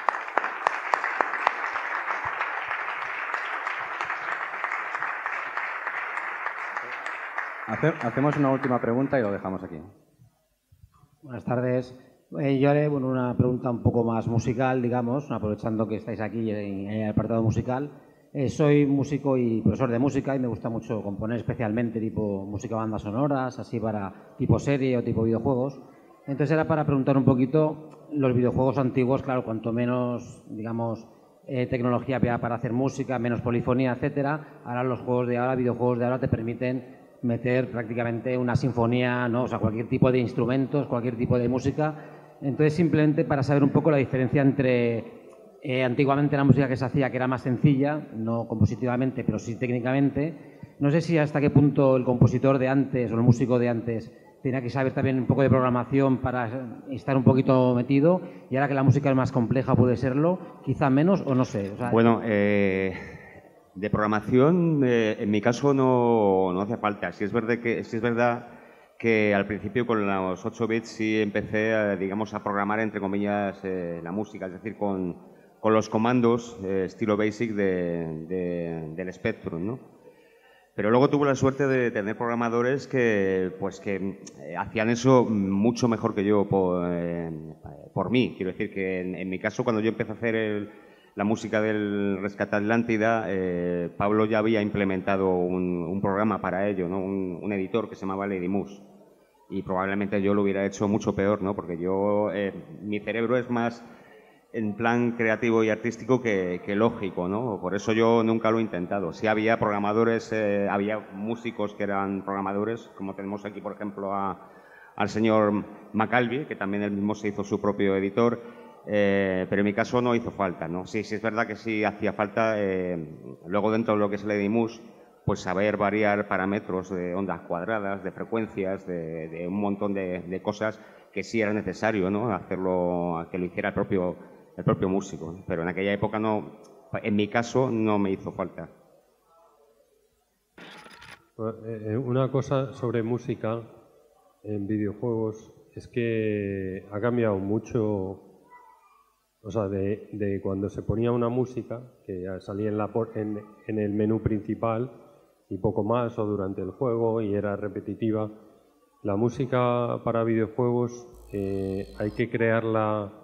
Hacemos una última pregunta y lo dejamos aquí. Buenas tardes. Yo haré una pregunta un poco más musical, digamos, aprovechando que estáis aquí en el apartado musical. Soy músico y profesor de música y me gusta mucho componer, especialmente tipo música, bandas sonoras, así para tipo serie o tipo videojuegos. Entonces era para preguntar un poquito, los videojuegos antiguos, claro, cuanto menos, digamos, tecnología había para hacer música, menos polifonía, etcétera. Ahora los videojuegos de ahora te permiten meter prácticamente una sinfonía, ¿no? O sea, cualquier tipo de instrumentos, cualquier tipo de música. Entonces, simplemente para saber un poco la diferencia entre antiguamente la música que se hacía, que era más sencilla, no compositivamente, pero sí técnicamente. No sé si hasta qué punto el compositor de antes o el músico de antes tenía que saber también un poco de programación para estar un poquito metido, y ahora que la música es más compleja puede serlo, quizá menos o no sé. O sea, bueno, de programación, en mi caso no hace falta. Sí es verdad que al principio con los 8 bits sí empecé, digamos, a programar, entre comillas, la música, es decir, con los comandos estilo BASIC del Spectrum, ¿no? Pero luego tuve la suerte de tener programadores que hacían eso mucho mejor que yo por mí. Quiero decir que en mi caso, cuando yo empecé a hacer la música del Rescate Atlántida, Pablo ya había implementado un programa para ello, ¿no? Un editor que se llamaba Ladymus. Y probablemente yo lo hubiera hecho mucho peor, ¿no? Porque mi cerebro es más en plan creativo y artístico que lógico, ¿no? Por eso yo nunca lo he intentado. Sí había programadores, había músicos que eran programadores, como tenemos aquí, por ejemplo, al señor McAlvey, que también él mismo se hizo su propio editor. Pero en mi caso no hizo falta, ¿no? Sí es verdad que sí hacía falta, luego dentro de lo que es Ladymus, pues saber variar parámetros de ondas cuadradas, de frecuencias, de un montón de cosas que sí era necesario, ¿no? Hacerlo, que lo hiciera el propio músico, ¿no? Pero en aquella época no, en mi caso no me hizo falta. Una cosa sobre música en videojuegos es que ha cambiado mucho. O sea, de cuando se ponía una música que salía en el menú principal y poco más, o durante el juego y era repetitiva. La música para videojuegos hay que crearla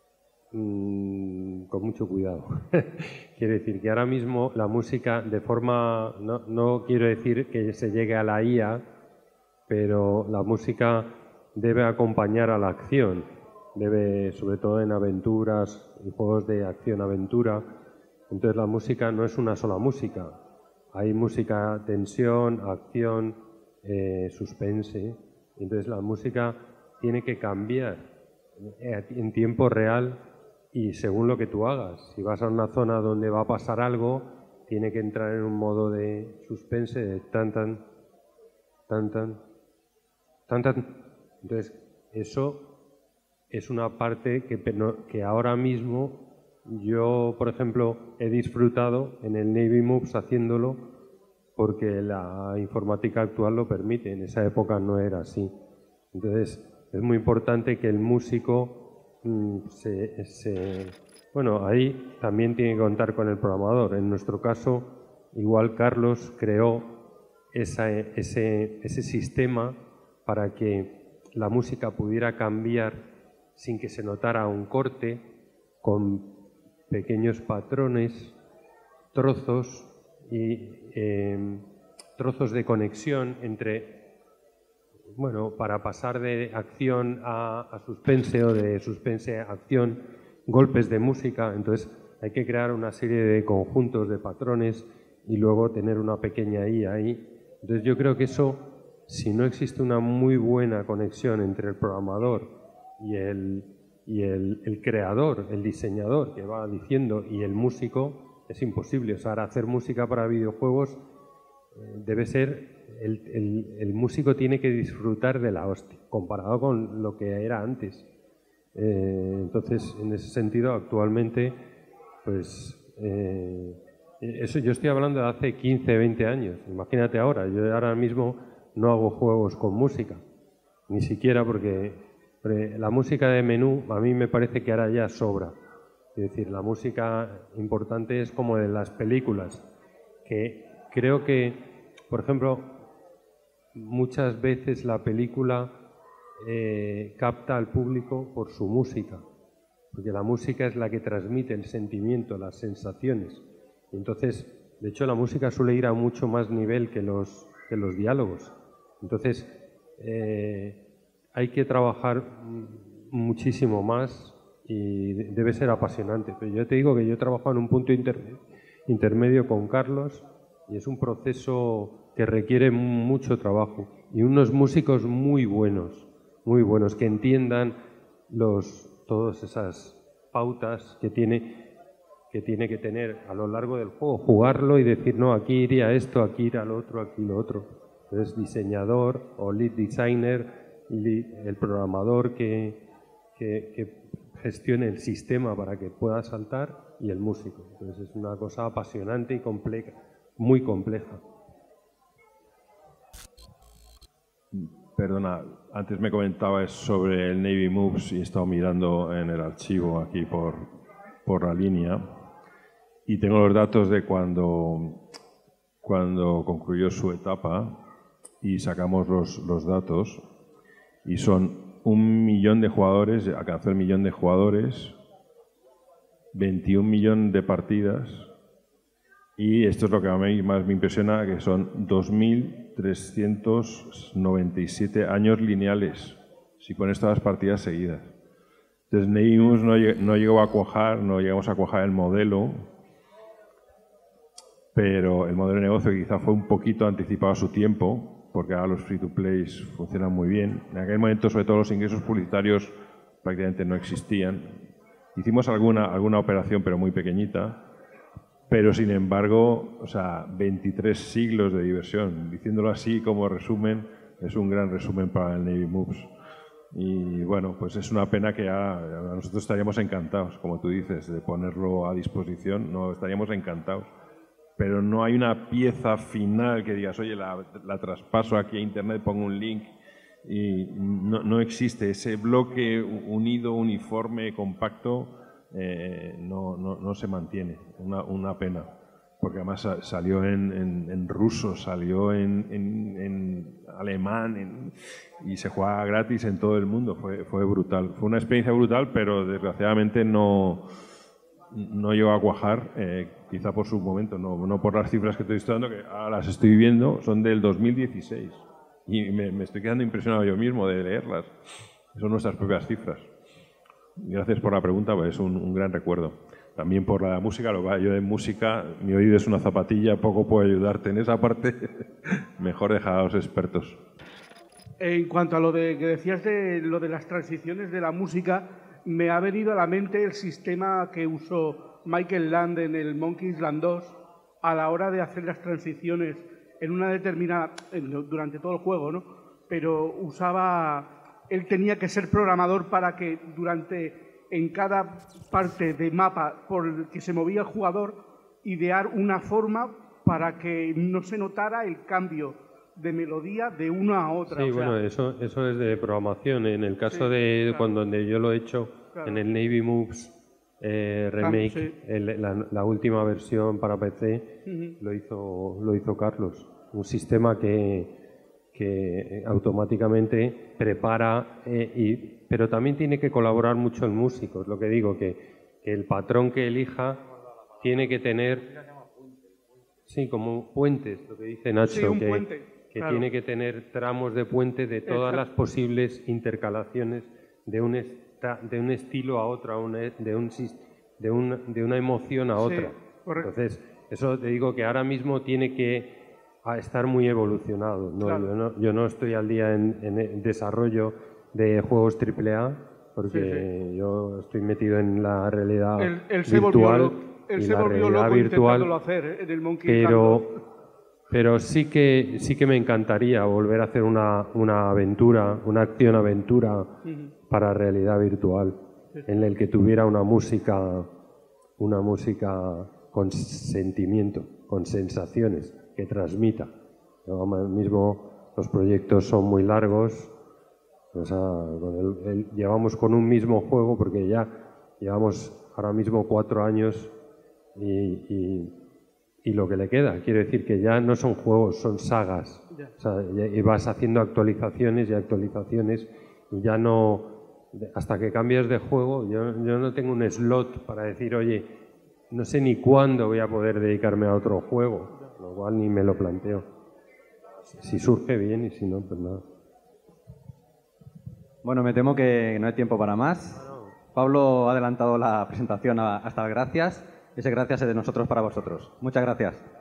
con mucho cuidado. Quiero decir que ahora mismo la música de forma, no quiero decir que se llegue a la IA, pero la música debe acompañar a la acción. Debe, sobre todo en aventuras y juegos de acción-aventura. Entonces la música no es una sola música. Hay música, tensión, acción, suspense. Entonces la música tiene que cambiar en tiempo real y según lo que tú hagas. Si vas a una zona donde va a pasar algo, tiene que entrar en un modo de suspense, de tan, tan, tan, tan, tan, tan. Entonces eso es una parte que ahora mismo yo, por ejemplo, he disfrutado en el Navy Moves haciéndolo porque la informática actual lo permite. En esa época no era así. Entonces, es muy importante que el músico bueno, ahí también tiene que contar con el programador. En nuestro caso, igual Carlos creó ese sistema para que la música pudiera cambiar sin que se notara un corte, con pequeños patrones, trozos de conexión entre, bueno, para pasar de acción a suspense o de suspense a acción, golpes de música. Entonces hay que crear una serie de conjuntos de patrones y luego tener una pequeña I ahí. Entonces yo creo que eso, si no existe una muy buena conexión entre el programador y el creador, el diseñador que va diciendo, y el músico, es imposible. O sea, ahora hacer música para videojuegos debe ser, el músico tiene que disfrutar de la hostia, comparado con lo que era antes. Entonces, en ese sentido, actualmente, pues, eso yo estoy hablando de hace 15, 20 años. Imagínate ahora, yo ahora mismo no hago juegos con música, ni siquiera porque la música de menú a mí me parece que ahora ya sobra. Es decir, la música importante es como de las películas, que creo que, por ejemplo, muchas veces la película capta al público por su música, porque la música es la que transmite el sentimiento, las sensaciones. Entonces, de hecho, la música suele ir a mucho más nivel que los diálogos. Entonces, hay que trabajar muchísimo más y debe ser apasionante. Pero yo te digo que yo he trabajado en un punto intermedio con Carlos y es un proceso que requiere mucho trabajo y unos músicos muy buenos, que entiendan todas esas pautas que tiene que tener a lo largo del juego, jugarlo y decir, no, aquí iría esto, aquí iría lo otro, aquí lo otro. Entonces, diseñador o lead designer, el programador que gestione el sistema para que pueda saltar, y el músico. Entonces, es una cosa apasionante y compleja, muy compleja. Perdona, antes me comentabas sobre el Navy Moves y he estado mirando en el archivo aquí por la línea y tengo los datos de cuando concluyó su etapa y sacamos los datos y son 1 millón de jugadores, alcanzó el 1 millón de jugadores, 21 millones de partidas y esto es lo que a mí más me impresiona, que son 2.397 años lineales, si pones todas las partidas seguidas. Entonces Neimus no llegó a cuajar, no llegamos a cuajar el modelo, pero el modelo de negocio quizá fue un poquito anticipado a su tiempo, porque ahora los free-to-play funcionan muy bien. En aquel momento, sobre todo, los ingresos publicitarios prácticamente no existían. Hicimos alguna operación, pero muy pequeñita, pero sin embargo, o sea, 23 siglos de diversión. Diciéndolo así como resumen, es un gran resumen para el Navy Moves. Y bueno, pues es una pena que nosotros estaríamos encantados, como tú dices, de ponerlo a disposición, no estaríamos encantados. Pero no hay una pieza final que digas, oye, la traspaso aquí a Internet, pongo un link, y no existe. Ese bloque unido, uniforme, compacto, no se mantiene. Una pena. Porque además salió en ruso, salió en alemán y se juega gratis en todo el mundo. Fue brutal. Fue una experiencia brutal, pero desgraciadamente no llegó a cuajar, quizá por su momento, no por las cifras que te estoy dando, que ahora las estoy viendo, son del 2016. Y me estoy quedando impresionado yo mismo de leerlas. Son nuestras propias cifras. Gracias por la pregunta, pues es un gran recuerdo. También por la música, yo de música, mi oído es una zapatilla, poco puedo ayudarte en esa parte. Mejor dejar a los expertos. En cuanto a lo que decías de lo de las transiciones de la música, me ha venido a la mente el sistema que usó Michael Land en el Monkey Island 2 a la hora de hacer las transiciones en una determinada, durante todo el juego, ¿no? Pero él tenía que ser programador para que en cada parte de mapa por el que se movía el jugador, idear una forma para que no se notara el cambio de melodía de una a otra. Sí, o sea, bueno, eso es de programación. En el caso de cuando yo lo he hecho en el Navy Moves remake, la última versión para PC, lo hizo Carlos. Un sistema que automáticamente prepara, pero también tiene que colaborar mucho el músico. Es lo que digo, que el patrón que elija tiene que tener... Sí, como puentes, lo que dice Nacho, sí, un puente, que claro. tiene que tener tramos de puente de todas las posibles intercalaciones de un estilo a otro, de una emoción a otra. Sí, correcto. Entonces, eso te digo que ahora mismo tiene que estar muy evolucionado. ¿No? Claro. Yo no estoy al día en el desarrollo de juegos AAA, porque yo estoy metido en la realidad virtual. Él se volvió loco intentándolo hacer en el Monkey Island. Pero sí que me encantaría volver a hacer una aventura, una acción-aventura para realidad virtual, en el que tuviera una música con sentimiento, con sensaciones, que transmita. Ahora mismo los proyectos son muy largos, o sea, llevamos con un mismo juego, porque ya llevamos ahora mismo 4 años y lo que le queda. Quiero decir que ya no son juegos, son sagas. O sea, y vas haciendo actualizaciones y actualizaciones y ya no... Hasta que cambias de juego, yo no tengo un slot para decir, oye, no sé ni cuándo voy a poder dedicarme a otro juego, lo cual ni me lo planteo. Si surge bien y si no, pues nada. Bueno, me temo que no hay tiempo para más. Pablo ha adelantado la presentación hasta las gracias. Ese gracias es de nosotros para vosotros. Muchas gracias.